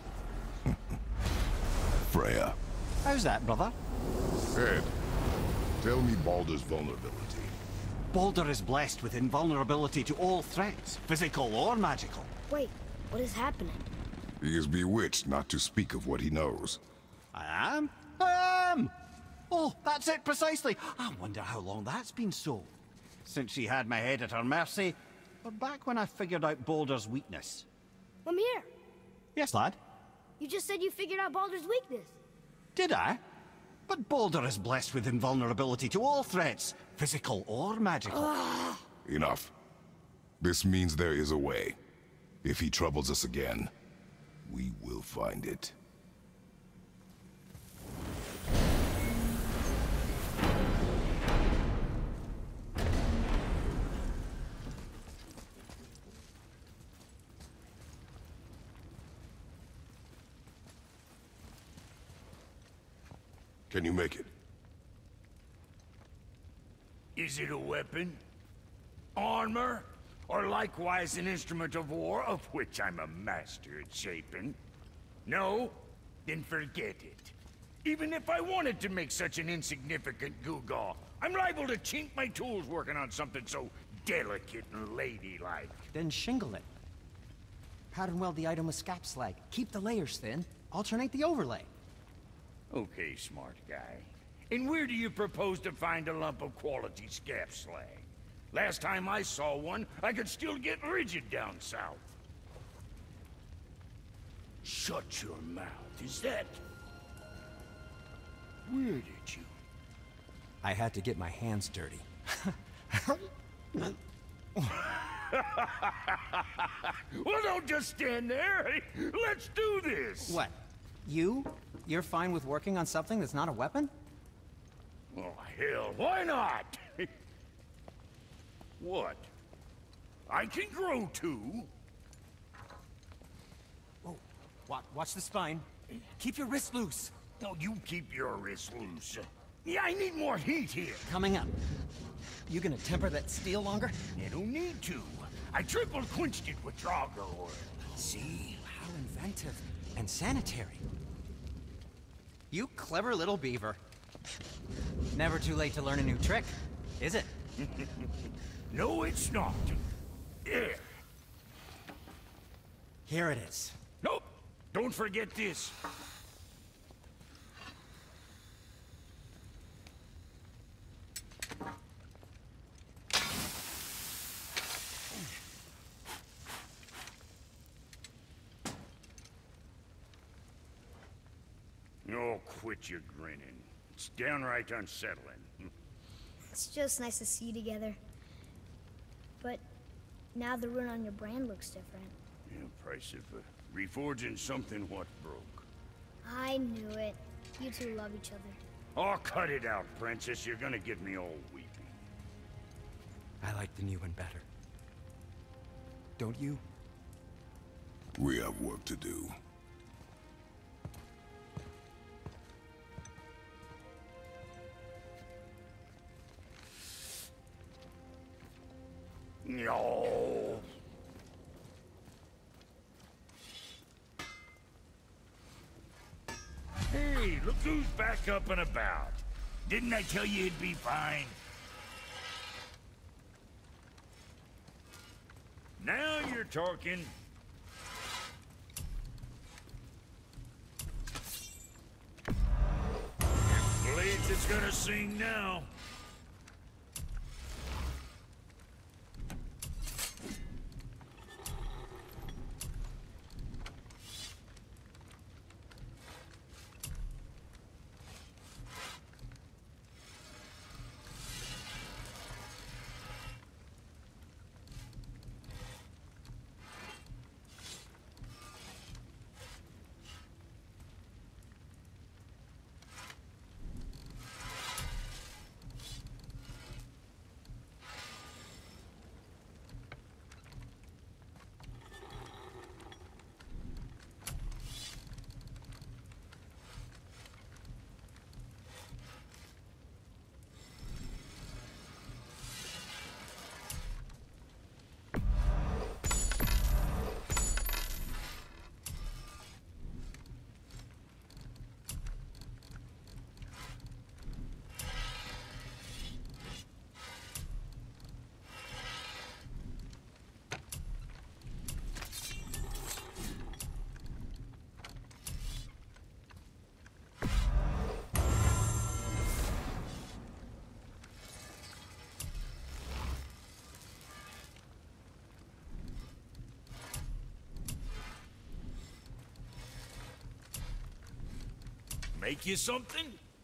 Freya. How's that, brother? Head, tell me Baldur's vulnerability. Baldur is blessed with invulnerability to all threats, physical or magical. Wait, what is happening? He is bewitched not to speak of what he knows. I am? I am! Oh, that's it precisely. I wonder how long that's been so. Since she had my head at her mercy, or back when I figured out Baldur's weakness. Mimir, Yes, lad? you just said you figured out Baldur's weakness. Did I? But Baldur is blessed with invulnerability to all threats, physical or magical. Enough. This means there is a way. If he troubles us again, we will find it. Can you make it? Is it a weapon? Armor? Or likewise an instrument of war, of which I'm a master at shaping? No? Then forget it. Even if I wanted to make such an insignificant gewgaw, I'm liable to chink my tools working on something so delicate and ladylike. Then shingle it. Pattern weld the item with scap slag. Keep the layers thin. Alternate the overlay. Okay, smart guy. And where do you propose to find a lump of quality scap slag? Last time I saw one, I could still get rigid down south. Shut your mouth, is that... Where did you... I had to get my hands dirty. Well, don't just stand there. Let's do this. What? You? You're fine with working on something that's not a weapon? Oh, hell, why not? What? I can grow too. Oh, watch, watch the spine. Keep your wrist loose. No, you keep your wrist loose. Yeah, I need more heat here. Coming up. You gonna temper that steel longer? You don't need to. I triple quenched it with Drago oil. See, how inventive and sanitary. You clever little beaver. Never too late to learn a new trick, is it? No, it's not. There. Here it is. Nope. Don't forget this. Oh, quit your grinning. It's downright unsettling. It's just nice to see you together. But now the rune on your brand looks different. Yeah, price of uh, reforging something what broke. I knew it. You two love each other. Oh, cut it out, Princess. You're gonna get me all weepy. I like the new one better. Don't you? We have work to do. No. Hey, look who's back up and about. Didn't I tell you it'd be fine? Now you're talking. Blades is gonna sing now. Make you something?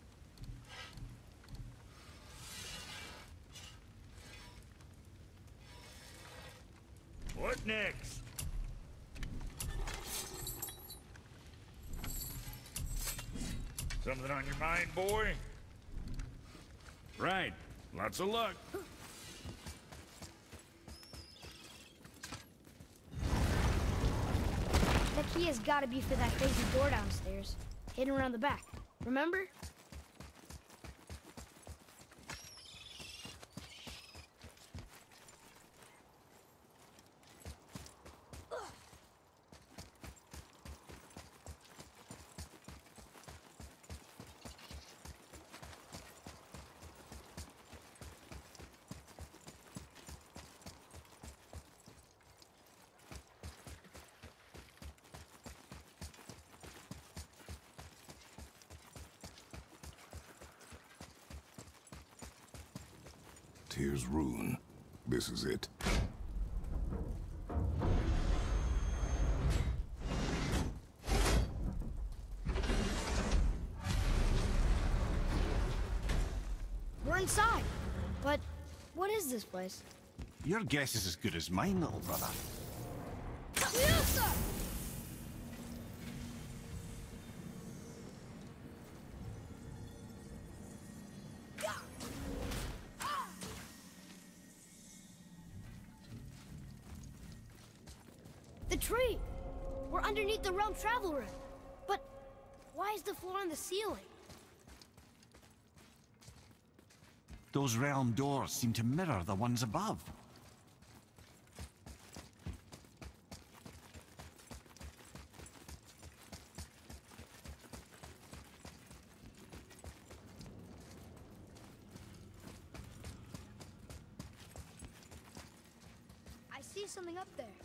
What next? Something on your mind, boy? Right. Lots of luck. The key has got to be for that crazy door downstairs, hidden around the back. Remember? Tyr's rune. This is it. We're inside. But what is this place? Your guess is as good as mine, little brother. Yes, sir! The tree! We're underneath the realm travel room. But why is the floor on the ceiling? Those realm doors seem to mirror the ones above. I see something up there.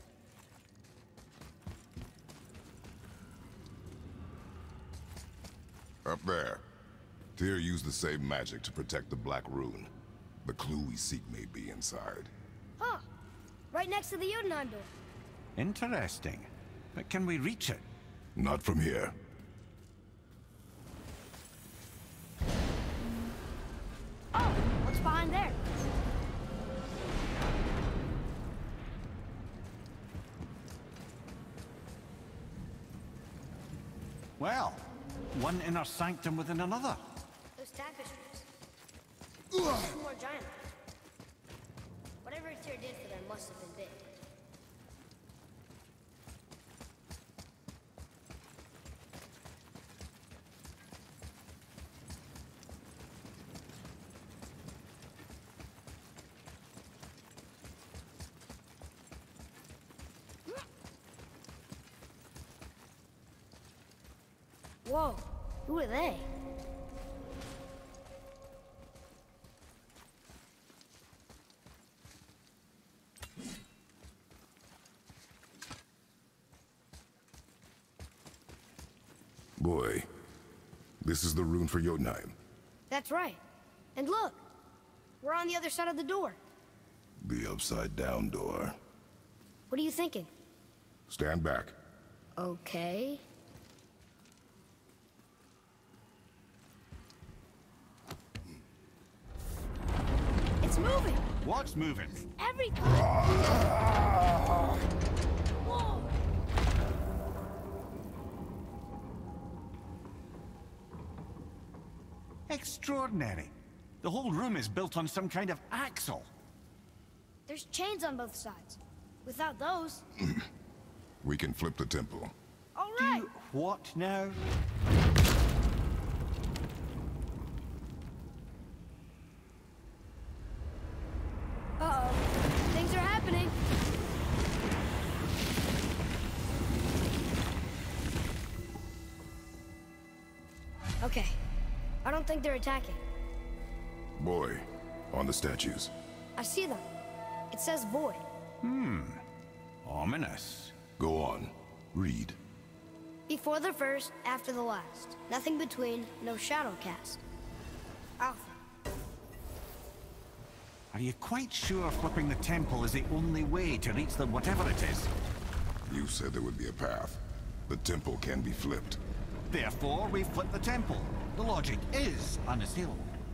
Up there. Tyr used the same magic to protect the Black Rune. The clue we seek may be inside. Huh. Right next to the Helheim door. Interesting. But can we reach it? Not from here. Oh, what's behind there? Well, one inner sanctum within another. Those tapestries. Two more giant. Whatever Tyr did for them must have been big. Whoa, who are they? Boy, this is the rune for Jotunheim. That's right. And look, we're on the other side of the door. The upside-down door. What are you thinking? Stand back. Okay. It's moving! What's moving? Everything! Whoa! Extraordinary. The whole room is built on some kind of axle. There's chains on both sides. Without those... We can flip the temple. All right! Do what now? Uh-oh. Things are happening. Okay. I don't think they're attacking. Boy, on the statues. I see them. It says void. Hmm. Ominous. Go on. Read. Before the first, after the last. Nothing between, no shadow cast. Alpha. Are you quite sure flipping the temple is the only way to reach the whatever it is? You said there would be a path. The temple can be flipped. Therefore, we flip the temple. The logic is unassailable.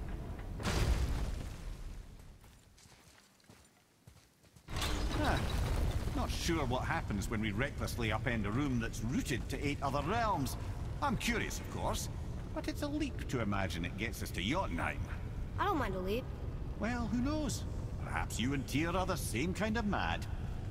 Huh. Not sure what happens when we recklessly upend a room that's rooted to eight other realms. I'm curious, of course, but it's a leap to imagine it gets us to Jotunheim. I don't mind a leap. Well, who knows? Perhaps you and Tyr are the same kind of mad.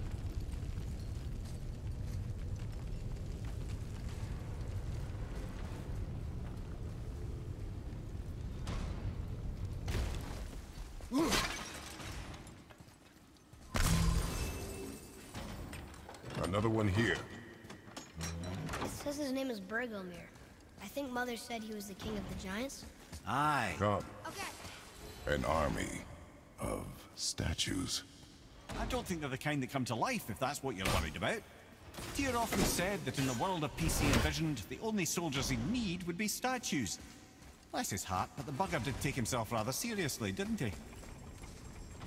Another one here. It says his name is Bergelmir. I think Mother said he was the king of the giants. Aye. Come. Okay. An army of statues. I don't think they're the kind that come to life, if that's what you're worried about. Tyr often said that in the world of P C envisioned, the only soldiers he'd need would be statues. Bless his heart, but the bugger did take himself rather seriously, didn't he?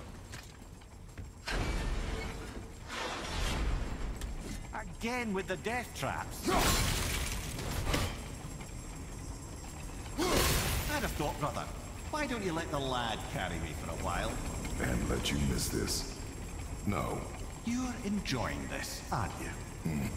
Again with the death traps. I'd have thought, brother, why don't you let the lad carry me for a while? And let you miss this? No. You're enjoying this, aren't you? Hmm.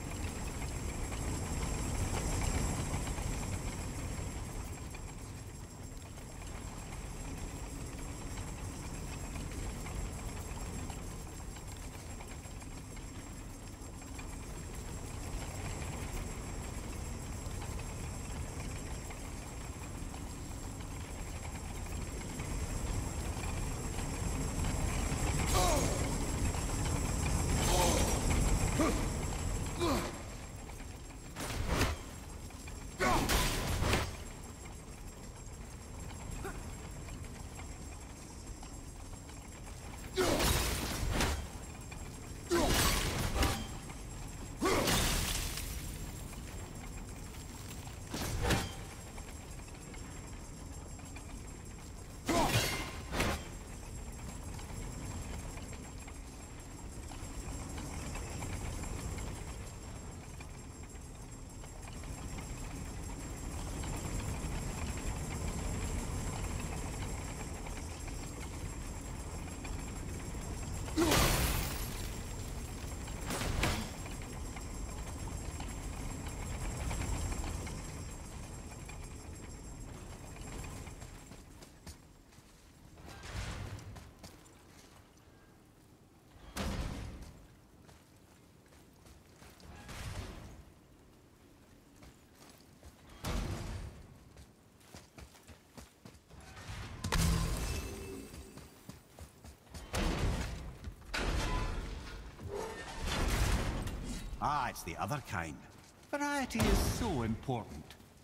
Ah, it's the other kind. Variety is so important.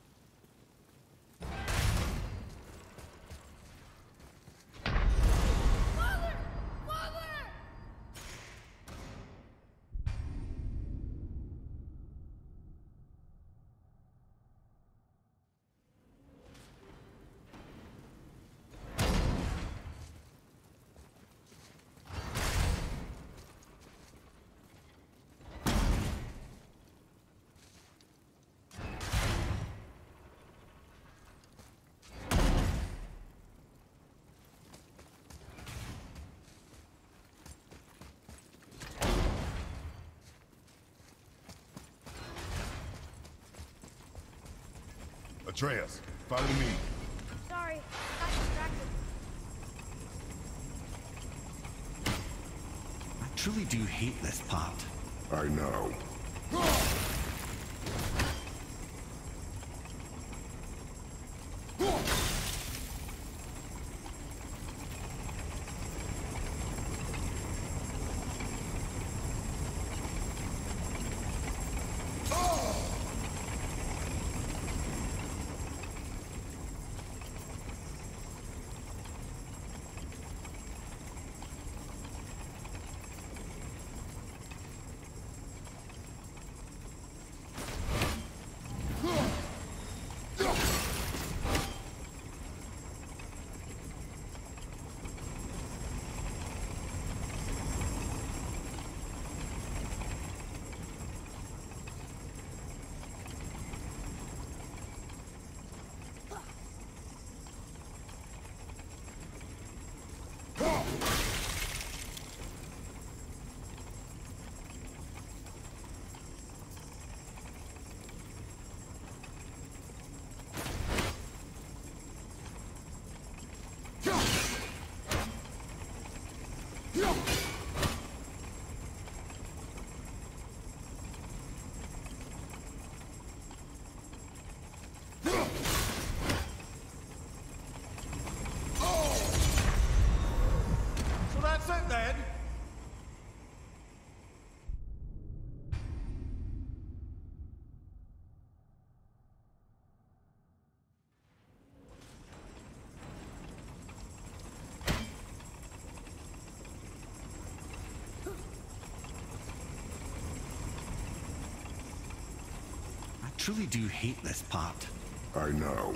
Father! Father! Atreus, follow me. Sorry, got distracted. I truly do hate this part. I know. So that's it then? I truly do hate this part. I know.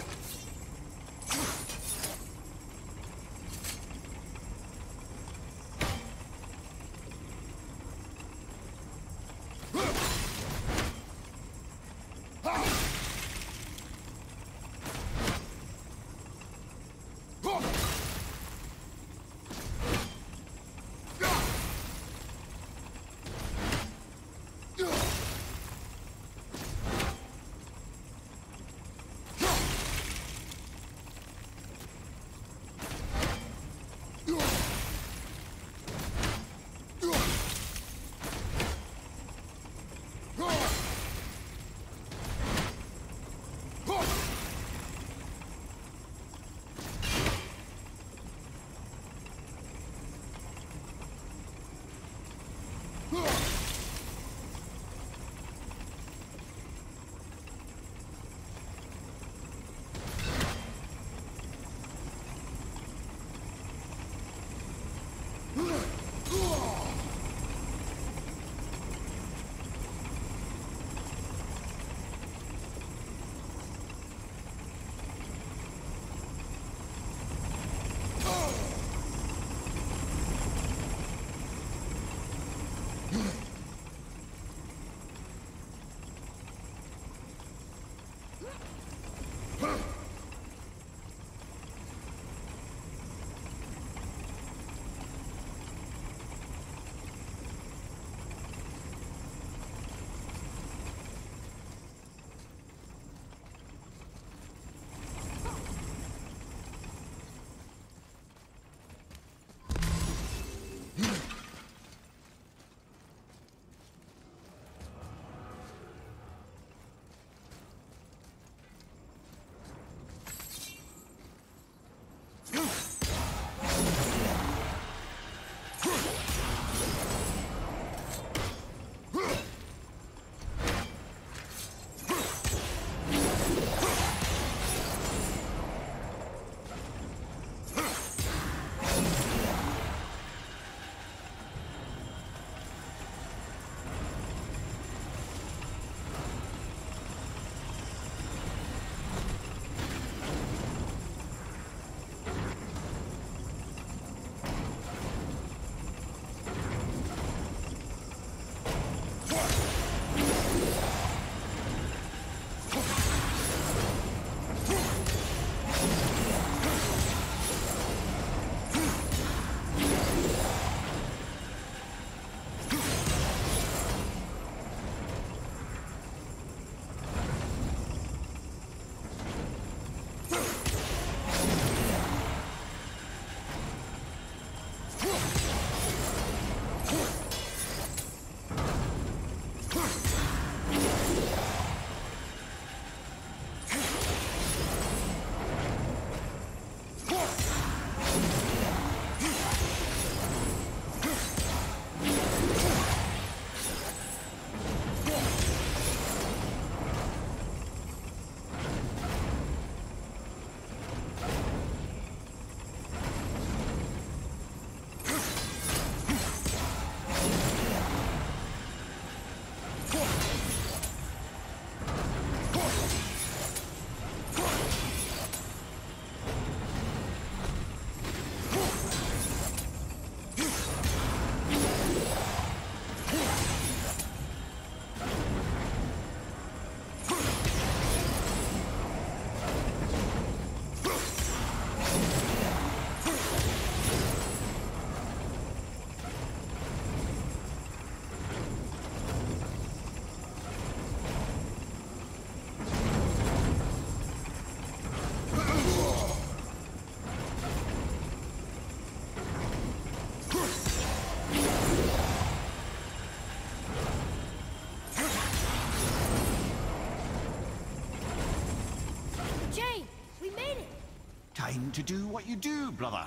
time to do what you do, brother.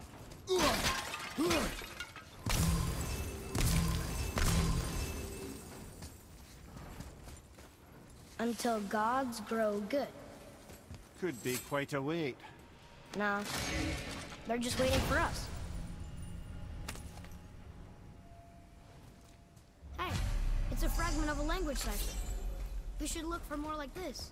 Until gods grow good. Could be quite a wait. Nah, they're just waiting for us. Hey, it's a fragment of a language cipher. We should look for more like this.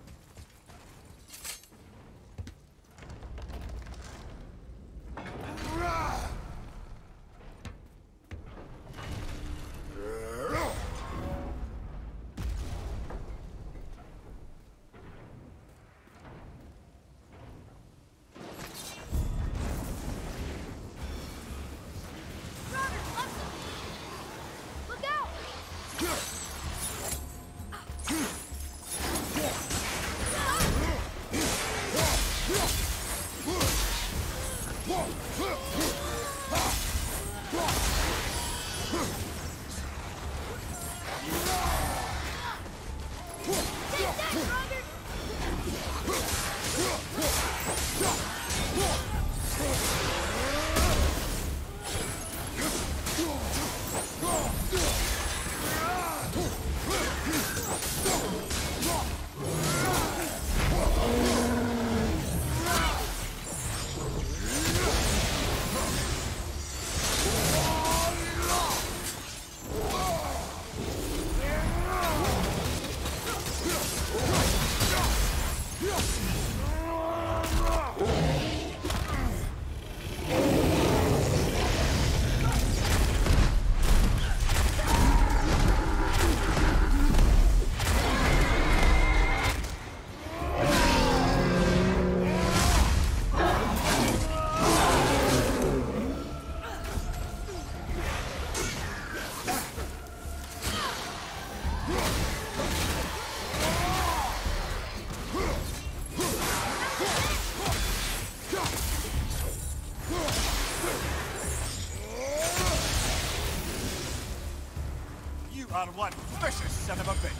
Are one vicious son of a bitch.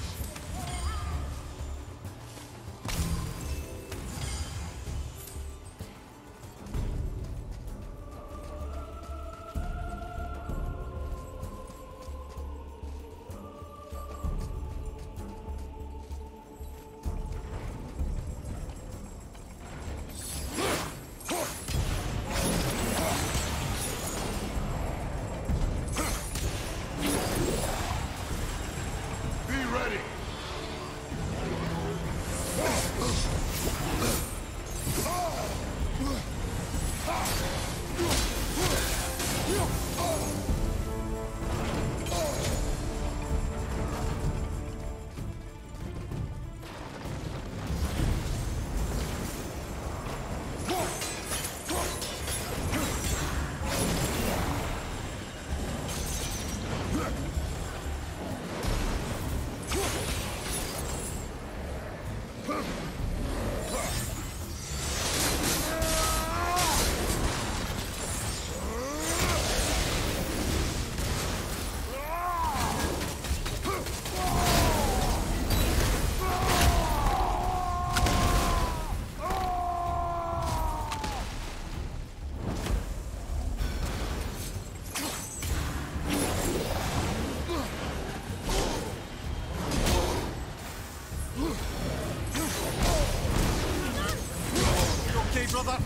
Brother.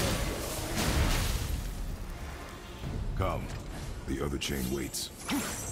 Come. The other chain waits.